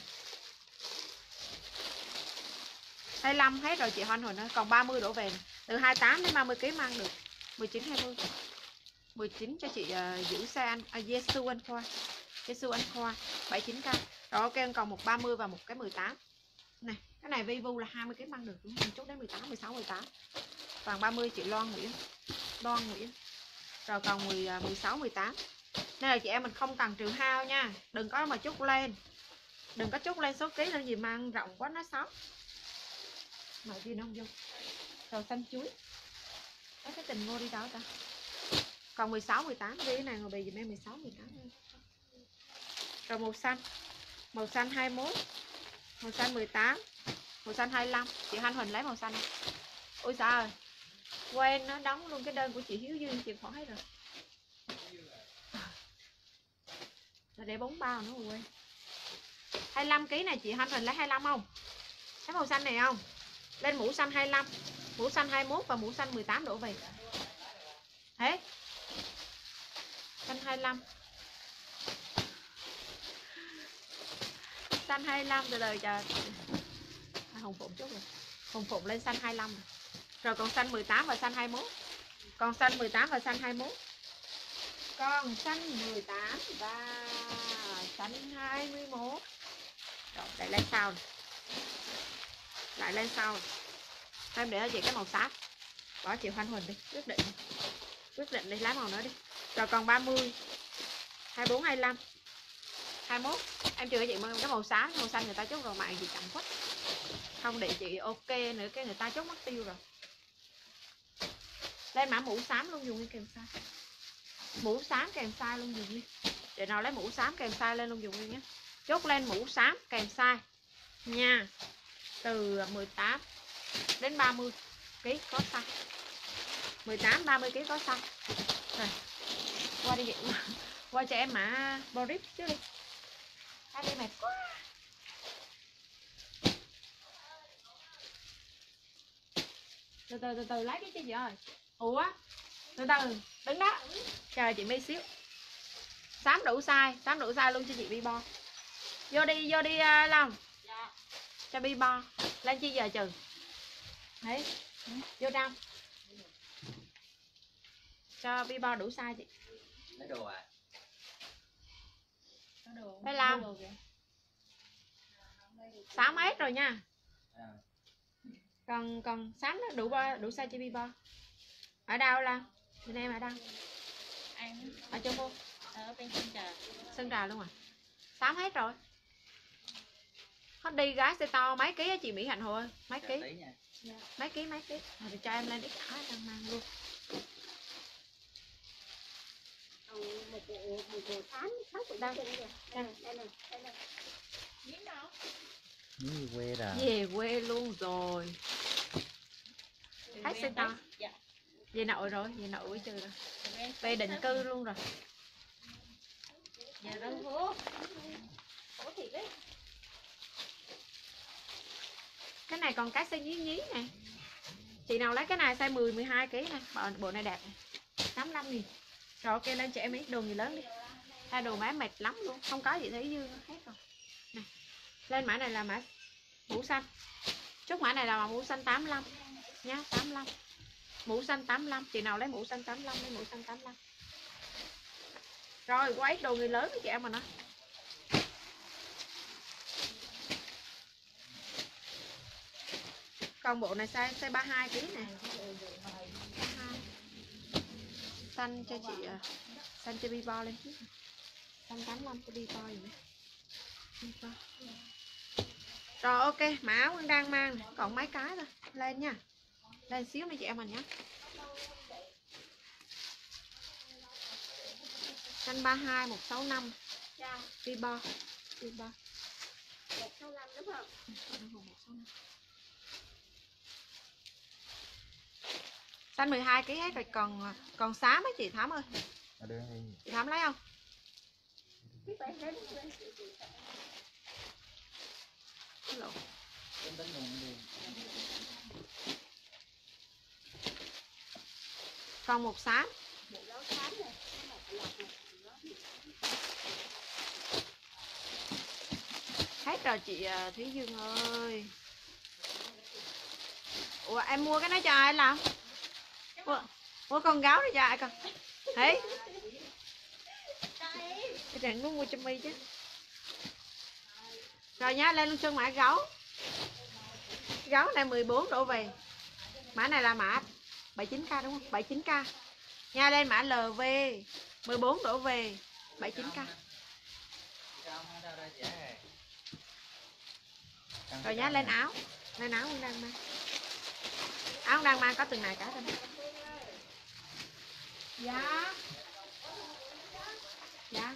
hai mươi lăm hết rồi chị Hoan hồi nữa, còn ba mươi đổ về này. Từ hai mươi tám đến ba mươi ký mang được. mười chín hai mươi. mười chín cho chị uh, giữ xe anh à, Jesu anh Khoa. Jesu anh Khoa bảy mươi chín k. Rồi ok còn một ba mươi và một cái mười tám. Này, cái này Vivu là hai mươi ký mang được, mình chốt đến mười tám, mười sáu, mười tám. Vàng ba mươi chị Loan Nguyễn. Loan Nguyễn. Rồi còn mười, mười sáu, mười tám. Nên là chị em mình không cần trừ hao nha. Đừng có mà chốt lên. Đừng có chốt lên số ký lên gì mang rộng quá nó xấu. Mà gì nó không vô. Rồi xanh chuối. Đó, cái tình ngô đi đâu ta. Còn mười sáu, mười tám. Đi cái này ngồi bì dùm em mười sáu, mười tám. Rồi màu xanh. Màu xanh hai mươi mốt. Màu xanh mười tám. Màu xanh hai mươi lăm. Chị Thanh Huỳnh lấy màu xanh này. Ôi sao rồi. Quên nó đóng luôn cái đơn của chị Hiếu Dương. Chị khỏi hết rồi. Rồi để bốn bao nữa quên. hai mươi lăm ký này chị Thanh Huỳnh lấy hai mươi lăm không? Thấy màu xanh này không? Lên mũ xanh hai mươi lăm. Mũ xanh hai mươi mốt và mũ xanh mười tám đổ về. Thế. Xanh hai mươi lăm. Xanh hai mươi lăm từ từ chờ. À, Hồng Phụng chút rồi. Hồng Phụng lên xanh hai mươi lăm rồi. Rồi còn xanh mười tám và xanh hai mươi mốt. Còn xanh mười tám và xanh hai mươi mốt. Còn xanh mười tám và xanh hai mươi mốt. Rồi lại lên sau này. Lại lên sau này. Em để cho chị cái màu xám. Bỏ chị Hoan Huỳnh đi. Quyết định. Quyết định đi lấy màu nữa đi. Rồi còn ba mươi, hai mươi bốn, hai mươi lăm, hai mươi mốt. Em chưa cho chị cái màu xám. Màu xanh người ta chốt rồi mạng gì chậm quá. Không để chị ok nữa cái người ta chốt mất tiêu rồi. Lên mã mũ xám luôn dùng đi kèm size. Mũ xám kèm size luôn dùng đi. Để nào lấy mũ xám kèm size lên luôn dùng đi nhé. Chốt lên mũ xám kèm size nha. Từ mười tám đến ba mươi ký có size. mười tám ba mươi ký có size. đi chị. Qua cho em mã Boris chứ đi. Hai đi mệt quá. Từ từ từ từ lấy cái chứ chị ơi. Ủa? Từ từ, đứng đó. Chờ chị mi xíu. Xám đủ size, xám đủ size luôn cho chị Bi Bo. Vô đi, vô đi uh, Long. Dạ. Cho Bi Bo. Lên chi giờ trừ. Đấy. Vô trong. Cho Bi Bo đủ size chị. Lấy đồ à? Đây Long. sáu mét rồi nha. À. Còn còn xám nó đủ bo, đủ size cho Bi Bo. Ở đâu Long? Bên em ở đâu? Anh Ở chỗ cô. ở bên Sơn Trà. Sơn Trà luôn à? Xám hết rồi. Hết đi gái xe to mấy ký á chị Mỹ Hạnh Hồ ơi? Mấy ký? Dạ. Mấy ký mấy ký? À, thì cho em lên ít áo đang mang luôn. Một bộ một bộ tám sáu của đâu? Đây này, đây này, đây này. Miếng đâu? Miếng gì quê rồi. Về quê luôn rồi. Hết xe to. Dạ. Về nội rồi, về nội buổi trừ rồi. Về định cư luôn rồi. Dạ răng hố. Khổ thiệt đấy. Cái này còn cái size nhí nhí nè. Chị nào lấy cái này size mười, mười hai ký nè. Bộ, bộ này đẹp này. tám mươi lăm nghìn. Rồi ok lên cho em ít đồ gì lớn đi. Hai đồ má mệt lắm luôn. Không có gì thấy dư hết rồi. Này. Lên mã này là mã mũ xanh. Chốt mã này là mũ xanh tám mươi lăm nhá, tám mươi lăm. Mũ xanh tám mươi lăm, chị nào lấy mũ xanh tám mươi lăm lấy mũ xanh tám mươi lăm. Rồi, quá ít đồ người lớn với chị em mà nó. Còn bộ này size size ba mươi hai ký nè. ba mươi hai. Xanh cho chị xanh cho Bi Bo lên trước. Xanh tám mươi lăm cho Bi Bo gì nữa. Bi Bo. Rồi ok, mã áo Quân đang mang này. Còn mấy cái thôi. Lên nha. Lên xíu nữa chị em mình nhé. Xanh ba mươi hai, một sáu năm. Bi Bo. Bi Bo. một sáu năm đúng không? Xanh mười hai ký hết rồi, còn còn xám ấy chị Thắm ơi. Ở đây. Chị Thắm lấy không? Lộn. Còn một xám. Hết rồi chị Thúy Dương ơi. Ủa em mua cái đó cho ai làm? Ủa, Ủa con gáo đi cho ai con? Thấy? Cái trận nó mua cho mi chứ. Rồi nhá, lên luôn chân mã gấu. Gấu này mười bốn đổ về. Mã này là mã bảy mươi chín k đúng không? bảy mươi chín k. Nha, lên mã lờ vê mười bốn đổ về bảy mươi chín k. Rồi nhá, lên áo. Lên áo cũng đang mang. Áo cũng đang mang có từng này cả thôi. Dạ. Dạ.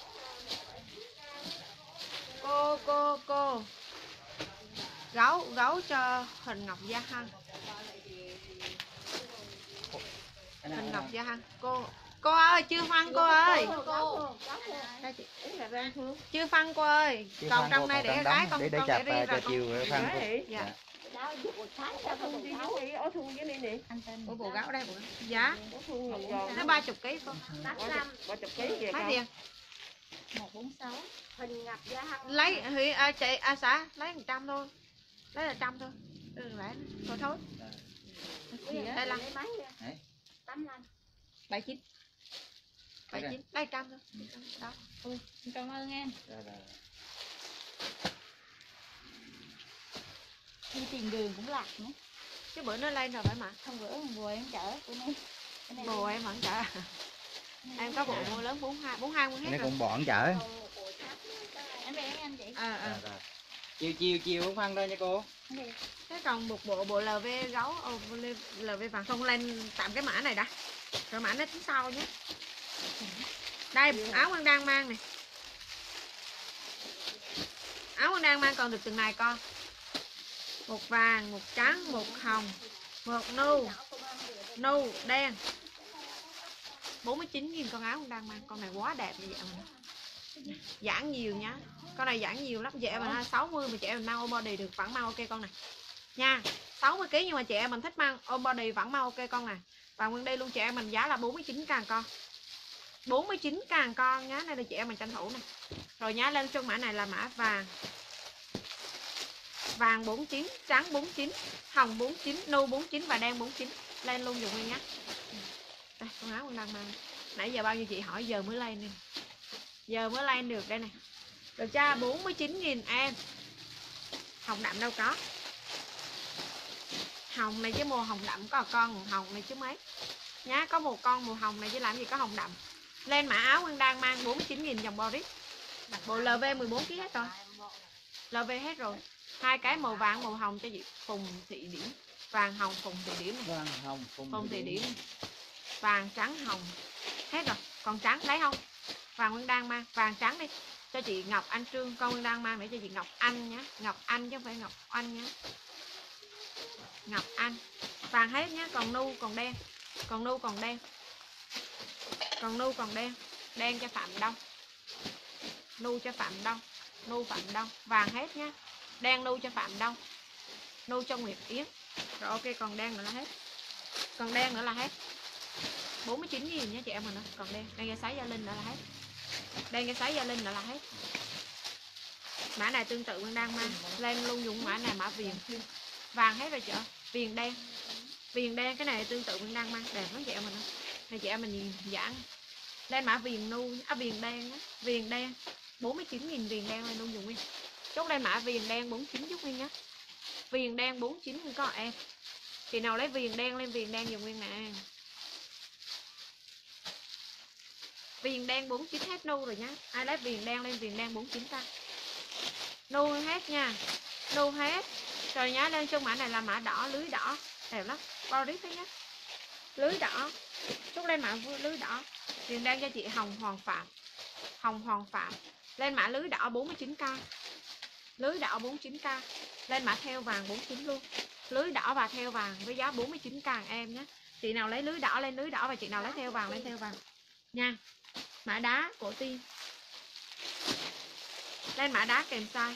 Cô cô cô. Gấu gấu cho Hình Ngọc Gia Hân. Hình Ngọc Gia Hân. Cô cô ơi, chưa phân cô ơi. Đây chị. Chưa phân cô ơi. Còn trong này để gái con để để con chặt để riêng rồi chiều phân cô. Dạ. Đó, bộ sáng cho bộ sáu. Ủa bộ gáo đây bộ. Dạ. Nó ba mươi ký con. tám mươi lăm. Mấy tiền? một bốn sáu. Hình Ngọc Gia Hân. Lấy thì à, chị à xã lấy một trăm thôi. Lấy là trăm thôi. Đừng lấy thôi thôi. Đây là tám mươi lăm. bảy mươi chín. bảy mươi chín, lấy trăm thôi. Đó. Ừ, cảm ơn em. Đi tìm đường cũng lạc nữa. Chứ bữa nó lên rồi phải mà. Hôm bữa bùa em chở của nó. Bồ em vẫn chở. Em có bộ mua lớn bốn mươi hai, bốn mươi hai mua hết Nó rồi. cũng bọn chở. Em về anh chị. À, à. Chiều chiều chiều không phân đâu nha cô. Thế còn một bộ bộ lờ vê gấu, oh, lờ vê vàng không, lên tạm cái mã này đã. Rồi mã nó tính sau nhé. Đây áo con đang mang này. Áo con đang mang còn được từng này con. Một vàng, một trắng, một hồng, một nâu, nâu, đen. bốn mươi chín nghìn con áo con đang mang. Con này quá đẹp như vậy mà. Giãn nhiều nhá. Con này giãn nhiều lắm. Chị em mình sáu mươi mà chị em mình mang ôm body được vẫn mang ok con này. Nha. sáu mươi ki lô gam nhưng mà chị em mình thích mang ôm body vẫn mang ok con này. Và nguyên đây luôn chị em mình giá là bốn mươi chín ngàn con. bốn mươi chín ngàn con nhá. Đây là chị em mình tranh thủ này. Rồi nhá, lên chân mã này là mã vàng. Vàng bốn mươi chín, trắng bốn mươi chín, hồng bốn mươi chín, nâu bốn mươi chín và đen bốn mươi chín. Lên luôn dùng nguyên nhá. Đây, con áo con đang mang. Nãy giờ bao nhiêu chị hỏi giờ mới lên nè. Giờ mới lên được đây này. Được chưa? bốn mươi chín nghìn em. Hồng đậm đâu có. Hồng này chứ màu hồng đậm có con màu hồng này chứ mấy. Nhá, có một con màu hồng này chứ làm gì có hồng đậm. Lên mã áo con đang mang bốn mươi chín nghìn dòng Boris. Bộ lờ vê mười bốn ki lô gam hết rồi. lờ vê hết rồi. Hai cái màu vàng màu hồng cho chị Phùng Thị Điểm. Vàng hồng Phùng Thị Điểm này. Vàng hồng Phùng, Phùng Thị Điểm. Vàng trắng hồng. Hết rồi. Còn trắng lấy không? Vàng Nguyên đang mang. Vàng trắng đi. Cho chị Ngọc Anh Trương. Con Nguyên đang mang để cho chị Ngọc Anh nhé. Ngọc Anh chứ không phải Ngọc Anh nhé. Ngọc Anh. Vàng hết nhé. Còn nu còn đen. Còn nu còn đen. Còn nu còn đen. Đen cho Phạm Đông. Nu cho Phạm Đông. Nu Phạm Đông. Vàng hết nhé. Đen nu cho Phạm Đông. Nu cho Nguyệt Yến. Rồi ok, còn đen nữa là hết. Còn đen nữa là hết. bốn mươi chín nghìn nhé chị em mình nữa. Còn đen. Đen cái sái Gia Linh nữa là hết. Đen cái sái Gia Linh nữa là hết. Mã này tương tự Nguyên đang mang. Lên luôn dùng mã này mã viền. Vàng hết rồi chị ơi. Viền đen. Viền đen cái này tương tự Nguyên đang mang. Đẹp lắm chị em mình nữa. Này chị em mình nhìn giãn. Lên mã viền nu. À viền đen nhé. Viền đen. bốn mươi chín nghìn viền đen lên luôn dùng Nguyên. Chốt lên mã viền đen bốn mươi chín giúp Nguyên nhé. Viền đen bốn mươi chín có em. Chị nào lấy viền đen lên viền đen dùng Nguyên nè. Viền đen bốn mươi chín hết nu rồi nhá. Ai lấy viền đen lên viền đen bốn mươi chín ta. Nu hết nha. Nu hết. Rồi nhá, lên chân mã này là mã đỏ, lưới đỏ. Đẹp lắm. Boris đấy nhá. Lưới đỏ. Chốt lên mã lưới đỏ. Viền đen cho chị Hồng Hoàng Phạm. Hồng Hoàng Phạm. Lên mã lưới đỏ bốn mươi chín k. Lưới đỏ bốn mươi chín k. Lên mã theo vàng bốn mươi chín luôn. Lưới đỏ và theo vàng với giá bốn mươi chín k em nhé. Chị nào lấy lưới đỏ lên lưới đỏ và chị nào lấy theo vàng lên theo vàng nha. Mã đá cổ tiên. Lên mã đá kèm size.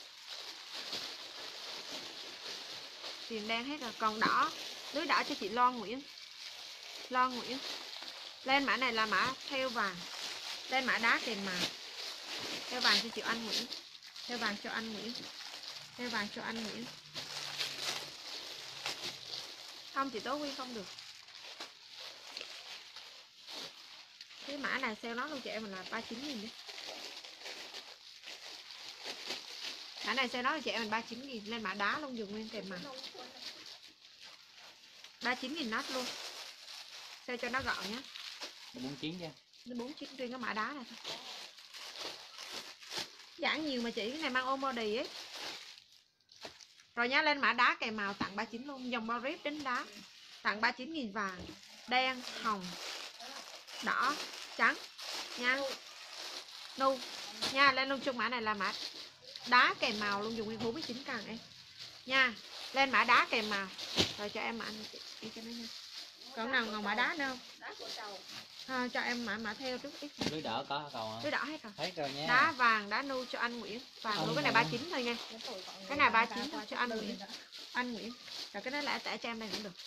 Tiền đen hết rồi. Còn đỏ. Lưới đỏ cho chị Loan Nguyễn. Loan Nguyễn. Lên mã này là mã theo vàng. Lên mã đá kèm màu. Theo vàng cho chị Anh Nguyễn. Theo vàng cho anh Nguyễn. Theo vàng cho anh Nguyễn. Không chị Tố Nguyên không được. Cái mã này sale nó luôn chị em mình là ba mươi chín nghìn đi. Mã này sale nó là chị em mình ba mươi chín nghìn. Lên mã đá luôn dùng nguyên kèm màu. ba mươi chín nghìn nát luôn. Sale cho nó gọn nhé. bốn mươi chín nha. bốn mươi chín riêng cái mã đá này thôi. Giãn nhiều mà chị, cái này mang ôm body ấy. Rồi nhá, lên mã đá kèm màu tặng ba mươi chín luôn. Dòng Boris đính đá. Tặng ba mươi chín nghìn vàng. Đen, hồng, đỏ, trắng nha. Nu nha. Lên luôn chung mã này là mã đá kèm màu luôn dùng nguyên bốn mươi chín càng em nha. Lên mã đá kèm màu. Rồi cho em mã anh chị đi cho nó nha. Còn nào còn mã đá nữa không? À, cho em mã mã theo trước ít. Lưới đỏ có cầu hả? Lưới đỏ hết rồi. Hết rồi nha. Đá vàng, đá nu cho anh Nguyễn. Vàng nu cái này ba mươi chín thôi nha. Cái này ba mươi chín cho anh Nguyễn. Anh Nguyễn. Rồi cái đó lại tẻ cho em đây cũng được.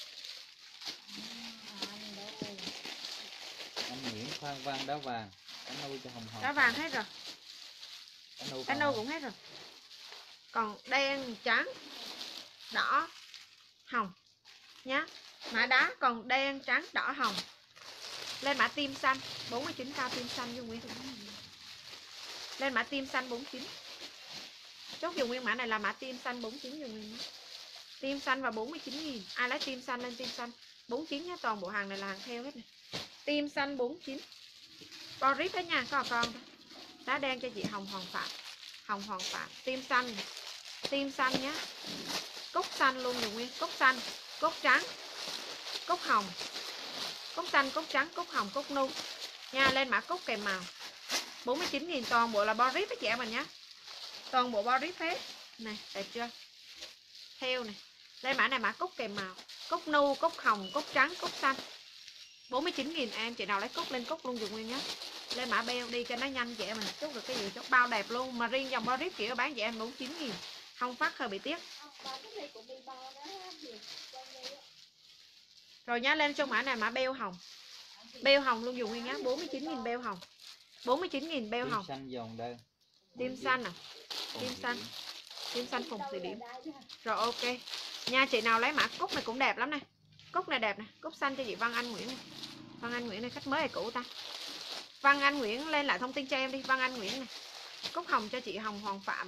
Anh Nguyễn khoan vàng đá vàng. Anh nuôi cho hồng hồng. Đá vàng hết rồi. Anh nu cũng hết rồi. Còn đen, trắng, đỏ, hồng nhá. Mã đá còn đen, trắng, đỏ, hồng. Lên mã tim xanh bốn mươi chín k tim xanh dùng nguyên. Lên mã tim xanh bốn mươi chín. Chốt dùng nguyên mã này là mã tim xanh bốn mươi chín dùng nguyên. Tim xanh và bốn mươi chín nghìn. Ai lấy tim xanh lên tim xanh bốn mươi chín nhé. Toàn bộ hàng này là hàng theo hết này. Tim xanh bốn mươi chín. Boris hết nha, có con thôi. Đá đen cho chị Hồng Hoàng Phạm. Hồng Hoàng Phạm. Tim xanh. Tim xanh nhé. Cúc xanh luôn dùng nguyên. Cúc xanh, cúc trắng, cúc hồng. Cúc xanh, cúc trắng, cúc hồng, cúc nu nha. Lên mã cúc kèm màu bốn mươi chín nghìn. Toàn bộ là Boris với chị em mình nhé. Toàn bộ Boris hết. Này, đẹp chưa? Theo này. Lên mã này mã cúc kèm màu. Cúc nu, cúc hồng, cúc trắng, cúc xanh. bốn mươi chín nghìn em. Chị nào lấy cúc lên cúc luôn dùng nguyên nhá. Lên mã beo đi cho nó nhanh chị em mình chốt được cái gì chốt bao đẹp luôn. Mà riêng dòng Boris chỉ bán chị em bốn mươi chín nghìn. Không phát hơi bị tiếc. Rồi nhá, lên trong mã này mã beo hồng. Beo hồng luôn dùng nguyên nhá, bốn mươi chín nghìn beo hồng. bốn mươi chín nghìn beo Tim hồng. xanh dòng đơn. Tim xanh à? Tim xanh. Tim xanh phùng xì điểm. Rồi ok. Nha, chị nào lấy mã cúc này cũng đẹp lắm này. Cúc này đẹp này, cúc xanh cho chị Văn Anh Nguyễn này. Văn Anh Nguyễn này khách mới hay cũ ta? Văn Anh Nguyễn lên lại thông tin cho em đi, Văn Anh Nguyễn này. Cúc hồng cho chị Hồng Hoàng Phạm.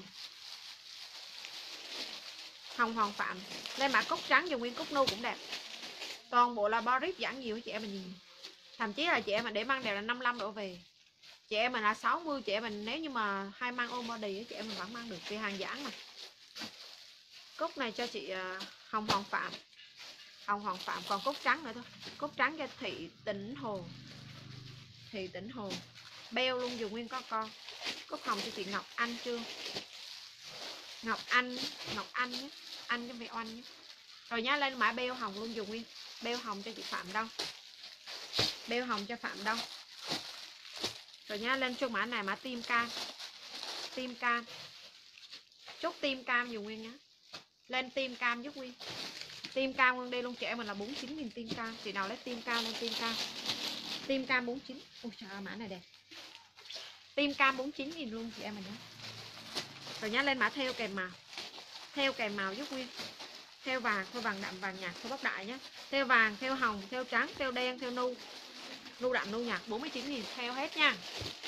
Hồng Hoàng Phạm. Lên mã cúc trắng dùng nguyên cúc nu cũng đẹp. Toàn bộ là Boris giãn nhiều chị em mình nhìn. Thậm chí là chị em mình để mang đều là năm mươi lăm độ về. Chị em mình là sáu mươi, chị em mình nếu như mà hay mang ôm body chị em mình vẫn mang được vì hàng giãn mà. Cúc này cho chị uh, Hồng Hoàng Phạm. Hồng Hoàng Phạm còn cúc trắng nữa thôi. Cúc trắng cho Thị Tĩnh Hồ. Thị Tĩnh Hồ. Beo luôn dùng nguyên có con. Cúc hồng cho chị Ngọc Anh Trương. Ngọc Anh, Ngọc Anh nhé. Anh cho mẹ Oanh nhé. Rồi nhá, lên mã beo hồng luôn dùng nguyên. Beo hồng cho chị Phạm Đông. Beo hồng cho Phạm Đông. Rồi nhá, lên chung mã này mã tim cam. Tim cam. Chốt tim cam dùng nguyên nhá. Lên tim cam giúp nguyên. Tim cam nguyên đây luôn trẻ mình là bốn mươi chín nghìn tim cam. Chị nào lấy tim cam lên tim cam. Tim cam bốn mươi chín. Ui trời ơi, mã này đẹp. Tim cam bốn mươi chín nghìn luôn chị em mình nhé. Rồi nhá, lên mã theo kèm màu. Theo kèm màu giúp nguyên. Theo vàng, theo vàng đậm, vàng nhạt, theo bóc đại nhé. Theo vàng, theo hồng, theo trắng, theo đen, theo nu. Nu đậm, nu nhạt bốn mươi chín nghìn. Theo hết nha.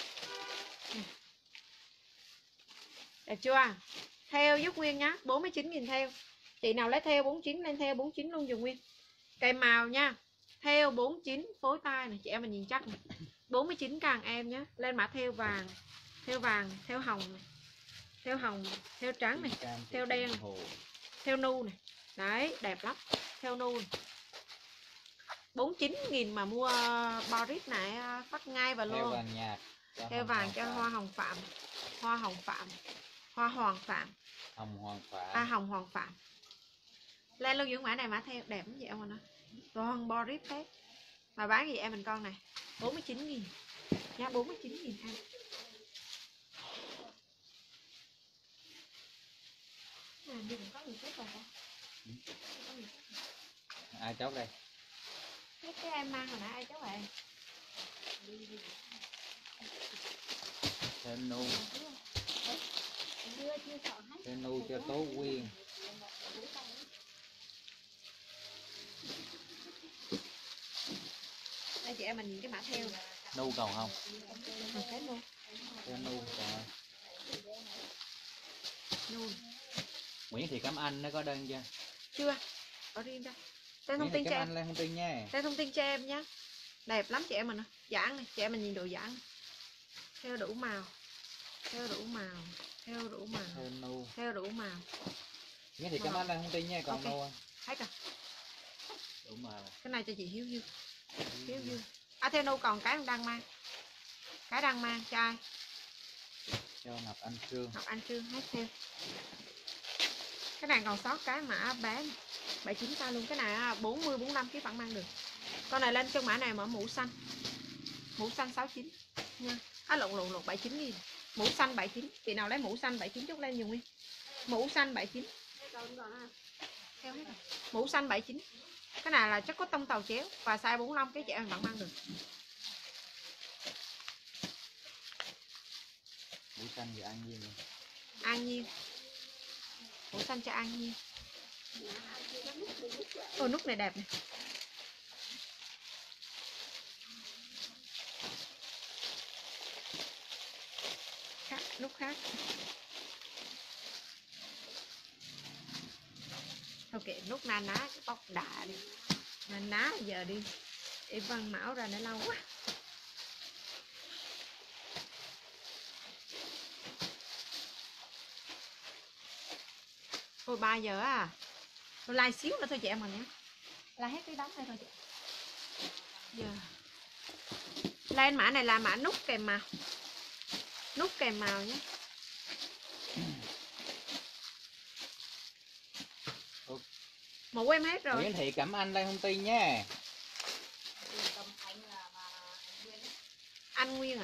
Đẹp chưa? Theo giúp nguyên nhá, bốn mươi chín nghìn theo. Chị nào lấy theo bốn mươi chín lên theo bốn mươi chín luôn dùng nguyên. Kèm màu nha. Theo bốn mươi chín phối tay này, chị em mình nhìn chắc này. bốn mươi chín càng em nhé. Lên mã theo vàng, theo vàng, theo hồng này. Theo hồng, theo trắng này, theo đen, theo nu này. Đấy, đẹp lắm. Theo nu này. bốn mươi chín nghìn mà mua Boris này phát ngay và luôn. Theo vàng nhạt. Theo vàng cho hoa hồng Phạm. Hoa hồng Phạm. Hoa hoàng Phạm. Hồng Hoàng Phạm. À, hồng hoàng Phạm. Lên luôn những mã này mã theo đẹp lắm vậy em ơi. Toàn Boris hết. Mà bán gì em mình con này bốn mươi chín nghìn. Giá bốn mươi chín nghìn em. À, có người chết rồi hả? Ai chốt đây? Cái, cái em mang hồi nãy ai chốt vậy? Thêm nu. Thêm nu cho Tố Quyên. Đây chị em mình nhìn cái mã theo. Nu còn không? Còn cái nu. Theo nu còn. Nu. Nguyễn Thị Cẩm Anh nó có đơn chưa? Chưa. Có riêng đây. Tên thông tin cho em. Lên thông tin nha. Tên thông tin cho em nhé. Đẹp lắm chị em mình. Giãn này, chị em mình nhìn độ giãn. Theo đủ màu. Theo đủ màu. Theo đủ màu. Theo nu. Theo đủ màu. Nguyễn Thị Cẩm Anh lên thông tin nha, còn okay. nu. Hết rồi. Đủ màu. Cái này cho chị Hiếu Dương. Hiếu Dương. À, theo nu còn cái đang mang. Cái đang mang cho ai? Cho Ngọc Anh Trương. Ngọc Anh Trương hết theo. Cái này còn sót cái mã bé này. bảy mươi chín k luôn. Cái này bốn mươi bốn mươi lăm ký vẫn mang được. Con này lên chân mã này mở mũ xanh. Mũ xanh sáu mươi chín nha. À, lộn lộn lộn bảy mươi chín nghìn. Mũ xanh bảy mươi chín. Chị nào lấy mũ xanh bảy mươi chín chút lên dùng nguyên. Mũ xanh bảy mươi chín. Theo hết rồi. Mũ xanh bảy mươi chín. Cái này là chất có tông tàu chéo và size bốn mươi lăm cái chị em vẫn mang được. Mũ xanh thì An Nhiên rồi. An Nhiên. Mũ xanh cho An Nhiên. Ồ, nút này đẹp này. Khác, nút khác. Ok, nút na ná cái bóc đà đi. Na ná giờ đi. Em văn mão ra nó lâu quá. Ôi ba giờ à. Tôi like xíu nữa thôi chị em mình nhé. Like hết cái đóng đây thôi chị. Giờ lên mã này là mã nút kèm màu. Nút kèm màu nhé. Mũ em hết rồi. Nguyễn Thị Cẩm Anh lên thông tin nha. Anh Nguyên à.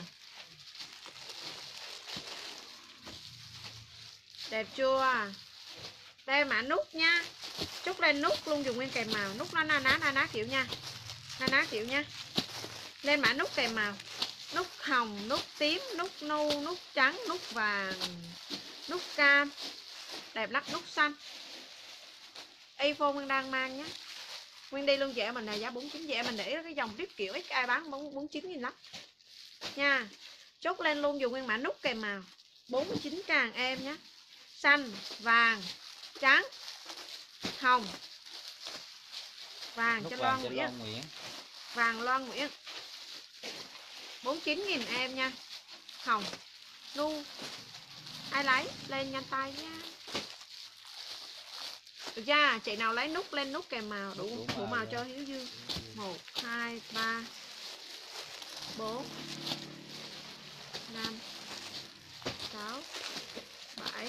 Đẹp chưa? Đây mã nút nha. Trúc lên nút luôn, dùng nguyên kèm màu. Nút nó na ná na ná kiểu nha. Na ná kiểu nha. Lên mã nút kèm màu. Nút hồng, nút tím, nút nâu, nút trắng, nút vàng, nút cam. Đẹp lắm, nút xanh. iPhone Nguyên đang mang nhé. Nguyên đi luôn rẻ mình này giá bốn mươi chín, rẻ mình để cái dòng tiếp kiểu ít ai bán bốn mươi chín nghìn lắm nha. Chốt lên luôn dùng nguyên mã nút kèm màu bốn mươi chín càng em nhé. Xanh, vàng, trắng, hồng, vàng Nút cho vàng Loan cho Nguyễn. Loan Nguyễn. Vàng Loan Nguyễn bốn mươi chín nghìn em nha. Hồng, nu. Ai lấy lên nhanh tay nha. Được chưa? Chị nào lấy nút lên nút kèm màu đủ đủ, đủ màu cho Hiếu Dương. một hai ba bốn năm sáu bảy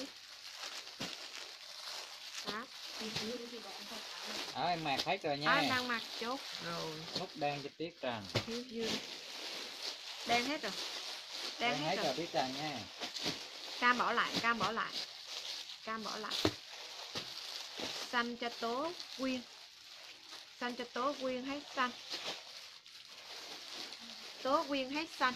tám. Áo em mặc hết rồi nha. À, em đang mặc chốt rồi. Nút đen cho Tiết Trần. Hiếu Dương. Đen hết rồi. Đen, Đen hết, hết rồi. rồi Tiết Trần nha. Cam bỏ lại, cam bỏ lại. Cam bỏ lại. Xanh cho Tố Quyên. Xanh cho Tố Quyên hết xanh. Tố Quyên hết xanh.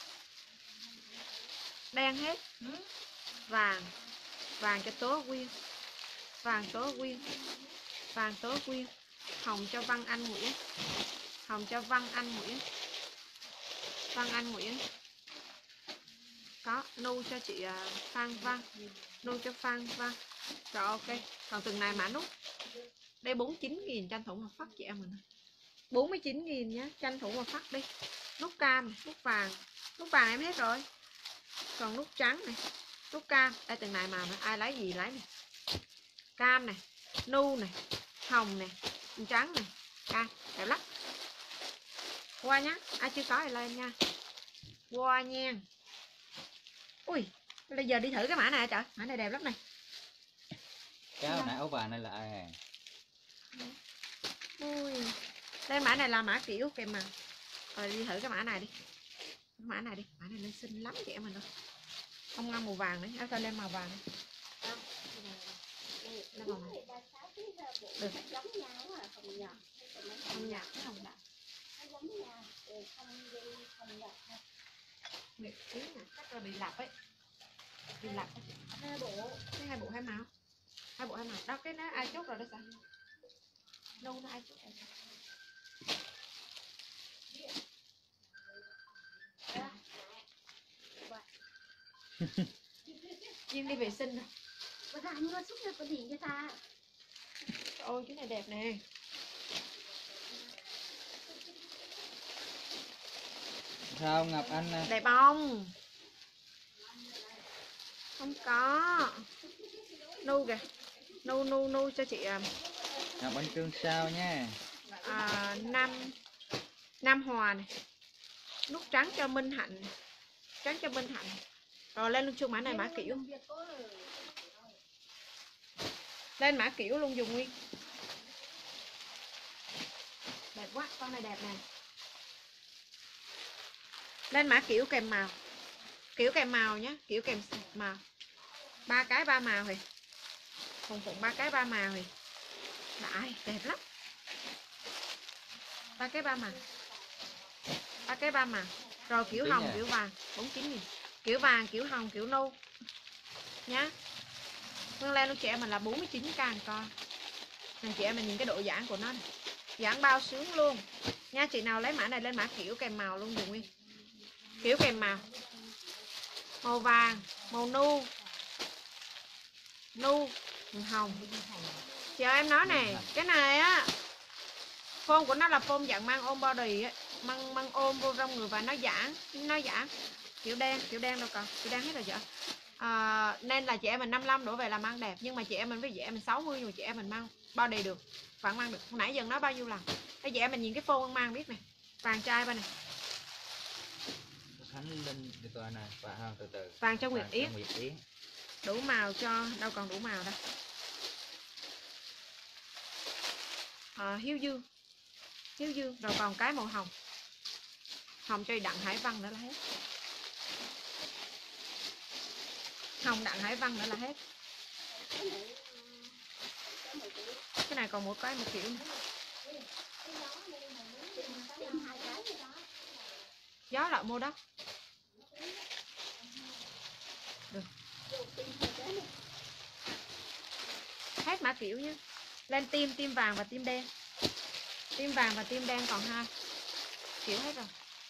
Đen hết. Vàng. Vàng cho Tố Quyên. Vàng Tố Quyên. Vàng Tố Quyên. Hồng cho Văn Anh Nguyễn. Hồng cho Văn Anh Nguyễn. Văn Anh Nguyễn. Có nu cho chị Phan Văn. Nu cho Phan Văn. Rồi ok. Còn từng này mã nút. Đây bốn mươi chín nghìn tranh thủ một phát chị em mình. bốn mươi chín nghìn nhé, tranh thủ một phát đi. Nút cam, nút vàng. Nút vàng em hết rồi. Còn nút trắng này, nút cam. Đây từng này màu này, ai lấy gì lấy này. Cam này, nu này, hồng này, trắng này, cam, đẹp lắm. Qua nhá, ai chưa có thì lên nha. Qua nha. Ui, bây giờ đi thử cái mã này trời, mã này đẹp lắm này. Cái áo nãy áo vàng này là ai à? Ui, đây mã này là mã kiểu kèm màu. Rồi đi thử cái mã này đi. Mã này đi, mã này lên xinh lắm chị em mình ơi. Không ngâm màu vàng nữa, áo sao lên màu vàng đi. Lên màu này. Được. Không nhạt, cái hồng đậm. Nguyệt tí nè, chắc là bị lặp ấy. Bị lặp ấy. Hai bộ, cái hai bộ hai màu. Hai bộ hai màu. Đó cái nó ai chốt rồi đó sao? Đâu nó ai chốt rồi. Chim đi vệ sinh rồi. Bà ta mua xúc cho có gì cho ta. Ôi cái này đẹp nè. Sao Ngọc Anh nè? Đẹp không? Không có. Nu kìa. Nu nu nu cho chị Ngọc Anh Trương sao nha. à, Nam Nam Hòa này. Nút trắng cho Minh Hạnh. Trắng cho Minh Hạnh. Rồi lên luôn chung mã này mã kiểu. Lên mã kiểu luôn dùng nguyên. Đẹp quá, con này đẹp nè. Lên mã kiểu kèm màu. Kiểu kèm màu nhé, kiểu kèm màu. Ba cái ba màu thì. Phùng phụng ba cái ba màu thì. Đại, đẹp lắm. Ba cái ba màu. Ba cái ba màu. Rồi kiểu Tí hồng, nha. kiểu vàng, bốn mươi chín nghìn. Kiểu vàng, kiểu hồng, kiểu nâu. Nhá. Nguyên lên luôn chị em mình là bốn mươi chín càng con. Này chị em mình nhìn cái độ giãn của nó này. Giãn bao sướng luôn. Nha, chị nào lấy mã này lên mã kiểu kèm màu luôn dùng nguyên. Kiểu kèm màu. Màu vàng, màu nu. Nu, màu hồng. Chờ em nói nè, cái này á phông của nó là phông dạng mang ôm body á, mang mang ôm vô trong người và nó giãn, nó giãn. Kiểu đen, kiểu đen đâu còn, kiểu đen hết rồi chị. À, nên là chị em mình năm mươi lăm đổ về là mang đẹp, nhưng mà chị em mình với chị em mình sáu mươi nhưng mà chị em mình mang body được, vẫn mang được. Hồi nãy giờ nói bao nhiêu lần. Bây giờ em mình nhìn cái phông mang biết này. Vàng trai bên này. Khánh Linh từ tòa này và không từ từ. Vàng cho Nguyệt Vàng cho Yến. Nguyệt Yến. Đủ màu cho đâu còn đủ màu đâu. À, Hiếu Dương. Hiếu Dương rồi còn cái màu hồng. Hồng cho Đặng Hải Văn nữa là hết. Hồng Đặng Hải Văn nữa là hết. Cái này còn một cái một kiểu nữa. Gió lại mua đó. Được. Hết mã kiểu nhé. Lên tim, tim vàng và tim đen. Tim vàng và tim đen còn hai. Kiểu hết rồi.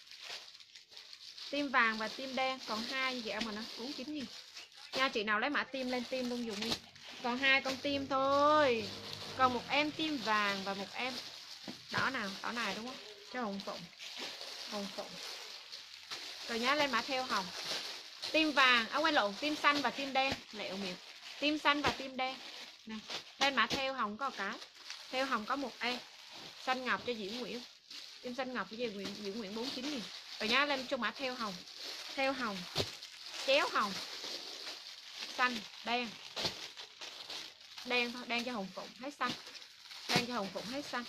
Tim vàng và tim đen còn hai như vậy mà nó bốn mươi chín nghìn. Nha, chị nào lấy mã tim lên tim luôn dùng đi. Còn hai con tim thôi. Còn một em tim vàng và một em đỏ nào, đỏ này đúng không? Cho hồng phụng. Hồng phụng. Rồi nhá, lên mã theo hồng. Tim vàng, à quên lộn, tim xanh và tim đen, lẹo miệng. Tim xanh và tim đen. Này, lên mã theo hồng có một cái. Theo hồng có một em. Xanh ngọc cho Diễm Nguyễn. Tim xanh ngọc cho Diễm Nguyễn, Diễm Nguyễn bốn mươi chín nghìn. Rồi nhá, lên cho mã theo hồng. Theo hồng. Chéo hồng. Xanh, đen. Đen thôi, đen cho hồng phụng hết xanh. Đen cho hồng phụng hết xanh.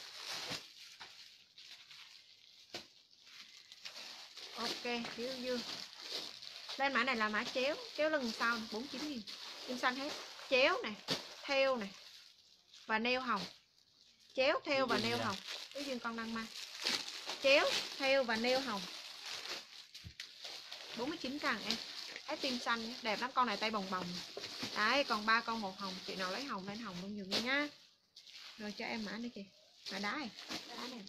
Ok, Hiếu Dương. Lên mã này là mã chéo, chéo lưng sau bốn mươi chín nghìn. Tim xanh hết. Chéo này, theo này và neo hồng. Chéo, theo và neo hồng. Hiếu Dương con đang mang. Chéo, theo và neo hồng. bốn mươi chín càng em. Hết tim xanh đẹp lắm, con này tay bồng bồng. Đấy, còn ba con một hồng, chị nào lấy hồng lên hồng luôn dùng đi nhá. Rồi cho em mã đây kìa. Mã đá này, đá này.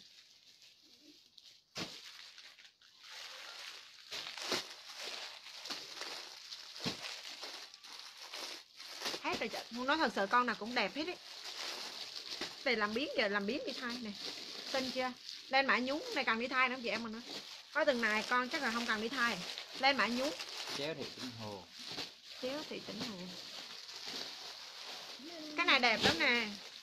Hết rồi, muốn nói thật sự con nào cũng đẹp hết đấy. Về làm biến giờ làm biến đi thai nè. Xinh chưa? Lên mã nhúng này cần đi thai nữa chị em mà nữa. Có từng này con chắc là không cần đi thai. Lên mã nhúng. Chéo thì Tĩnh Hồ. Chéo thì Tĩnh Hồ. Cái này đẹp lắm nè.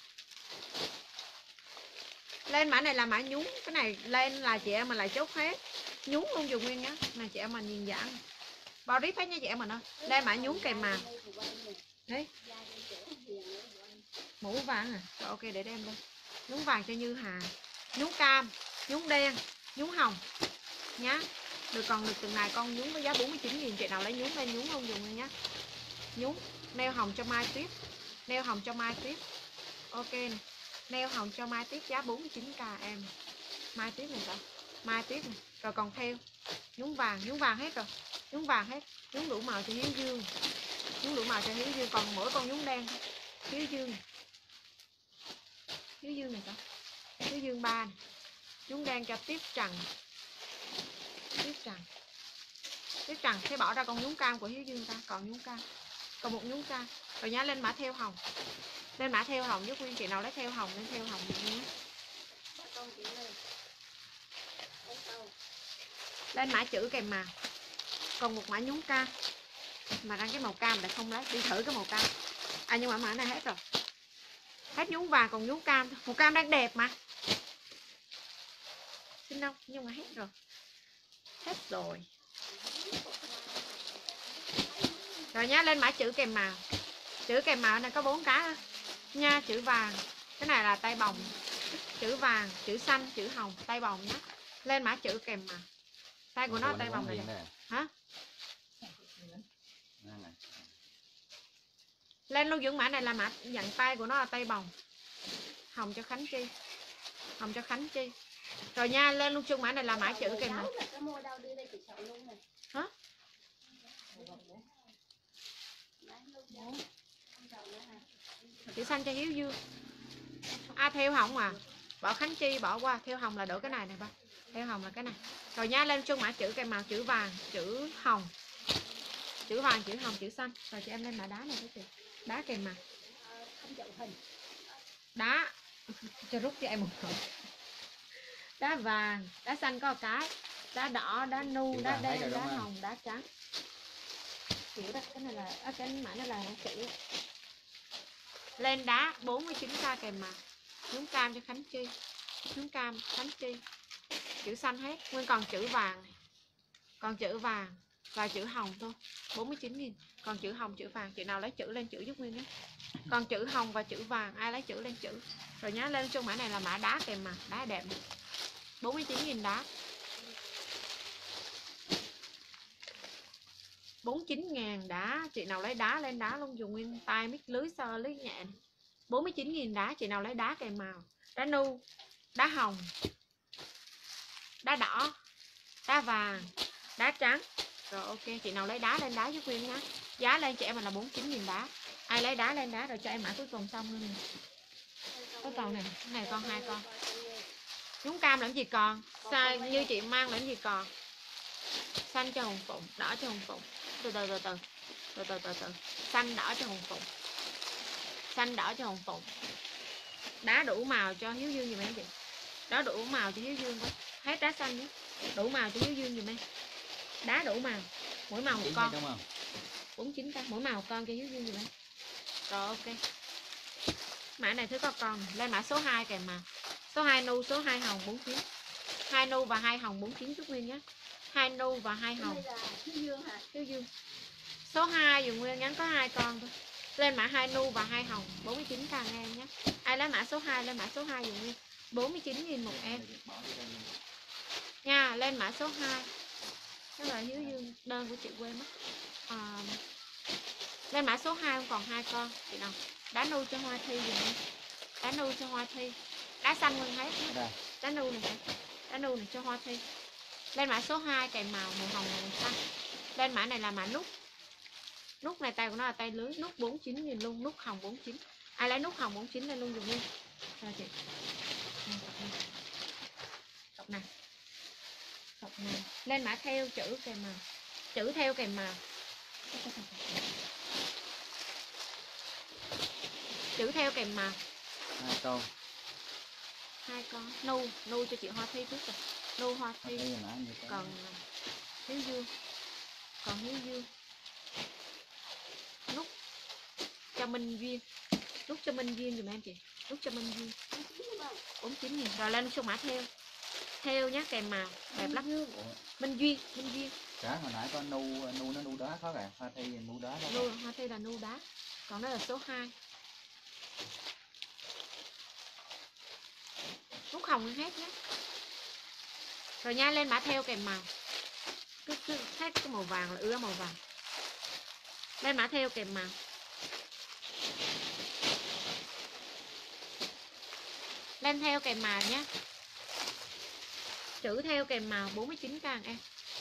Lên mã này là mã nhúng. Cái này lên là chị em mà lại chốt hết. Nhúng luôn dùng nguyên nhá. Này chị em mà nhìn dạng. Bao rip hết nha chị em mình ơi. Lên mã nhúng kèm màu. Đấy. Mũ vàng à. Rồi ok để đem lên. Nhúng vàng cho Như Hà. Nhúng cam, nhúng đen, nhúng hồng nhá. Được, còn được từng này con nhúng với giá bốn mươi chín nghìn. Chị nào lấy nhúng lên nhúng luôn dùng nhá. Nhúng neo hồng cho Mai Tuyết. Neo hồng cho Mai Tuyết. Ok nè. Neo hồng cho Mai Tuyết giá bốn mươi chín k em. Mai Tuyết này sao? Mai Tuyết này. Rồi còn theo nhúng vàng, nhúng vàng hết rồi. Nhúng vàng hết. Nhúng đủ màu cho Hiếu Dương. Nhúng đủ màu cho Hiếu Dương. Còn mỗi con nhúng đen thôi. Hiếu Dương này. Hiếu Dương này sao? Hiếu Dương ba này. Nhúng đen cho Tiếp Trần. Tiếp Trần. Tiếp Trần sẽ bỏ ra con nhúng cam của Hiếu Dương ta. Còn nhúng cam. Còn một nhúng cam. Rồi nhá, lên mã theo hồng. Lên mã theo hồng giúp Nguyên chị nào lấy theo hồng lên theo hồng nhé. Lên mã chữ kèm màu. Còn một mã nhúng cam. Mà đang cái màu cam lại không lấy. Đi thử cái màu cam. À nhưng mà mã này hết rồi. Hết nhúng vàng còn nhúng cam thôi. Màu cam đang đẹp mà. Xin đâu, nhưng mà hết rồi. Hết rồi. Rồi nhá, lên mã chữ kèm màu. Chữ kèm màu này có bốn cái đó. Nha, chữ vàng. Cái này là tay bồng. Chữ vàng, chữ xanh, chữ hồng, tay bồng nhá. Lên mã chữ kèm màu. Tay của nó tay bồng này. này. Hả? Lên luôn dưỡng mã này là mã dặn tay của nó là tay bồng. Hồng cho Khánh Chi. Hồng cho Khánh Chi. Rồi nha, lên luôn chung mã này là mã chữ kèm màu. Hả? Chữ xanh cho Hiếu Dương. À theo hồng à. Bỏ Khánh Chi bỏ qua. Theo hồng là đổi cái này này ba. Theo hồng là cái này. Rồi nha, lên chung mã chữ kèm màu. Chữ vàng, chữ hồng. Chữ vàng, chữ hồng, chữ xanh. Rồi chị em lên mã đá này với chị. Đá kèm màu. Đá. Cho rút cho em một hộp. Đá vàng, đá xanh có một cái. Đá đỏ, đá nu, đá đen, đá hồng, đá trắng. Kiểu đó, cái này là à, cái mã này là chữ. Lên đá bốn mươi chín k kèm màu. Nhúng cam cho Khánh Chi. Nhúng cam Khánh Chi. Chữ xanh hết, nguyên còn chữ vàng này. Còn chữ vàng và chữ hồng thôi, bốn mươi chín nghìn. Còn chữ hồng, chữ vàng, chị nào lấy chữ lên chữ giúp Nguyên nhé. Còn chữ hồng và chữ vàng ai lấy chữ lên chữ. Rồi nhá, lên chung mã này là mã đá kèm màu, đá đẹp này. bốn mươi chín nghìn đá. bốn mươi chín ngàn đá. Chị nào lấy đá lên đá luôn, dùng nguyên tay mít lưới sơ lưới nhẹ. bốn mươi chín nghìn đá. Chị nào lấy đá kèm màu, đá nu, đá hồng, đá đỏ, đá vàng, đá trắng. Rồi ok, chị nào lấy đá lên đá giúp Nguyên nhá. Giá lên chị em mình là bốn mươi chín nghìn đá. Ai lấy đá lên đá rồi cho em mã cuối cùng xong luôn nè. Cái con này, cái này con hai con. Nhúng cam làm gì còn, sai như chị mang làm gì còn. Xanh cho hồng phụng, đỏ cho hồng phụng. Từ từ từ từ. Từ từ từ từ. Xanh đỏ cho hồng phụng. Xanh đỏ cho hồng phụng. Đá đủ màu cho Hiếu Dương giùm em chị. Đó đủ màu cho Hiếu Dương quá. Hết đá xanh nhé. Đủ màu cho Hiếu Dương giùm em. Đá đủ màu. Mỗi màu một con. bốn mươi chín k, mỗi màu một con cho Hiếu Dương giùm em. Rồi ok. Mã này thứ có con. Lên mã số hai kèm màu. Số hai nu, số hai hồng bốn mươi chín. hai nu và hai hồng bốn mươi chín chút Nguyên nhé. hai nu và hai hồng. Hiếu Dương hả? Hiếu Dương. Số hai dùng Nguyên nhắn có hai con thôi. Lên mã hai nu và hai hồng bốn mươi chín k em nhé. Ai lấy mã số hai lên mã số hai dùng Nguyên. bốn mươi chín nghìn một em. Nha, lên mã số hai. Đó là Hiếu Dương, đơn của chị quên mất. À, lên mã số hai không còn hai con chị nào. Đá nu cho Hoa Thi dùng Nguyên. Đá nu cho Hoa Thi. Đá xanh Nguyên hết. Đá nu này. Đá nu này cho Hoa Thi. Lên mã số hai kèm màu màu hồng và màu xanh. Lên mã này là mã nút. Nút này tay của nó là tay lưới. Nút bốn mươi chín nghìn luôn. Nút hồng bốn mươi chín. Ai lấy nút hồng bốn mươi chín lên luôn dùng Nguyên. Cho chị. Cọc này. Cọc này. Lên mã theo chữ kèm màu. Chữ theo kèm màu. Chữ theo kèm màu. Hai con. Hai con. Nu. Nu cho chị Hoa Thi trước rồi. Nu Hoa Thi. Còn Hiếu Dương. Còn Hiếu Dương. Nút cho Minh Duyên. Nút cho Minh Duyên dùm em chị. Nút cho Minh Duyên bốn mươi chín nghìn. Rồi lên số mã theo. Theo nhá kèm màu. Đẹp lắm. Minh Duyên. Minh Duyên. Cả hồi nãy có nu nu nó nu đá khó kìa. Hoa Thi nu đá đó. Nu Hoa Thi là nu đá. Còn đó là số hai. Nút hồng hết nhé. Rồi nha, lên mã theo kèm màu. Cứ, cứ hết cái màu vàng là ưa màu vàng. Lên mã theo kèm màu. Lên theo kèm màu nhé. Chữ theo kèm màu bốn mươi chín k em.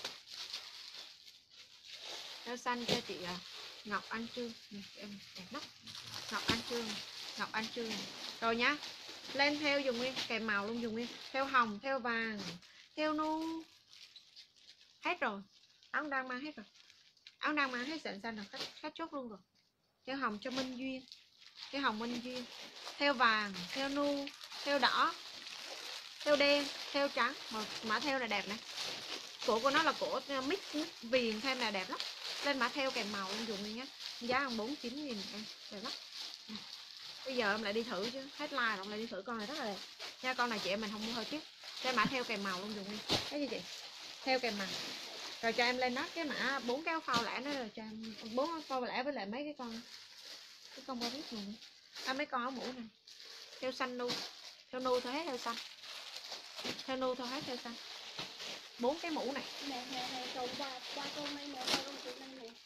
Theo xanh cho chị Ngọc Anh Trương. Em đẹp lắm. Ngọc Anh Trương. Ngọc Anh Trương. Rồi nhá. Lên theo dùng Nguyên, kèm màu luôn dùng Nguyên. Theo hồng, theo vàng, theo nu. Hết rồi. Áo đang mang hết rồi. Áo đang mang hết sẵn xanh rồi, khách, khách chốt luôn rồi. Theo hồng cho Minh Duyên. Theo hồng Minh Duyên. Theo vàng, theo nu, theo đỏ, theo đen, theo trắng. Mà mã theo là đẹp này. Cổ của nó là cổ mix, mix viền thêm là đẹp lắm. Lên mã theo kèm màu luôn dùng đi nhé. Giá bằng bốn mươi chín nghìn em. Đẹp lắm. Bây giờ em lại đi thử chứ. Hết like rồi em lại đi thử con này rất là đẹp. Nha, con này chị em mình không mua hơi tiếc. Lên mã theo kèm màu luôn dùng đi. Thấy gì chị? Theo kèm màu. Rồi cho em lên đó cái mã bốn cái phao lẻ nữa rồi cho em bốn phao lẻ với lại mấy cái con cái con bao biết luôn. À, mấy con áo mũ này. Theo xanh nu. Theo nu thôi hết theo xanh. Theo nu thôi hết theo xanh. Bốn cái mũ này. Nè nè nè trồng qua qua con này nè, qua con chị này nè.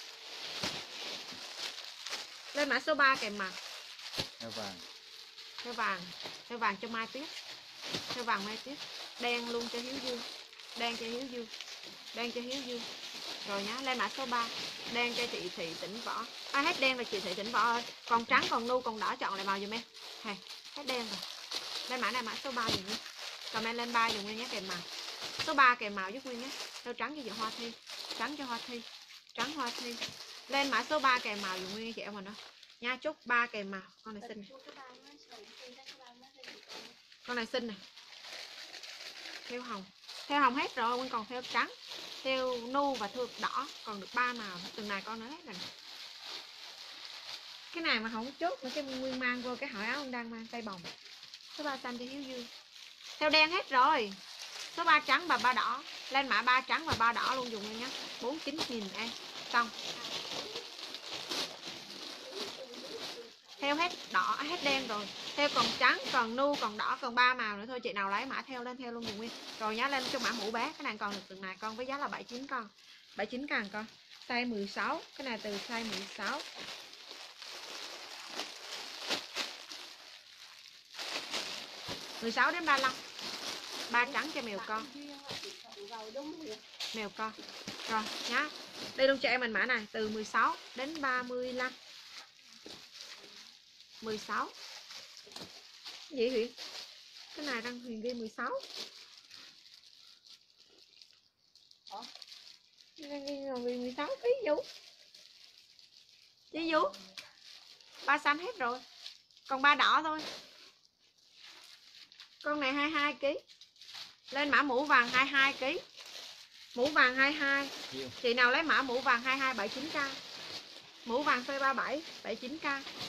Lên mã số ba kèm màu. Theo vàng. Theo vàng. Theo vàng cho Mai Tuyết. Theo vàng Mai Tuyết. Đen luôn cho Hiếu Dương. Đen cho Hiếu Dương. Đen cho Hiếu Dương. Rồi nhá, lên mã số ba. Đen cho chị Thị Tĩnh Võ. À, hết đen là chị Thị Tĩnh Võ ơi. Còn trắng, còn nu, còn đỏ chọn lại màu dùm em. Hay, hết đen rồi. Lên mã này mã số ba dùm Nguyên. Comment lên ba dùm Nguyên nhé kèm màu. Số ba kèm màu giúp Nguyên nhé. Theo trắng cho chị Hoa Thi. Trắng cho Hoa Thi. Trắng Hoa Thi. Lên mã số ba kèm màu dùm Nguyên chị em mình đó. Nha, chúc ba kèm màu. Con này xinh này. Con này xinh này. Theo hồng. Theo hồng hết rồi, Nguyên còn theo trắng, theo nu và theo đỏ. Còn được ba màu. Từng này con nữa hết rồi. Cái này mà không chốt mà cái Nguyên mang vô cái hỏi áo ông đang mang tay bồng. Số ba xanh cho Hiếu Dương. Theo đen hết rồi. Số ba trắng và ba đỏ. Lên mã ba trắng và ba đỏ luôn dùng Nguyên nhé. bốn mươi chín nghìn em. Xong. Theo hết đỏ, hết đen rồi. Theo còn trắng, còn nu, còn đỏ, còn ba màu nữa thôi. Chị nào lấy mã theo lên theo luôn dùng Nguyên. Rồi nhá, lên cho mã mũ bé. Cái này còn được từng này con với giá là bảy mươi chín con. bảy mươi chín ngàn con. size mười sáu, cái này từ size mười sáu. mười sáu đến ba mươi lăm. Ba trắng cho mèo con. Mèo con. Rồi nhá. Đây luôn cho em mình mã này từ mười sáu đến ba mươi lăm. mười sáu. Gì Huyền? Cái này đang Huyền ghi mười sáu. Ủa? Đang ghi mười sáu ký Vũ. Chị Vũ. Ba xanh hết rồi. Còn ba đỏ thôi. Con này hai mươi hai ký. Lên mã mũ vàng hai mươi hai ký. Mũ vàng hai mươi hai. Nhiều. Chị nào lấy mã mũ vàng hai mươi hai bảy mươi chín k. Mũ vàng size ba mươi bảy bảy mươi chín k.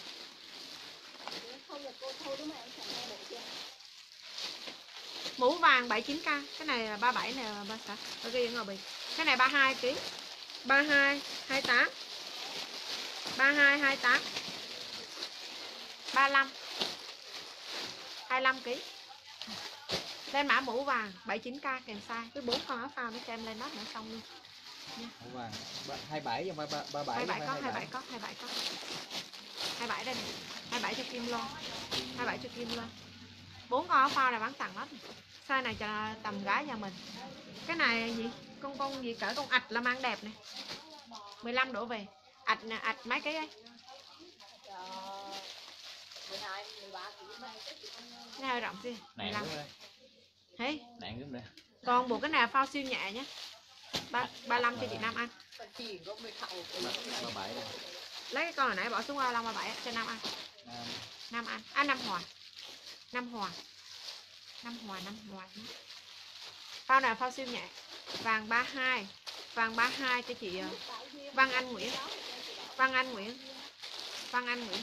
Không là cô thôi đúng không? Em chọn hai bộ chưa? Mũ vàng bảy mươi chín k. Cái này là ba mươi bảy này là ba mươi sáu. Ok ngồi bì. Cái này ba mươi hai ký. ba mươi hai hai mươi tám. ba mươi hai hai mươi tám. ba mươi lăm. hai mươi lăm ký. Lên mã mũ vàng bảy mươi chín k kèm size với bốn con áo phao nó cho em lên nắp nữa xong luôn. Mũ vàng hai mươi bảy và ba mươi bảy. hai mươi bảy có, hai mươi bảy có, hai mươi bảy có. hai mươi bảy đây này. hai mươi bảy cho Kim Loan. hai mươi bảy cho Kim Loan. bốn con áo phao này bán tặng hết. Size này cho tầm gái nhà mình. Cái này gì? Con con gì cỡ con ạch là mang đẹp này. mười lăm đổ về. Ạch nè, ạch mấy cái ấy. Cái này hơi rộng xí. Nặng đúng rồi. Thấy? Nặng đúng rồi. Còn bộ cái này phao siêu nhẹ nhé. ba mươi lăm cho chị Nam ăn. ba mươi bảy đây. Lấy cái con hồi nãy bỏ xuống ba mươi lăm ba mươi bảy cho Nam ăn. Nam. Nam ăn. À Nam Hòa. Nam Hòa. Nam Hòa Nam Hòa nhé. Phao này phao siêu nhẹ. Vàng ba mươi hai. Vàng ba mươi hai cho chị Văn Anh Nguyễn. Văn Anh Nguyễn. Văn Anh Nguyễn.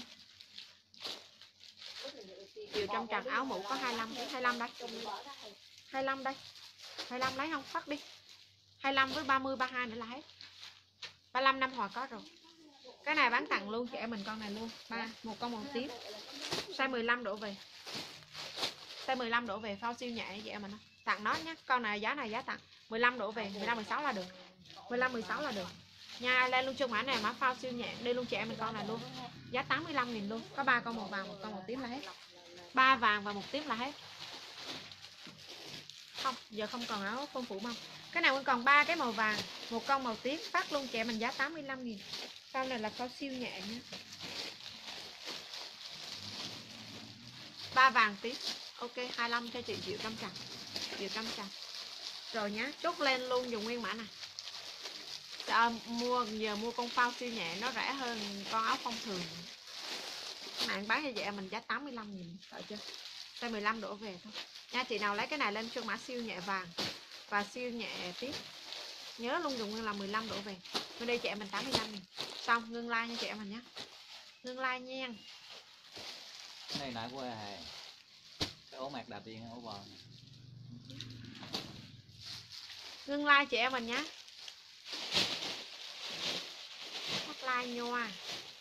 Chiều trong trần áo mũ có hai mươi lăm, hai mươi lăm đây. hai mươi lăm đây. hai mươi lăm lấy không? Phát đi. hai mươi lăm với ba mươi, ba mươi hai nữa là hết. ba mươi lăm Nam Hòa có rồi. Cái này bán tặng luôn chị em mình con này luôn. Ba, một con màu tím. Size mười lăm đổ về. Size mười lăm đổ về phao siêu nhẹ chị em mình. Tặng nó nhé. Con này giá này giá tặng. mười lăm đổ về, mười lăm mười sáu là được. mười lăm mười sáu là được. Nha, lên luôn chung mã này mã phao siêu nhẹ, đi luôn chị em mình con này luôn. Giá tám mươi lăm nghìn luôn. Có ba con màu vàng, một con màu tím là hết. Ba vàng và một tím là hết. Không, giờ không còn áo phong phủ mông. Cái này vẫn còn ba cái màu vàng, một con màu tím, phát luôn chị em mình giá tám mươi lăm nghìn. Phao này là phao siêu nhẹ nhé. Ba vàng tím. Ok, hai mươi lăm cho chị Diệu Trăm Trần. Diệu Trăm Trần. Rồi nhá, chốt lên luôn dùng nguyên mã này. À, mua giờ mua con phao siêu nhẹ nó rẻ hơn con áo thông thường. Cái này bán cho chị em mình giá tám mươi lăm nghìn, sợ chưa? Size mười lăm đổ về thôi. Nha, chị nào lấy cái này lên cho mã siêu nhẹ vàng và siêu nhẹ tiếp. Nhớ luôn dùng nguyên là mười lăm đổ về. Bên đây chị em mình tám mươi lăm nghìn. Xong, ngưng like nha chị em mình nhé. Ngưng like nha. Cái này nãy của Hà. Cái ổ mạc đạp điện ổ bò. Ngưng like chị em mình nhé. Tắt like nhoa.